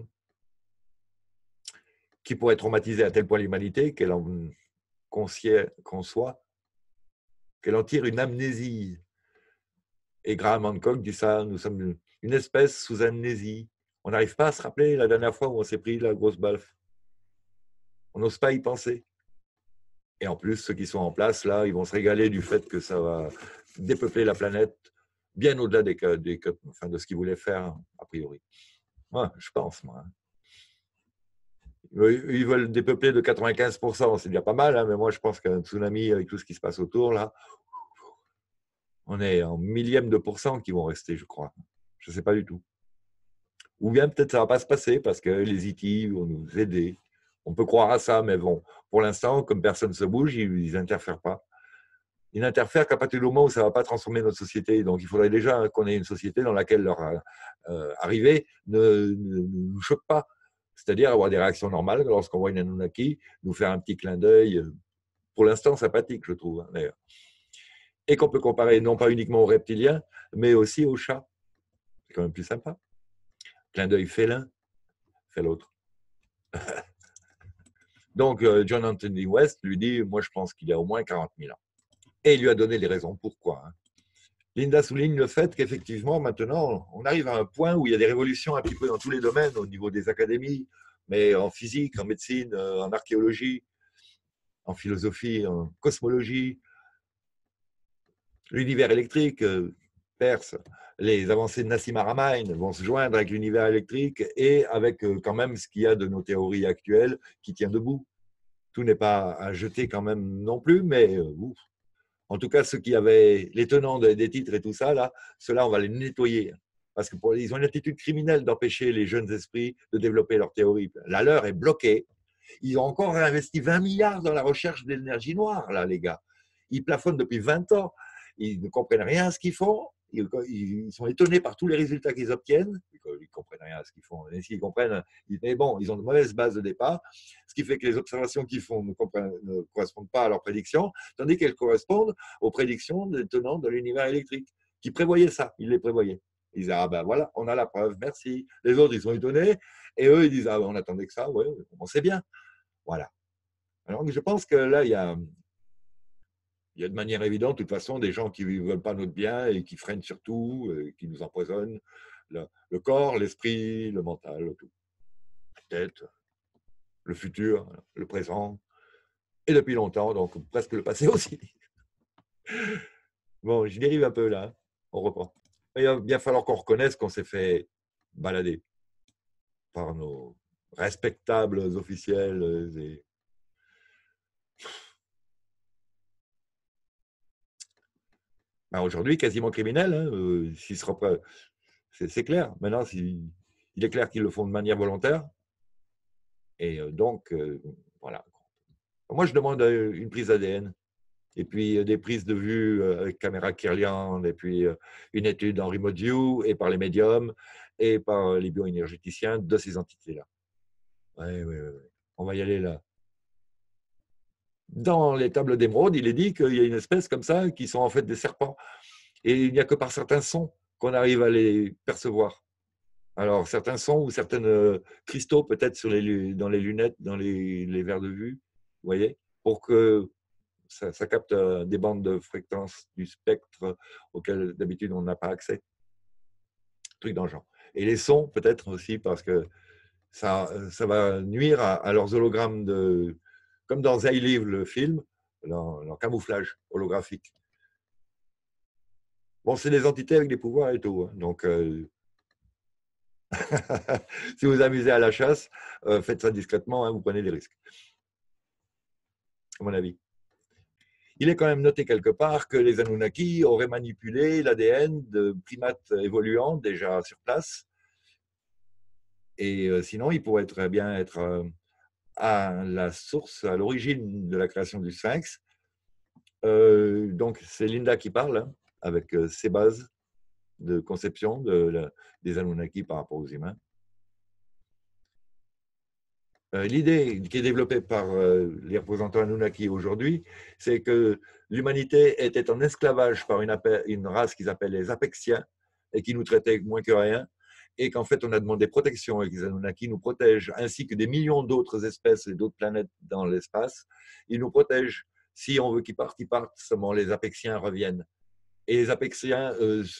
[SPEAKER 1] qui pourrait traumatiser à tel point l'humanité qu'elle en conçoit, qu'elle en tire une amnésie. Et Graham Hancock dit ça, nous sommes une espèce sous amnésie. On n'arrive pas à se rappeler la dernière fois où on s'est pris la grosse baffe. On n'ose pas y penser. Et en plus, ceux qui sont en place, là, ils vont se régaler du fait que ça va dépeupler la planète bien au-delà de ce qu'ils voulaient faire, a priori. Ouais, je pense, moi. Ils veulent dépeupler de 95%, c'est déjà pas mal, hein, mais moi, je pense qu'un tsunami, avec tout ce qui se passe autour, là, on est en millième de pourcent qui vont rester, je crois. Je ne sais pas du tout. Ou bien peut-être ça ne va pas se passer parce que les IT vont nous aider. On peut croire à ça, mais bon, pour l'instant, comme personne ne se bouge, ils n'interfèrent pas. Ils n'interfèrent qu'à partir du moment où ça ne va pas transformer notre société. Donc il faudrait déjà qu'on ait une société dans laquelle leur arrivée ne nous choque pas. C'est-à-dire avoir des réactions normales lorsqu'on voit une Anunnaki, nous faire un petit clin d'œil, pour l'instant sympathique, je trouve, hein, d'ailleurs. Et qu'on peut comparer non pas uniquement aux reptiliens, mais aussi aux chats. C'est quand même plus sympa. Clin d'œil félin, fait l'autre. Donc, John Anthony West lui dit, moi je pense qu'il y a au moins 40 000 ans. Et il lui a donné les raisons pourquoi. Hein. Linda souligne le fait qu'effectivement, maintenant, on arrive à un point où il y a des révolutions un petit peu dans tous les domaines, au niveau des académies, mais en physique, en médecine, en archéologie, en philosophie, en cosmologie, l'univers électrique perce. Les avancées de Nassim Haramein vont se joindre avec l'univers électrique et avec quand même ce qu'il y a de nos théories actuelles qui tient debout. Tout n'est pas à jeter quand même non plus, mais en tout cas, ceux qui avaient les tenants des titres et tout ça, là, ceux-là, on va les nettoyer. Parce qu'ils ont une attitude criminelle d'empêcher les jeunes esprits de développer leurs théories. La leur est bloquée. Ils ont encore investi 20 milliards dans la recherche de l'énergie noire, là, les gars. Ils plafonnent depuis 20 ans. Ils ne comprennent rien à ce qu'ils font. Ils sont étonnés par tous les résultats qu'ils obtiennent. Ils ne comprennent rien à ce qu'ils font. Et s'ils comprennent, mais bon, ils ont de mauvaises bases de départ, ce qui fait que les observations qu'ils font ne correspondent pas à leurs prédictions, tandis qu'elles correspondent aux prédictions des tenants de l'univers électrique, qui prévoyaient ça. Ils les prévoyaient. Ils disaient, ah ben voilà, on a la preuve, merci. Les autres, ils sont étonnés. Et eux, ils disent, ah ben, on attendait que ça, ouais, on sait bien. Voilà. Alors, je pense que là, il y a de manière évidente, de toute façon, des gens qui ne veulent pas notre bien et qui freinent sur tout, qui nous empoisonnent le corps, l'esprit, le mental, tout. La tête, le futur, le présent, et depuis longtemps, donc presque le passé aussi. Bon, je dérive un peu là, on reprend. Il va bien falloir qu'on reconnaisse qu'on s'est fait balader par nos respectables officiels et ben aujourd'hui quasiment criminels. Hein, c'est clair. Maintenant, il est clair qu'ils le font de manière volontaire. Et donc, voilà. Moi, je demande une prise ADN. Et puis des prises de vue avec caméra Kirlian, et puis une étude en remote view, et par les médiums, et par les bioénergéticiens de ces entités-là. Oui, oui, oui. On va y aller là. Dans les tables d'émeraude, il est dit qu'il y a une espèce comme ça qui sont en fait des serpents. Et il n'y a que par certains sons qu'on arrive à les percevoir. Alors, certains sons ou certains cristaux peut-être dans les lunettes, dans les verres de vue, vous voyez, pour que ça capte des bandes de fréquence du spectre auxquelles d'habitude on n'a pas accès. Truc dans le genre. Et les sons, peut-être aussi, parce que ça va nuire à leurs hologrammes comme dans They Live, le film, leur camouflage holographique. Bon, c'est des entités avec des pouvoirs et tout. Hein, donc, si vous vous amusez à la chasse, faites ça discrètement, hein, vous prenez des risques, à mon avis. Il est quand même noté quelque part que les Anunnaki auraient manipulé l'ADN de primates évoluants déjà sur place. Et sinon, ils pourraient très bien être à la source, à l'origine de la création du Sphinx, Donc, c'est Linda qui parle, hein, avec ses bases de conception des Anunnaki par rapport aux humains. L'idée qui est développée par les représentants Anunnaki aujourd'hui, c'est que l'humanité était en esclavage par une race qu'ils appellent les Apexiens et qui nous traitait moins que rien, et qu'en fait on a demandé protection et que les Anunnaki nous protègent, ainsi que des millions d'autres espèces et d'autres planètes dans l'espace. Ils nous protègent. Si on veut qu'ils partent, seulement les Apexiens reviennent. Et les Apexiens,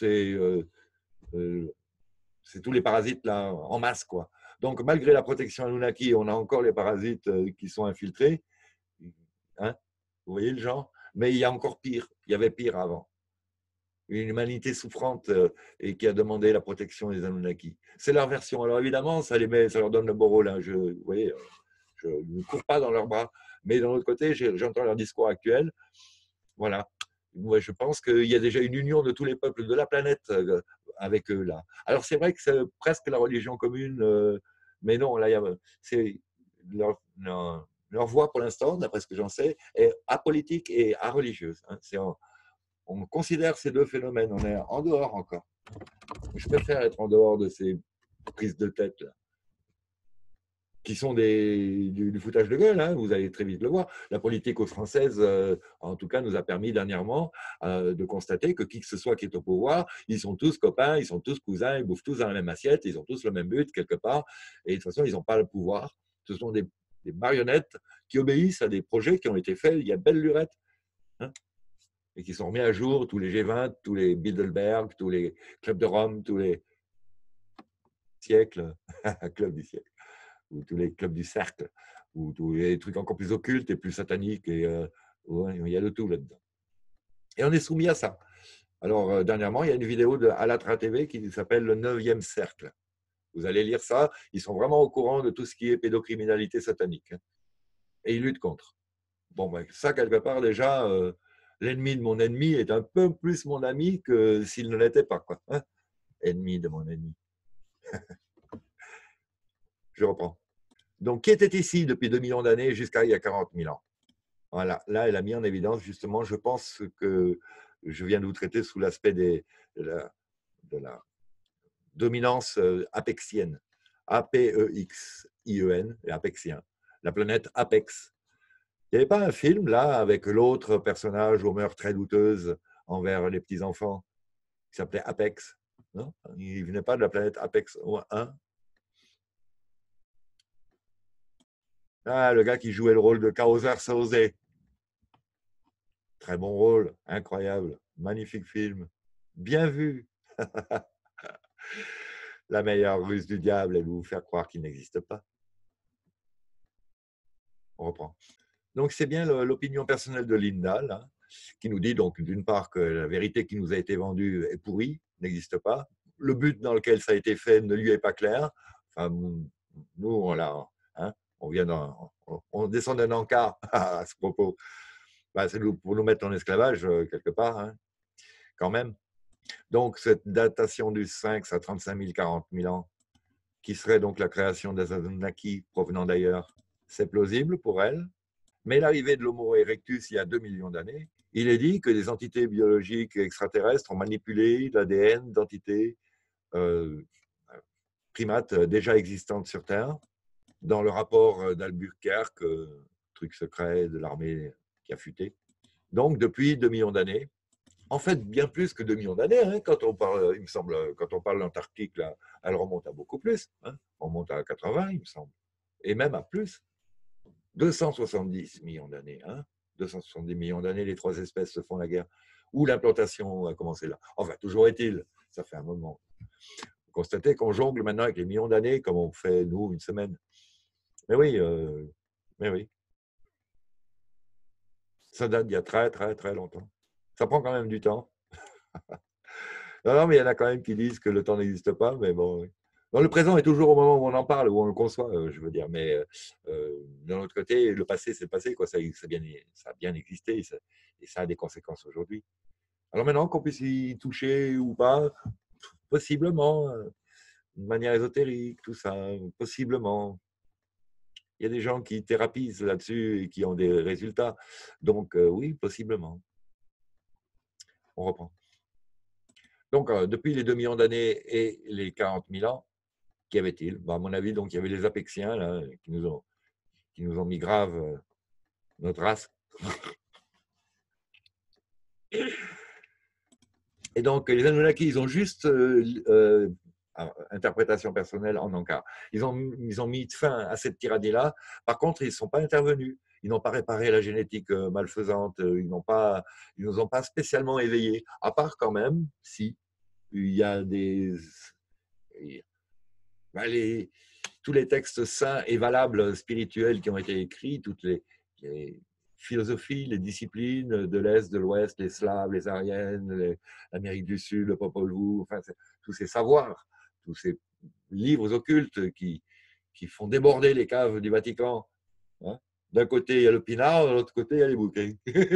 [SPEAKER 1] c'est tous les parasites là en masse, quoi. Donc, malgré la protection Anunnaki, on a encore les parasites qui sont infiltrés. Hein, vous voyez le genre? Mais il y a encore pire. Il y avait pire avant. Une humanité souffrante et qui a demandé la protection des Anunnaki. C'est leur version. Alors évidemment, ça leur donne le beau rôle. Hein. Vous voyez, je ne cours pas dans leurs bras. Mais d'un autre côté, j'entends leur discours actuel. Voilà. Moi, je pense qu'il y a déjà une union de tous les peuples de la planète avec eux là. Alors c'est vrai que c'est presque la religion commune, mais non, là, c'est leur voix pour l'instant, d'après ce que j'en sais, est apolitique et areligieuse. Hein. On considère ces deux phénomènes, on est en dehors encore. Je préfère être en dehors de ces prises de tête là, qui sont du foutage de gueule, hein, vous allez très vite le voir. La politique française, en tout cas, nous a permis dernièrement de constater que qui que ce soit qui est au pouvoir, ils sont tous copains, ils sont tous cousins, ils bouffent tous dans la même assiette, ils ont tous le même but quelque part, et de toute façon, ils n'ont pas le pouvoir. Ce sont des marionnettes qui obéissent à des projets qui ont été faits il y a belle lurette, hein, et qui sont remis à jour, tous les G20, tous les Bilderberg, tous les clubs de Rome, tous les siècles, club du siècle, ou tous les clubs du cercle, ou tous les trucs encore plus occultes et plus sataniques, et ouais, il y a de tout là-dedans. Et on est soumis à ça. Alors, dernièrement, il y a une vidéo de Alatra TV qui s'appelle Le 9e cercle. Vous allez lire ça, ils sont vraiment au courant de tout ce qui est pédocriminalité satanique. Hein, et ils luttent contre. Bon, ben, ça, quelque part, déjà, l'ennemi de mon ennemi est un peu plus mon ami que s'il ne l'était pas, quoi. Hein, ennemi de mon ennemi. Je reprends. Donc, qui était ici depuis 2 millions d'années jusqu'à il y a 40 000 ans? Voilà, là, elle a mis en évidence, justement, je pense que je viens de vous traiter sous l'aspect de la dominance apexienne. A-P-E-X-I-E-N, et apexien. La planète Apex. Il n'y avait pas un film, là, avec l'autre personnage aux mœurs très douteuses envers les petits-enfants, qui s'appelait Apex? Non, il ne venait pas de la planète Apex 1. Ah, le gars qui jouait le rôle de Kaiser Soze. Très bon rôle, incroyable, magnifique film, bien vu. La meilleure ruse du diable est de vous faire croire qu'il n'existe pas. On reprend. Donc c'est bien l'opinion personnelle de Linda, là, qui nous dit donc d'une part que la vérité qui nous a été vendue est pourrie, n'existe pas. Le but dans lequel ça a été fait ne lui est pas clair. Enfin, nous, hein, on descend d'un encart à ce propos. Ben, c'est pour nous mettre en esclavage quelque part, hein, quand même. Donc, cette datation du sphinx à 35 000, 40 000 ans, qui serait donc la création des Anunnaki provenant d'ailleurs, c'est plausible pour elle. Mais l'arrivée de l'Homo erectus il y a 2 millions d'années, il est dit que des entités biologiques extraterrestres ont manipulé l'ADN d'entités primates déjà existantes sur Terre. Dans le rapport d'Albuquerque, truc secret de l'armée qui a fuité. Donc, depuis 2 millions d'années, en fait, bien plus que 2 millions d'années, hein, quand on parle, il me semble, quand on parle de l'Antarctique, là, elle remonte à beaucoup plus. Hein, on remonte à 80, il me semble. Et même à plus. 270 millions d'années. Hein, 270 millions d'années, les 3 espèces se font la guerre. Ou l'implantation a commencé là. Enfin, toujours est-il, ça fait un moment. Vous constatez qu'on jongle maintenant avec les millions d'années, comme on fait, nous, une semaine. Mais oui, mais oui. Ça date d'il y a très, très, très longtemps. Ça prend quand même du temps. Non, mais il y en a quand même qui disent que le temps n'existe pas, mais bon. Oui. Dans le présent est toujours au moment où on en parle, où on le conçoit, je veux dire. Mais d'un autre côté, le passé, c'est le passé. Quoi. Ça a bien existé et ça a des conséquences aujourd'hui. Alors maintenant, qu'on puisse y toucher ou pas, possiblement, de manière ésotérique, tout ça, possiblement. Il y a des gens qui thérapisent là-dessus et qui ont des résultats. Donc oui, possiblement. On reprend. Donc, depuis les 2 millions d'années et les 40 000 ans, qu'y avait-il? À mon avis, donc, il y avait les Apexiens là, qui nous ont mis grave notre race. Et donc, les Anunnaki, ils ont juste, interprétation personnelle en encart, ils ont mis fin à cette tyrannie-là. Par contre, ils ne sont pas intervenus. Ils n'ont pas réparé la génétique malfaisante. Ils nous ont pas spécialement éveillés. À part quand même, si, il y a tous les textes saints et valables spirituels qui ont été écrits, toutes les philosophies, les disciplines de l'Est, de l'Ouest, les Slaves, les Ariennes, l'Amérique du Sud, le Popol Vuh, enfin, tous ces savoirs, tous ces livres occultes qui font déborder les caves du Vatican. Hein. D'un côté, il y a le pinard, de l'autre côté, il y a les bouquins.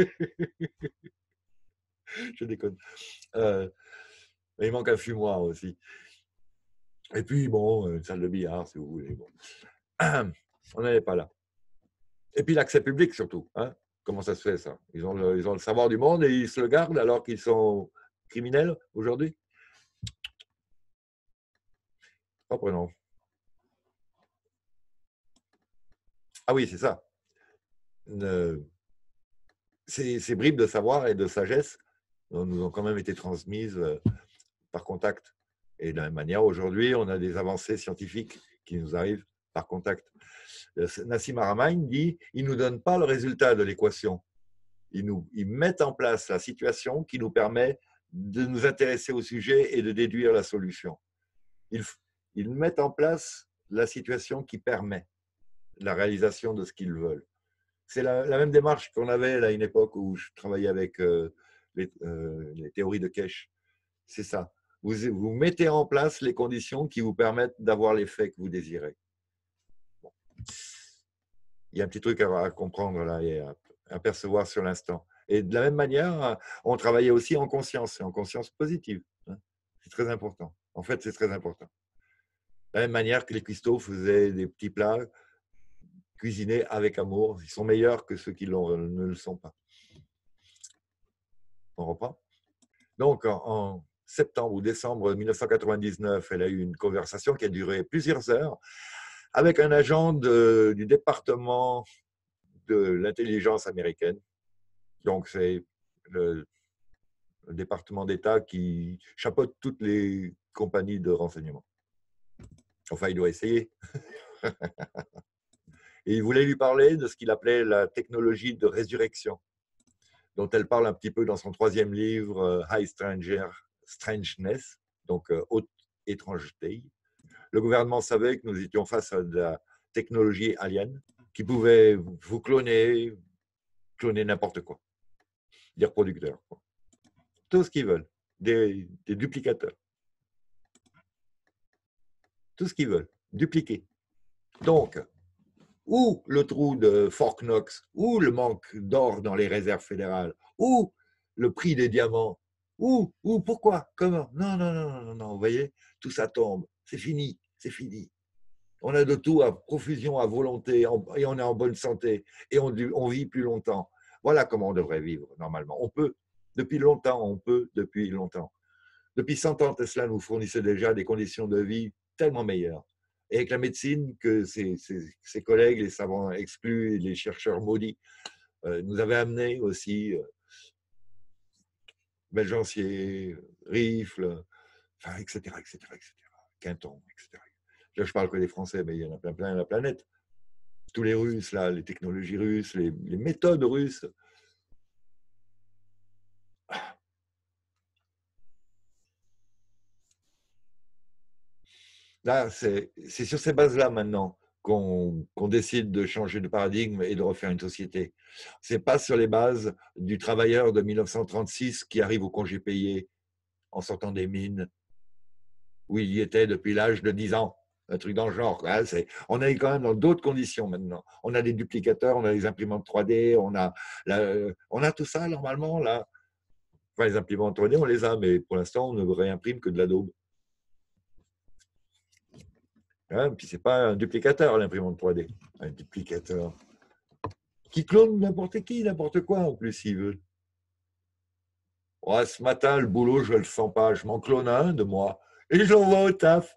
[SPEAKER 1] Je déconne. Il manque un fumoir aussi. Et puis, bon, une salle de billard, si vous voulez. Bon. On n'en est pas là. Et puis l'accès public surtout. Hein. Comment ça se fait ça? Ils ont le savoir du monde et ils se le gardent alors qu'ils sont criminels aujourd'hui? Reprenons. Ah oui, c'est ça. Ces bribes de savoir et de sagesse nous ont quand même été transmises par contact. Et de la même manière, aujourd'hui, on a des avancées scientifiques qui nous arrivent par contact. Nassim Haramein dit ils ne nous donnent pas le résultat de l'équation. Ils mettent en place la situation qui nous permet de nous intéresser au sujet et de déduire la solution. Ils mettent en place la situation qui permet la réalisation de ce qu'ils veulent. C'est la même démarche qu'on avait à une époque où je travaillais avec les théories de Keshe. C'est ça. Vous mettez en place les conditions qui vous permettent d'avoir l'effet que vous désirez. Bon. Il y a un petit truc à comprendre là et à percevoir sur l'instant. Et de la même manière, on travaillait aussi en conscience, et en conscience positive. C'est très important. En fait, c'est très important. De la même manière que les cuistots faisaient des petits plats cuisinés avec amour, ils sont meilleurs que ceux qui ne le sont pas. On reprend. Donc, en septembre ou décembre 1999, elle a eu une conversation qui a duré plusieurs heures avec un agent du département de l'intelligence américaine. Donc, c'est le département d'État qui chapeaute toutes les compagnies de renseignement. Enfin, il doit essayer. Et il voulait lui parler de ce qu'il appelait la technologie de résurrection, dont elle parle un petit peu dans son 3e livre, High Strangeness, donc haute étrangeté. Le gouvernement savait que nous étions face à de la technologie alien qui pouvait vous cloner n'importe quoi, des reproducteurs, quoi. Tout ce qu'ils veulent, des duplicateurs. Tout ce qu'ils veulent, dupliquer. Donc, ou le trou de Fort Knox, ou le manque d'or dans les réserves fédérales, ou le prix des diamants, ou pourquoi, comment? Non, non, non, non, non, vous voyez, tout ça tombe, c'est fini, c'est fini. On a de tout à profusion, à volonté, et on est en bonne santé, et on vit plus longtemps. Voilà comment on devrait vivre normalement. On peut, depuis longtemps, depuis longtemps. Depuis 100 ans, Tesla nous fournissait déjà des conditions de vie tellement meilleures. Et avec la médecine que ses collègues, les savants exclus, les chercheurs maudits, nous avaient amené aussi, Belgencier, Rifle, enfin, etc., etc., etc., Quinton, etc. Là, je parle que des Français, mais il y en a plein la planète. Tous les Russes, là, les technologies russes, les méthodes russes. Là, c'est sur ces bases-là maintenant qu'on décide de changer de paradigme et de refaire une société. Ce n'est pas sur les bases du travailleur de 1936 qui arrive au congé payé en sortant des mines, où il y était depuis l'âge de 10 ans. Un truc dans le genre. On est quand même dans d'autres conditions maintenant. On a des duplicateurs, on a des imprimantes 3D, on a tout ça normalement là. Enfin, les imprimantes 3D, on les a, mais pour l'instant, on ne réimprime que de l'adobe. Hein, puis ce n'est pas un duplicateur, l'imprimante 3D. Un duplicateur qui clone n'importe qui, n'importe quoi, en plus, s'il veut. Ouais, ce matin, le boulot, je ne le sens pas. Je m'en clone un de moi et je l'envoie au taf.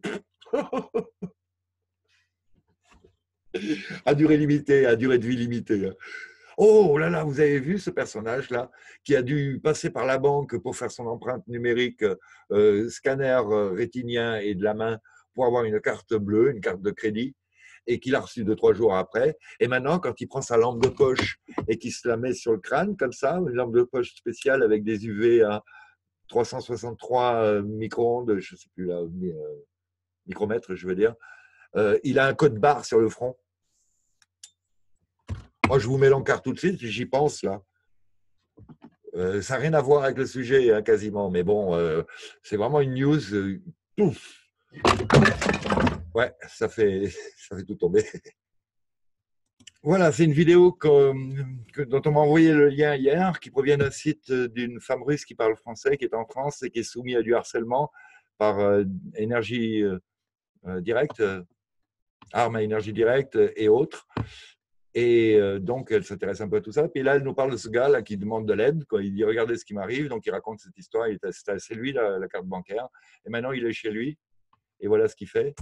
[SPEAKER 1] À durée limitée, à durée de vie limitée. Oh là là, vous avez vu ce personnage-là qui a dû passer par la banque pour faire son empreinte numérique, scanner rétinien et de la main pour avoir une carte bleue, une carte de crédit, et qu'il a reçue 2-3 jours après. Et maintenant, quand il prend sa lampe de poche et qu'il se la met sur le crâne, comme ça, une lampe de poche spéciale avec des UV à 363 micro-ondes, je ne sais plus là, micromètres, je veux dire, il a un code barre sur le front. Moi, je vous mets l'encart tout de suite, j'y pense là. Ça n'a rien à voir avec le sujet, hein, quasiment, mais bon, c'est vraiment une news. Pouf. Ouais, ça fait tout tomber. Voilà, c'est une vidéo dont on m'a envoyé le lien hier, qui provient d'un site d'une femme russe qui parle français, qui est en France et qui est soumise à du harcèlement par énergie directe, armes à énergie directe et autres. Et donc, elle s'intéresse un peu à tout ça. Puis là, elle nous parle de ce gars là qui demande de l'aide. Il dit, regardez ce qui m'arrive. Donc, il raconte cette histoire. C'est lui, la carte bancaire. Et maintenant, il est chez lui. Et voilà ce qu'il fait.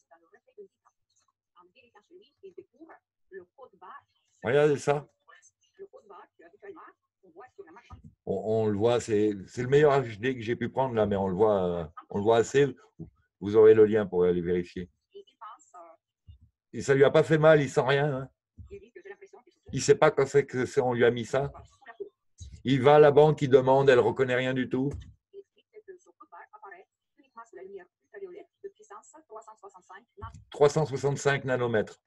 [SPEAKER 1] Regardez ça. On le voit, c'est le meilleur HD que j'ai pu prendre là, mais on le voit assez. Vous aurez le lien pour aller vérifier. Et ça lui a pas fait mal, il sent rien. Hein. Il sait pas quand c'est qu'on lui a mis ça. Il va à la banque, il demande, elle reconnaît rien du tout. 365 nanomètres.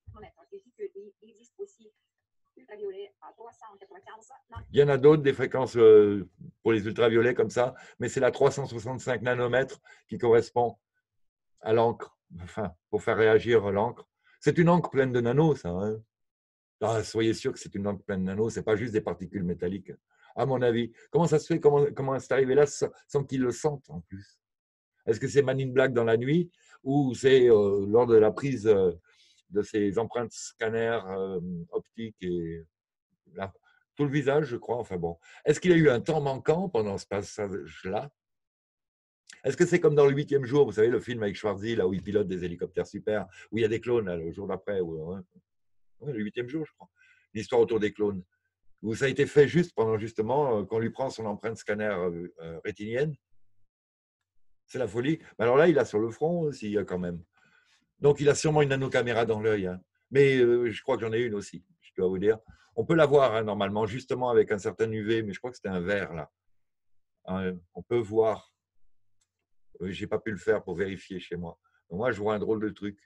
[SPEAKER 1] Il y en a d'autres, des fréquences pour les ultraviolets comme ça, mais c'est la 365 nanomètres qui correspond à l'encre, enfin, pour faire réagir l'encre. C'est une encre pleine de nanos, ça. Hein. Ah, soyez sûr que c'est une encre pleine de nanos, ce n'est pas juste des particules métalliques, à mon avis. Comment ça se fait, comment c'est arrivé là sans qu'ils le sentent en plus? Est-ce que c'est Man in Black dans la nuit ou c'est lors de la prise de ces empreintes scanners optiques et là, tout le visage, je crois. Enfin bon. Est-ce qu'il y a eu un temps manquant pendant ce passage-là? Est-ce que c'est comme dans le 8e jour, vous savez, le film avec Schwarzy, là où il pilote des hélicoptères super, où il y a des clones là, le jour d'après, ouais, le 8e jour, je crois. L'histoire autour des clones. Où ça a été fait juste pendant justement qu'on lui prend son empreinte scanner rétinienne. C'est la folie. Mais alors là, il a sur le front aussi, quand même. Donc, il a sûrement une nanocaméra dans l'œil. Hein. Mais je crois que j'en ai une aussi, je dois vous dire. On peut la voir hein, normalement, justement avec un certain UV, mais je crois que c'était un vert là. Hein, on peut voir. Je n'ai pas pu le faire pour vérifier chez moi. Donc, moi, je vois un drôle de truc.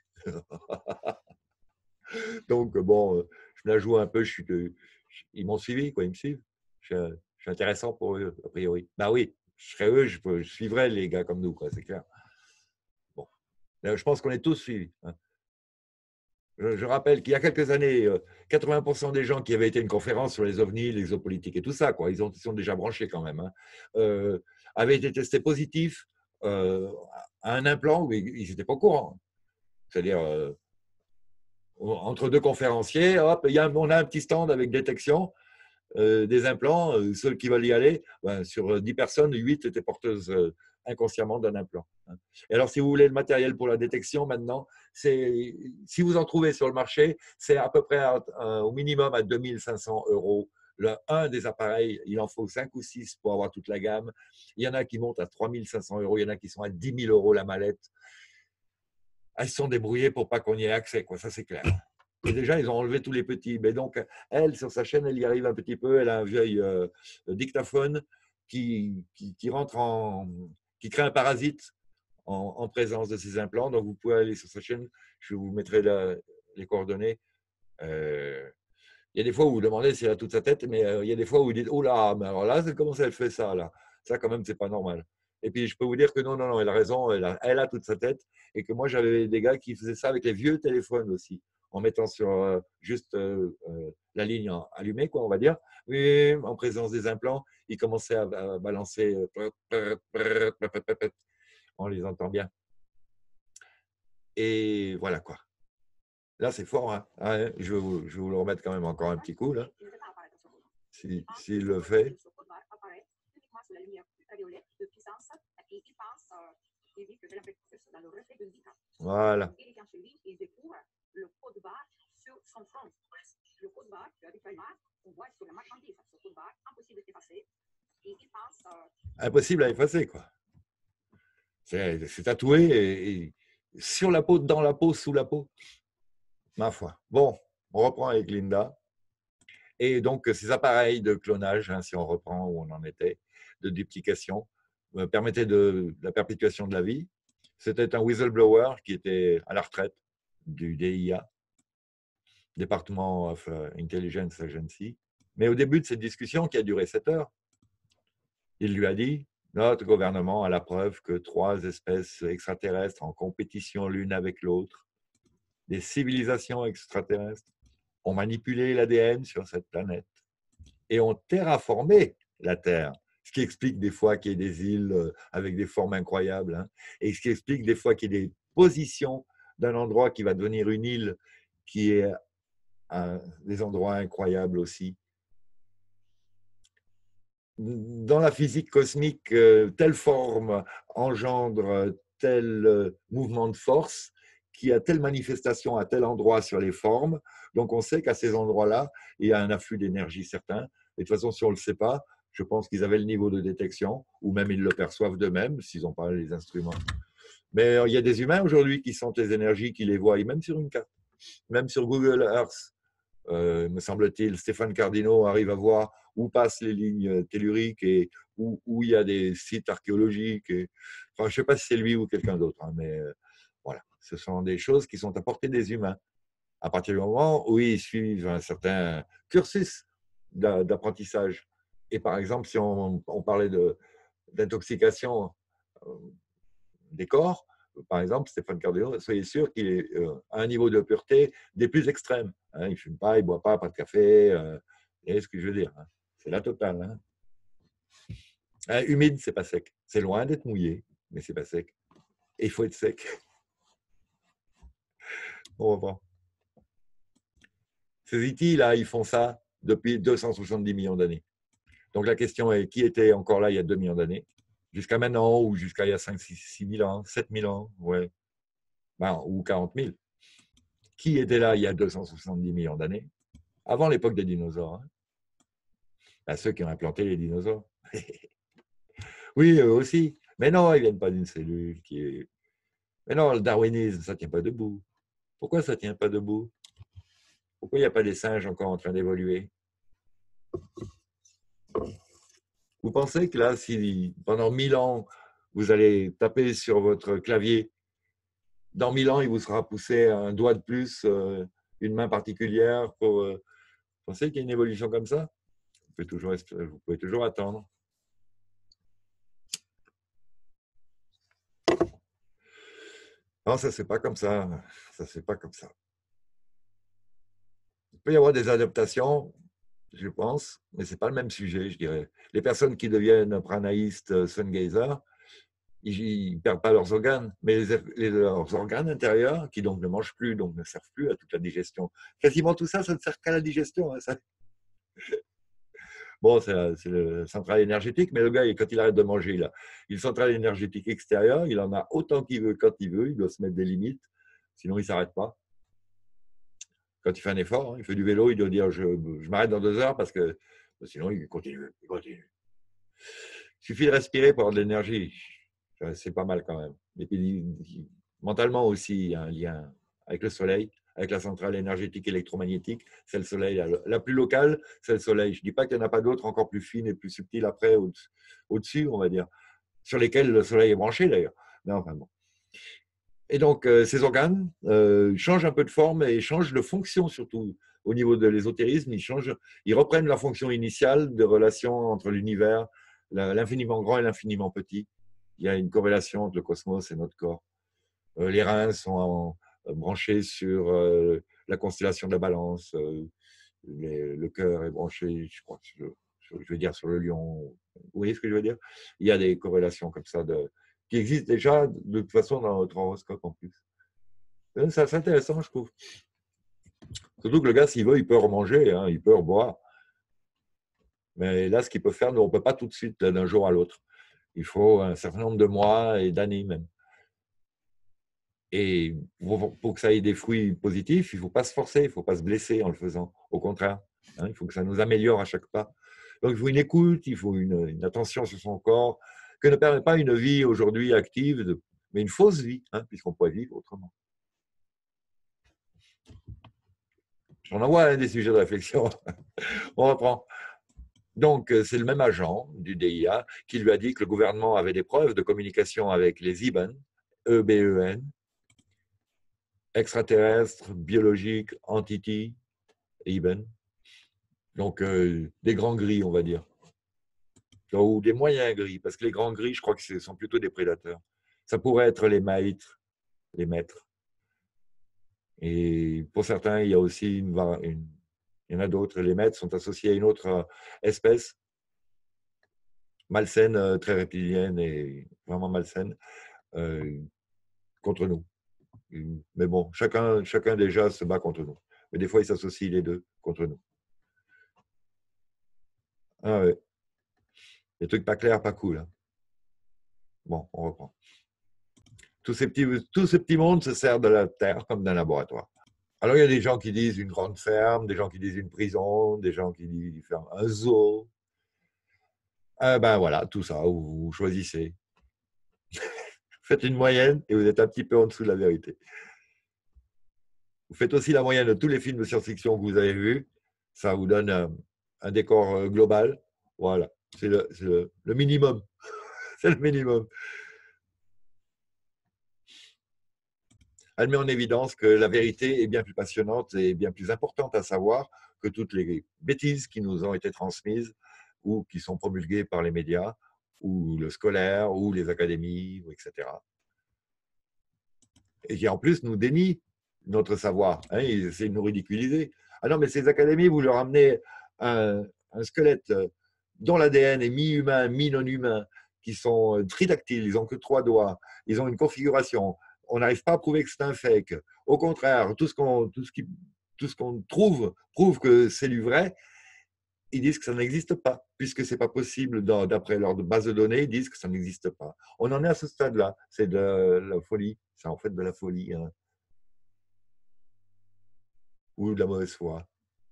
[SPEAKER 1] Donc, bon, je me la joue un peu. Ils m'ont suivi, quoi. Ils me suivent. Je suis intéressant pour eux, a priori. Bah oui, je serais eux, je suivrais les gars comme nous, quoi, c'est clair. Bon. Je pense qu'on est tous suivis. Hein. Je rappelle qu'il y a quelques années, 80% des gens qui avaient été à une conférence sur les ovnis, l'exopolitique et tout ça, quoi, ils sont déjà branchés quand même, hein, avaient été testés positifs à un implant où ils n'étaient pas au courant. C'est-à-dire, entre deux conférenciers, hop, on a un petit stand avec détection des implants. Ceux qui veulent y aller, ben, sur 10 personnes, 8 étaient porteuses inconsciemment d'un implant. Et alors, si vous voulez le matériel pour la détection, maintenant, si vous en trouvez sur le marché, c'est à peu près au minimum à 2500 €. Un des appareils, il en faut 5 ou 6 pour avoir toute la gamme. Il y en a qui montent à 3500 €, il y en a qui sont à 10 000 € la mallette. Ils se sont débrouillés pour pas qu'on y ait accès, quoi. Ça c'est clair. Et déjà, ils ont enlevé tous les petits. Mais donc, elle, sur sa chaîne, elle y arrive un petit peu. Elle a un vieil dictaphone qui rentre qui crée un parasite en présence de ces implants. Donc, vous pouvez aller sur sa chaîne. Je vous mettrai les coordonnées. Il y a des fois où vous demandez si elle a toute sa tête, mais il y a des fois où vous dites, oh là, mais alors là, comment ça, elle fait ça, là? Ça, quand même, c'est pas normal. Et puis, je peux vous dire que non, elle a raison, elle a toute sa tête. Et que moi, j'avais des gars qui faisaient ça avec les vieux téléphones aussi, en mettant sur juste la ligne allumée, quoi, on va dire. Mais en présence des implants, ils commençaient à balancer. On les entend bien. Et voilà, quoi. Là, c'est fort. Hein. Je vais vous le remettre quand même encore un petit coup, là. S'il le fait. Voilà.
[SPEAKER 3] Il vient chez lui, il découvre le code barre sur son front. Le code barre, avec la marque, on voit sur la marchandise. Ce code barre, impossible d'effacer. Et il pense.
[SPEAKER 1] Impossible à effacer, quoi. C'est tatoué et sur la peau, dans la peau, sous la peau. Ma foi. Bon, on reprend avec Linda. Et donc, ces appareils de clonage, hein, si on reprend où on en était, de duplication, permettaient la perpétuation de la vie. C'était un whistleblower qui était à la retraite du DIA, Department of Intelligence Agency. Mais au début de cette discussion, qui a duré 7 heures, il lui a dit « Notre gouvernement a la preuve que 3 espèces extraterrestres en compétition l'une avec l'autre, des civilisations extraterrestres, ont manipulé l'ADN sur cette planète et ont terraformé la Terre. » Ce qui explique des fois qu'il y ait des îles avec des formes incroyables, hein, et ce qui explique des fois qu'il y ait des positions d'un endroit qui va devenir une île qui est des endroits incroyables aussi. Dans la physique cosmique, telle forme engendre tel mouvement de force qui a telle manifestation à tel endroit sur les formes. Donc, on sait qu'à ces endroits-là, il y a un afflux d'énergie certain. Et de toute façon, si on ne le sait pas, je pense qu'ils avaient le niveau de détection, ou même ils le perçoivent d'eux-mêmes, s'ils n'ont pas les instruments. Mais il y a des humains aujourd'hui qui sentent les énergies, qui les voient, et même sur une carte, même sur Google Earth. Me semble-t-il, Stéphane Cardino arrive à voir où passent les lignes telluriques et où il y a des sites archéologiques. Enfin, je ne sais pas si c'est lui ou quelqu'un d'autre, hein, mais voilà, ce sont des choses qui sont à portée des humains. À partir du moment où ils suivent un certain cursus d'apprentissage. Et par exemple, si on parlait d'intoxication des corps, par exemple, Stéphane Cardino, soyez sûr qu'il est à un niveau de pureté des plus extrêmes. Hein, il ne fume pas, il ne boit pas de café. Vous voyez ce que je veux dire, hein. C'est la totale. Hein. Humide, c'est pas sec. C'est loin d'être mouillé, mais c'est pas sec. Et il faut être sec. On reprend. Ces IT-là, ils font ça depuis 270 millions d'années. Donc la question est, qui était encore là il y a 2 millions d'années? Jusqu'à maintenant, ou jusqu'à il y a 5, 6 000 ans, 7 000 ans, ouais. Ben, ou 40 000. Qui était là il y a 270 millions d'années, avant l'époque des dinosaures, hein? Ben, ceux qui ont implanté les dinosaures. Oui, eux aussi. Mais non, ils ne viennent pas d'une cellule qui est... Mais non, le darwinisme, ça ne tient pas debout. Pourquoi ça ne tient pas debout? Pourquoi il n'y a pas des singes encore en train d'évoluer? Vous pensez que là, si pendant 1000 ans, vous allez taper sur votre clavier, dans 1000 ans, il vous sera poussé un doigt de plus, une main particulière pour... Vous pensez qu'il y a une évolution comme ça? Vous pouvez toujours attendre. Non, ça ne se fait pas comme ça. Ça ne se fait pas comme ça. Il peut y avoir des adaptations, je pense, mais ce n'est pas le même sujet, je dirais. Les personnes qui deviennent pranaïstes, sun gazers, ils ne perdent pas leurs organes, mais leurs organes intérieurs, qui donc ne mangent plus, donc ne servent plus à toute la digestion. Quasiment tout ça, ça ne sert qu'à la digestion. Hein, ça. Bon, c'est la centrale énergétique, mais le gars, quand il arrête de manger, il a une centrale énergétique extérieure, il en a autant qu'il veut quand il veut, il doit se mettre des limites, sinon il ne s'arrête pas. Quand il fait un effort, hein, il fait du vélo, il doit dire je m'arrête dans 2 heures parce que sinon il continue. Il suffit de respirer pour avoir de l'énergie. C'est pas mal quand même. Et puis mentalement aussi, il y a un lien avec le soleil, avec la centrale énergétique électromagnétique. C'est le soleil. La plus locale, c'est le soleil. Je ne dis pas qu'il n'y en a pas d'autres encore plus fines et plus subtiles après, au-dessus, on va dire, sur lesquelles le soleil est branché d'ailleurs. Mais enfin bon. Et donc, ces organes changent un peu de forme et changent de fonction, surtout au niveau de l'ésotérisme. Ils reprennent la fonction initiale de relation entre l'univers, l'infiniment grand et l'infiniment petit. Il y a une corrélation entre le cosmos et notre corps. Les reins sont branchés sur la constellation de la Balance. Le cœur est branché, je crois, je veux dire, sur le lion. Vous voyez ce que je veux dire? Il y a des corrélations comme ça qui existent déjà de toute façon dans notre horoscope en plus. C'est assez intéressant, je trouve. Surtout que le gars, s'il veut, il peut remanger, hein, il peut reboire. Mais là, ce qu'il peut faire, on ne peut pas tout de suite d'un jour à l'autre. Il faut un certain nombre de mois et d'années même. Et pour que ça ait des fruits positifs, il ne faut pas se forcer, il ne faut pas se blesser en le faisant. Au contraire, hein, il faut que ça nous améliore à chaque pas. Donc, il faut une écoute, il faut une attention sur son corps, que ne permet pas une vie aujourd'hui active, mais une fausse vie, hein, puisqu'on pourrait vivre autrement. On envoie un des sujets de réflexion. On reprend. Donc, c'est le même agent du DIA qui lui a dit que le gouvernement avait des preuves de communication avec les IBAN, EBEN, extraterrestres, biologiques, entités, IBAN. Donc, des grands gris, on va dire. Ou des moyens gris, parce que les grands gris, je crois que ce sont plutôt des prédateurs. Ça pourrait être les maîtres, les maîtres. Et pour certains, il y a aussi il y en a d'autres. Les maîtres sont associés à une autre espèce malsaine, très reptilienne et vraiment malsaine contre nous. Mais bon, chacun déjà se bat contre nous. Mais des fois, ils s'associent les deux contre nous. Ah ouais. Des trucs pas clairs, pas cool. Hein. Bon, on reprend. Tout ce petit monde se sert de la Terre comme d'un laboratoire. Alors, il y a des gens qui disent une grande ferme, des gens qui disent une prison, des gens qui disent faire un zoo. Ben voilà, tout ça, vous choisissez. Faites une moyenne et vous êtes un petit peu en dessous de la vérité. Vous faites aussi la moyenne de tous les films de science-fiction que vous avez vus. Ça vous donne un décor global. Voilà, c'est le minimum. C'est le minimum. Elle met en évidence que la vérité est bien plus passionnante et bien plus importante à savoir que toutes les bêtises qui nous ont été transmises ou qui sont promulguées par les médias ou le scolaire ou les académies, etc. Et qui en plus nous dénient notre savoir. Hein, ils essaient de nous ridiculiser. Ah non, mais ces académies, vous leur amenez un squelette dont l'ADN est mi-humain, mi-non-humain, qui sont tridactyles, ils n'ont que 3 doigts, ils ont une configuration. On n'arrive pas à prouver que c'est un fake. Au contraire, tout ce qu'on trouve prouve que c'est du vrai. Ils disent que ça n'existe pas, puisque ce n'est pas possible d'après leur base de données, ils disent que ça n'existe pas. On en est à ce stade-là. C'est de la folie. C'est en fait de la folie. Hein. Ou de la mauvaise foi.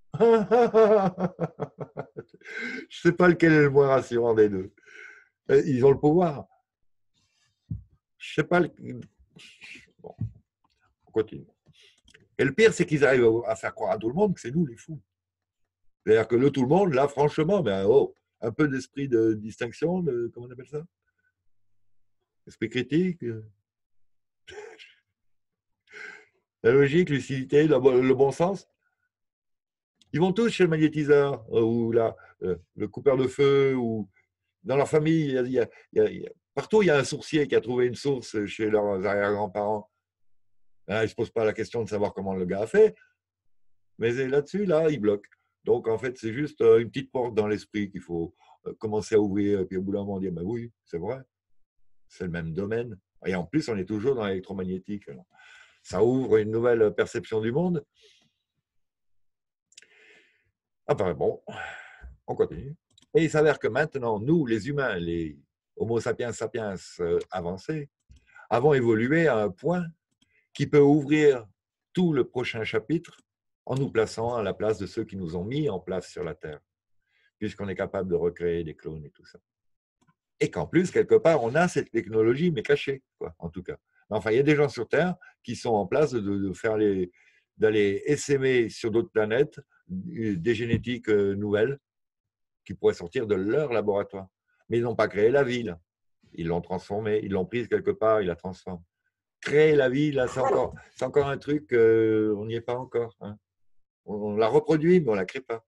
[SPEAKER 1] Je ne sais pas lequel est le moins rassurant des deux. Ils ont le pouvoir. Je ne sais pas. Bon, on continue. Et le pire, c'est qu'ils arrivent à faire croire à tout le monde que c'est nous les fous. C'est-à-dire que tout le monde, là, franchement, ben, un peu d'esprit de distinction, comment on appelle ça? Esprit critique. La logique, lucidité, le bon sens. Ils vont tous chez le magnétiseur ou là, le coupeur de feu ou dans leur famille. Partout, il y a un sourcier qui a trouvé une source chez leurs arrière-grands-parents. Ils ne se posent pas la question de savoir comment le gars a fait, mais là-dessus, là, ils bloquent. Donc, en fait, c'est juste une petite porte dans l'esprit qu'il faut commencer à ouvrir. Et puis, au bout d'un moment, dire, ben oui, c'est vrai, c'est le même domaine. Et en plus, on est toujours dans l'électromagnétique. Alors, ça ouvre une nouvelle perception du monde. Enfin bon, on continue. Et il s'avère que maintenant, nous, les humains, les Homo sapiens sapiens avancés, avons évolué à un point qui peut ouvrir tout le prochain chapitre en nous plaçant à la place de ceux qui nous ont mis en place sur la Terre, puisqu'on est capable de recréer des clones et tout ça. Et qu'en plus, quelque part, on a cette technologie, mais cachée, quoi, en tout cas. Mais enfin, il y a des gens sur Terre qui sont en place d'aller essaimer sur d'autres planètes des génétiques nouvelles qui pourraient sortir de leur laboratoire. Mais ils n'ont pas créé la vie, là. Ils l'ont transformée, ils l'ont prise quelque part, ils la transforment. Créer la vie, là, c'est encore un truc, on n'y est pas encore. Hein. On la reproduit, mais on ne la crée pas.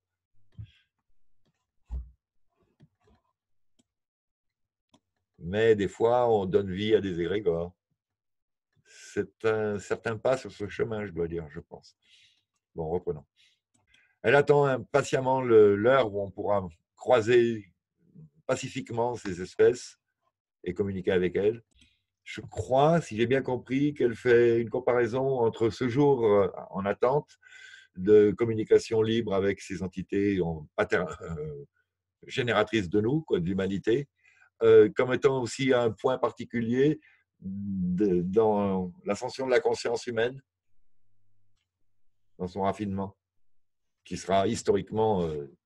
[SPEAKER 1] Mais des fois, on donne vie à des égrégores. C'est un certain pas sur ce chemin, je dois dire, je pense. Bon, reprenons. Elle attend impatiemment l'heure où on pourra croiser pacifiquement ces espèces et communiquer avec elles. Je crois, si j'ai bien compris, qu'elle fait une comparaison entre ce jour en attente de communication libre avec ces entités génératrices de nous, quoi, de l'humanité, comme étant aussi un point particulier dans l'ascension de la conscience humaine, dans son raffinement, qui sera historiquement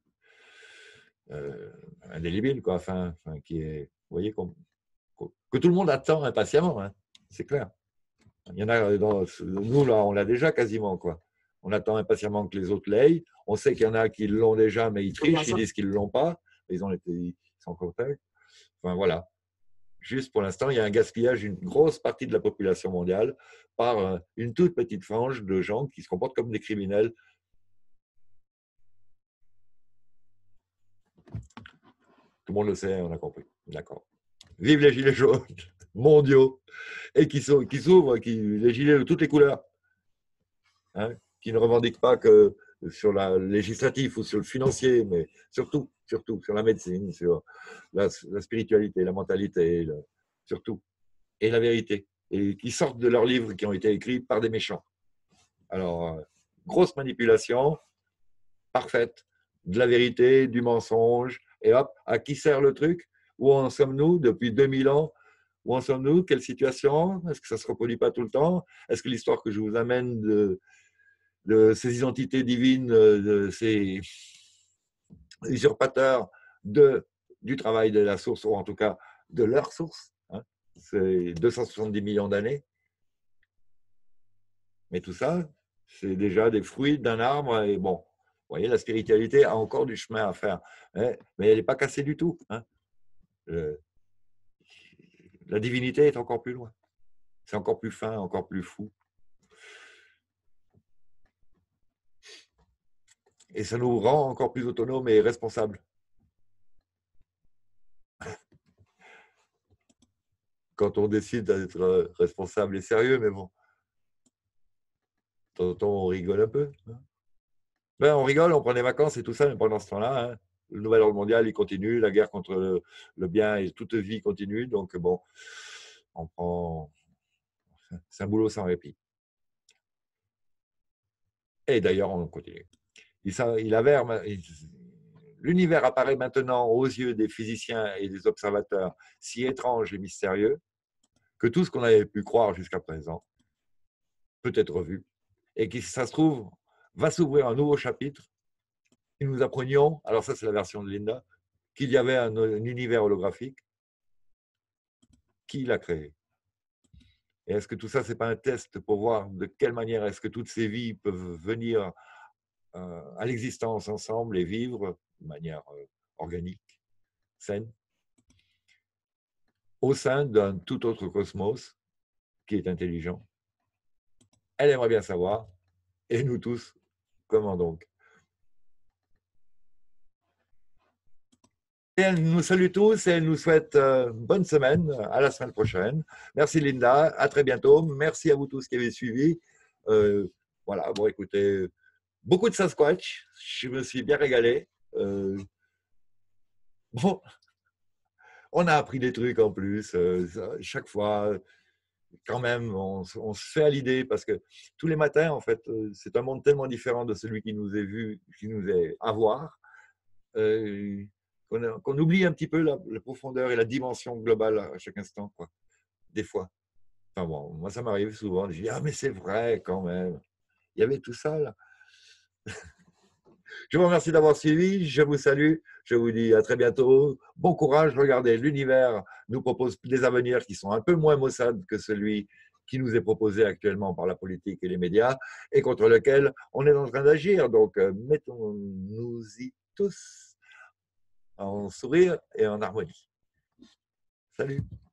[SPEAKER 1] indélébile, quoi. Enfin, qui est, vous voyez, que tout le monde attend impatiemment, hein, c'est clair. Il y en a, nous, là, on l'a déjà quasiment, quoi. On attend impatiemment que les autres l'aient. On sait qu'il y en a qui l'ont déjà, mais ils trichent, ils disent qu'ils ne l'ont pas. Ils sont en contact. Enfin, voilà. Juste pour l'instant, il y a un gaspillage d'une grosse partie de la population mondiale par une toute petite frange de gens qui se comportent comme des criminels. Tout le monde le sait, on a compris. D'accord. Vive les gilets jaunes mondiaux et qui s'ouvrent, les gilets de toutes les couleurs, hein, qui ne revendiquent pas que sur la législative ou sur le financier, mais surtout sur la médecine, sur la spiritualité, la mentalité, surtout, et la vérité, et qui sortent de leurs livres qui ont été écrits par des méchants. Alors, grosse manipulation, parfaite, de la vérité, du mensonge, et hop, à qui sert le truc? Où en sommes-nous depuis 2000 ans? Où en sommes-nous? Quelle situation? Est-ce que ça ne se reproduit pas tout le temps? Est-ce que l'histoire que je vous amène de ces identités divines, de ces usurpateurs du travail de la source, ou en tout cas de leur source, hein, c'est 270 millions d'années. Mais tout ça, c'est déjà des fruits d'un arbre. Et bon, vous voyez, la spiritualité a encore du chemin à faire, hein, mais elle n'est pas cassée du tout. Hein. La divinité est encore plus loin. C'est encore plus fin, encore plus fou. Et ça nous rend encore plus autonomes et responsables. Quand on décide d'être responsable et sérieux, mais bon, de temps en temps, on rigole un peu. Hein. Ben, on rigole, on prend des vacances et tout ça, mais pendant ce temps-là, hein, le nouvel ordre mondial, il continue, la guerre contre le bien et toute vie continue. Donc, bon, on prend. C'est un boulot sans répit. Et d'ailleurs, on continue. L'univers apparaît maintenant aux yeux des physiciens et des observateurs si étrange et mystérieux que tout ce qu'on avait pu croire jusqu'à présent peut être revu. Et qui, si ça se trouve, va s'ouvrir un nouveau chapitre. Et nous apprenions, alors ça c'est la version de Linda, qu'il y avait un univers holographique. Qui l'a créé? Et est-ce que tout ça, ce n'est pas un test pour voir de quelle manière est-ce que toutes ces vies peuvent venir à l'existence ensemble et vivre de manière organique, saine, au sein d'un tout autre cosmos qui est intelligent? Elle aimerait bien savoir, et nous tous, comment donc? Et elle nous salue tous et elle nous souhaite bonne semaine, à la semaine prochaine. Merci Linda, à très bientôt. Merci à vous tous qui avez suivi. Voilà, bon écoutez, beaucoup de Sasquatch, je me suis bien régalé. Bon, on a appris des trucs en plus, chaque fois, quand même, on se fait à l'idée parce que tous les matins, en fait, c'est un monde tellement différent de celui qui nous est vu, qui nous est à voir. Qu'on oublie un petit peu la profondeur et la dimension globale à chaque instant, quoi. Des fois. Enfin bon, moi ça m'arrive souvent, je dis ah mais c'est vrai quand même, il y avait tout ça là. Je vous remercie d'avoir suivi, je vous salue, je vous dis à très bientôt, bon courage, regardez, l'univers nous propose des avenirs qui sont un peu moins maussades que celui qui nous est proposé actuellement par la politique et les médias et contre lequel on est en train d'agir, donc mettons-nous-y tous en sourire et en harmonie. Salut!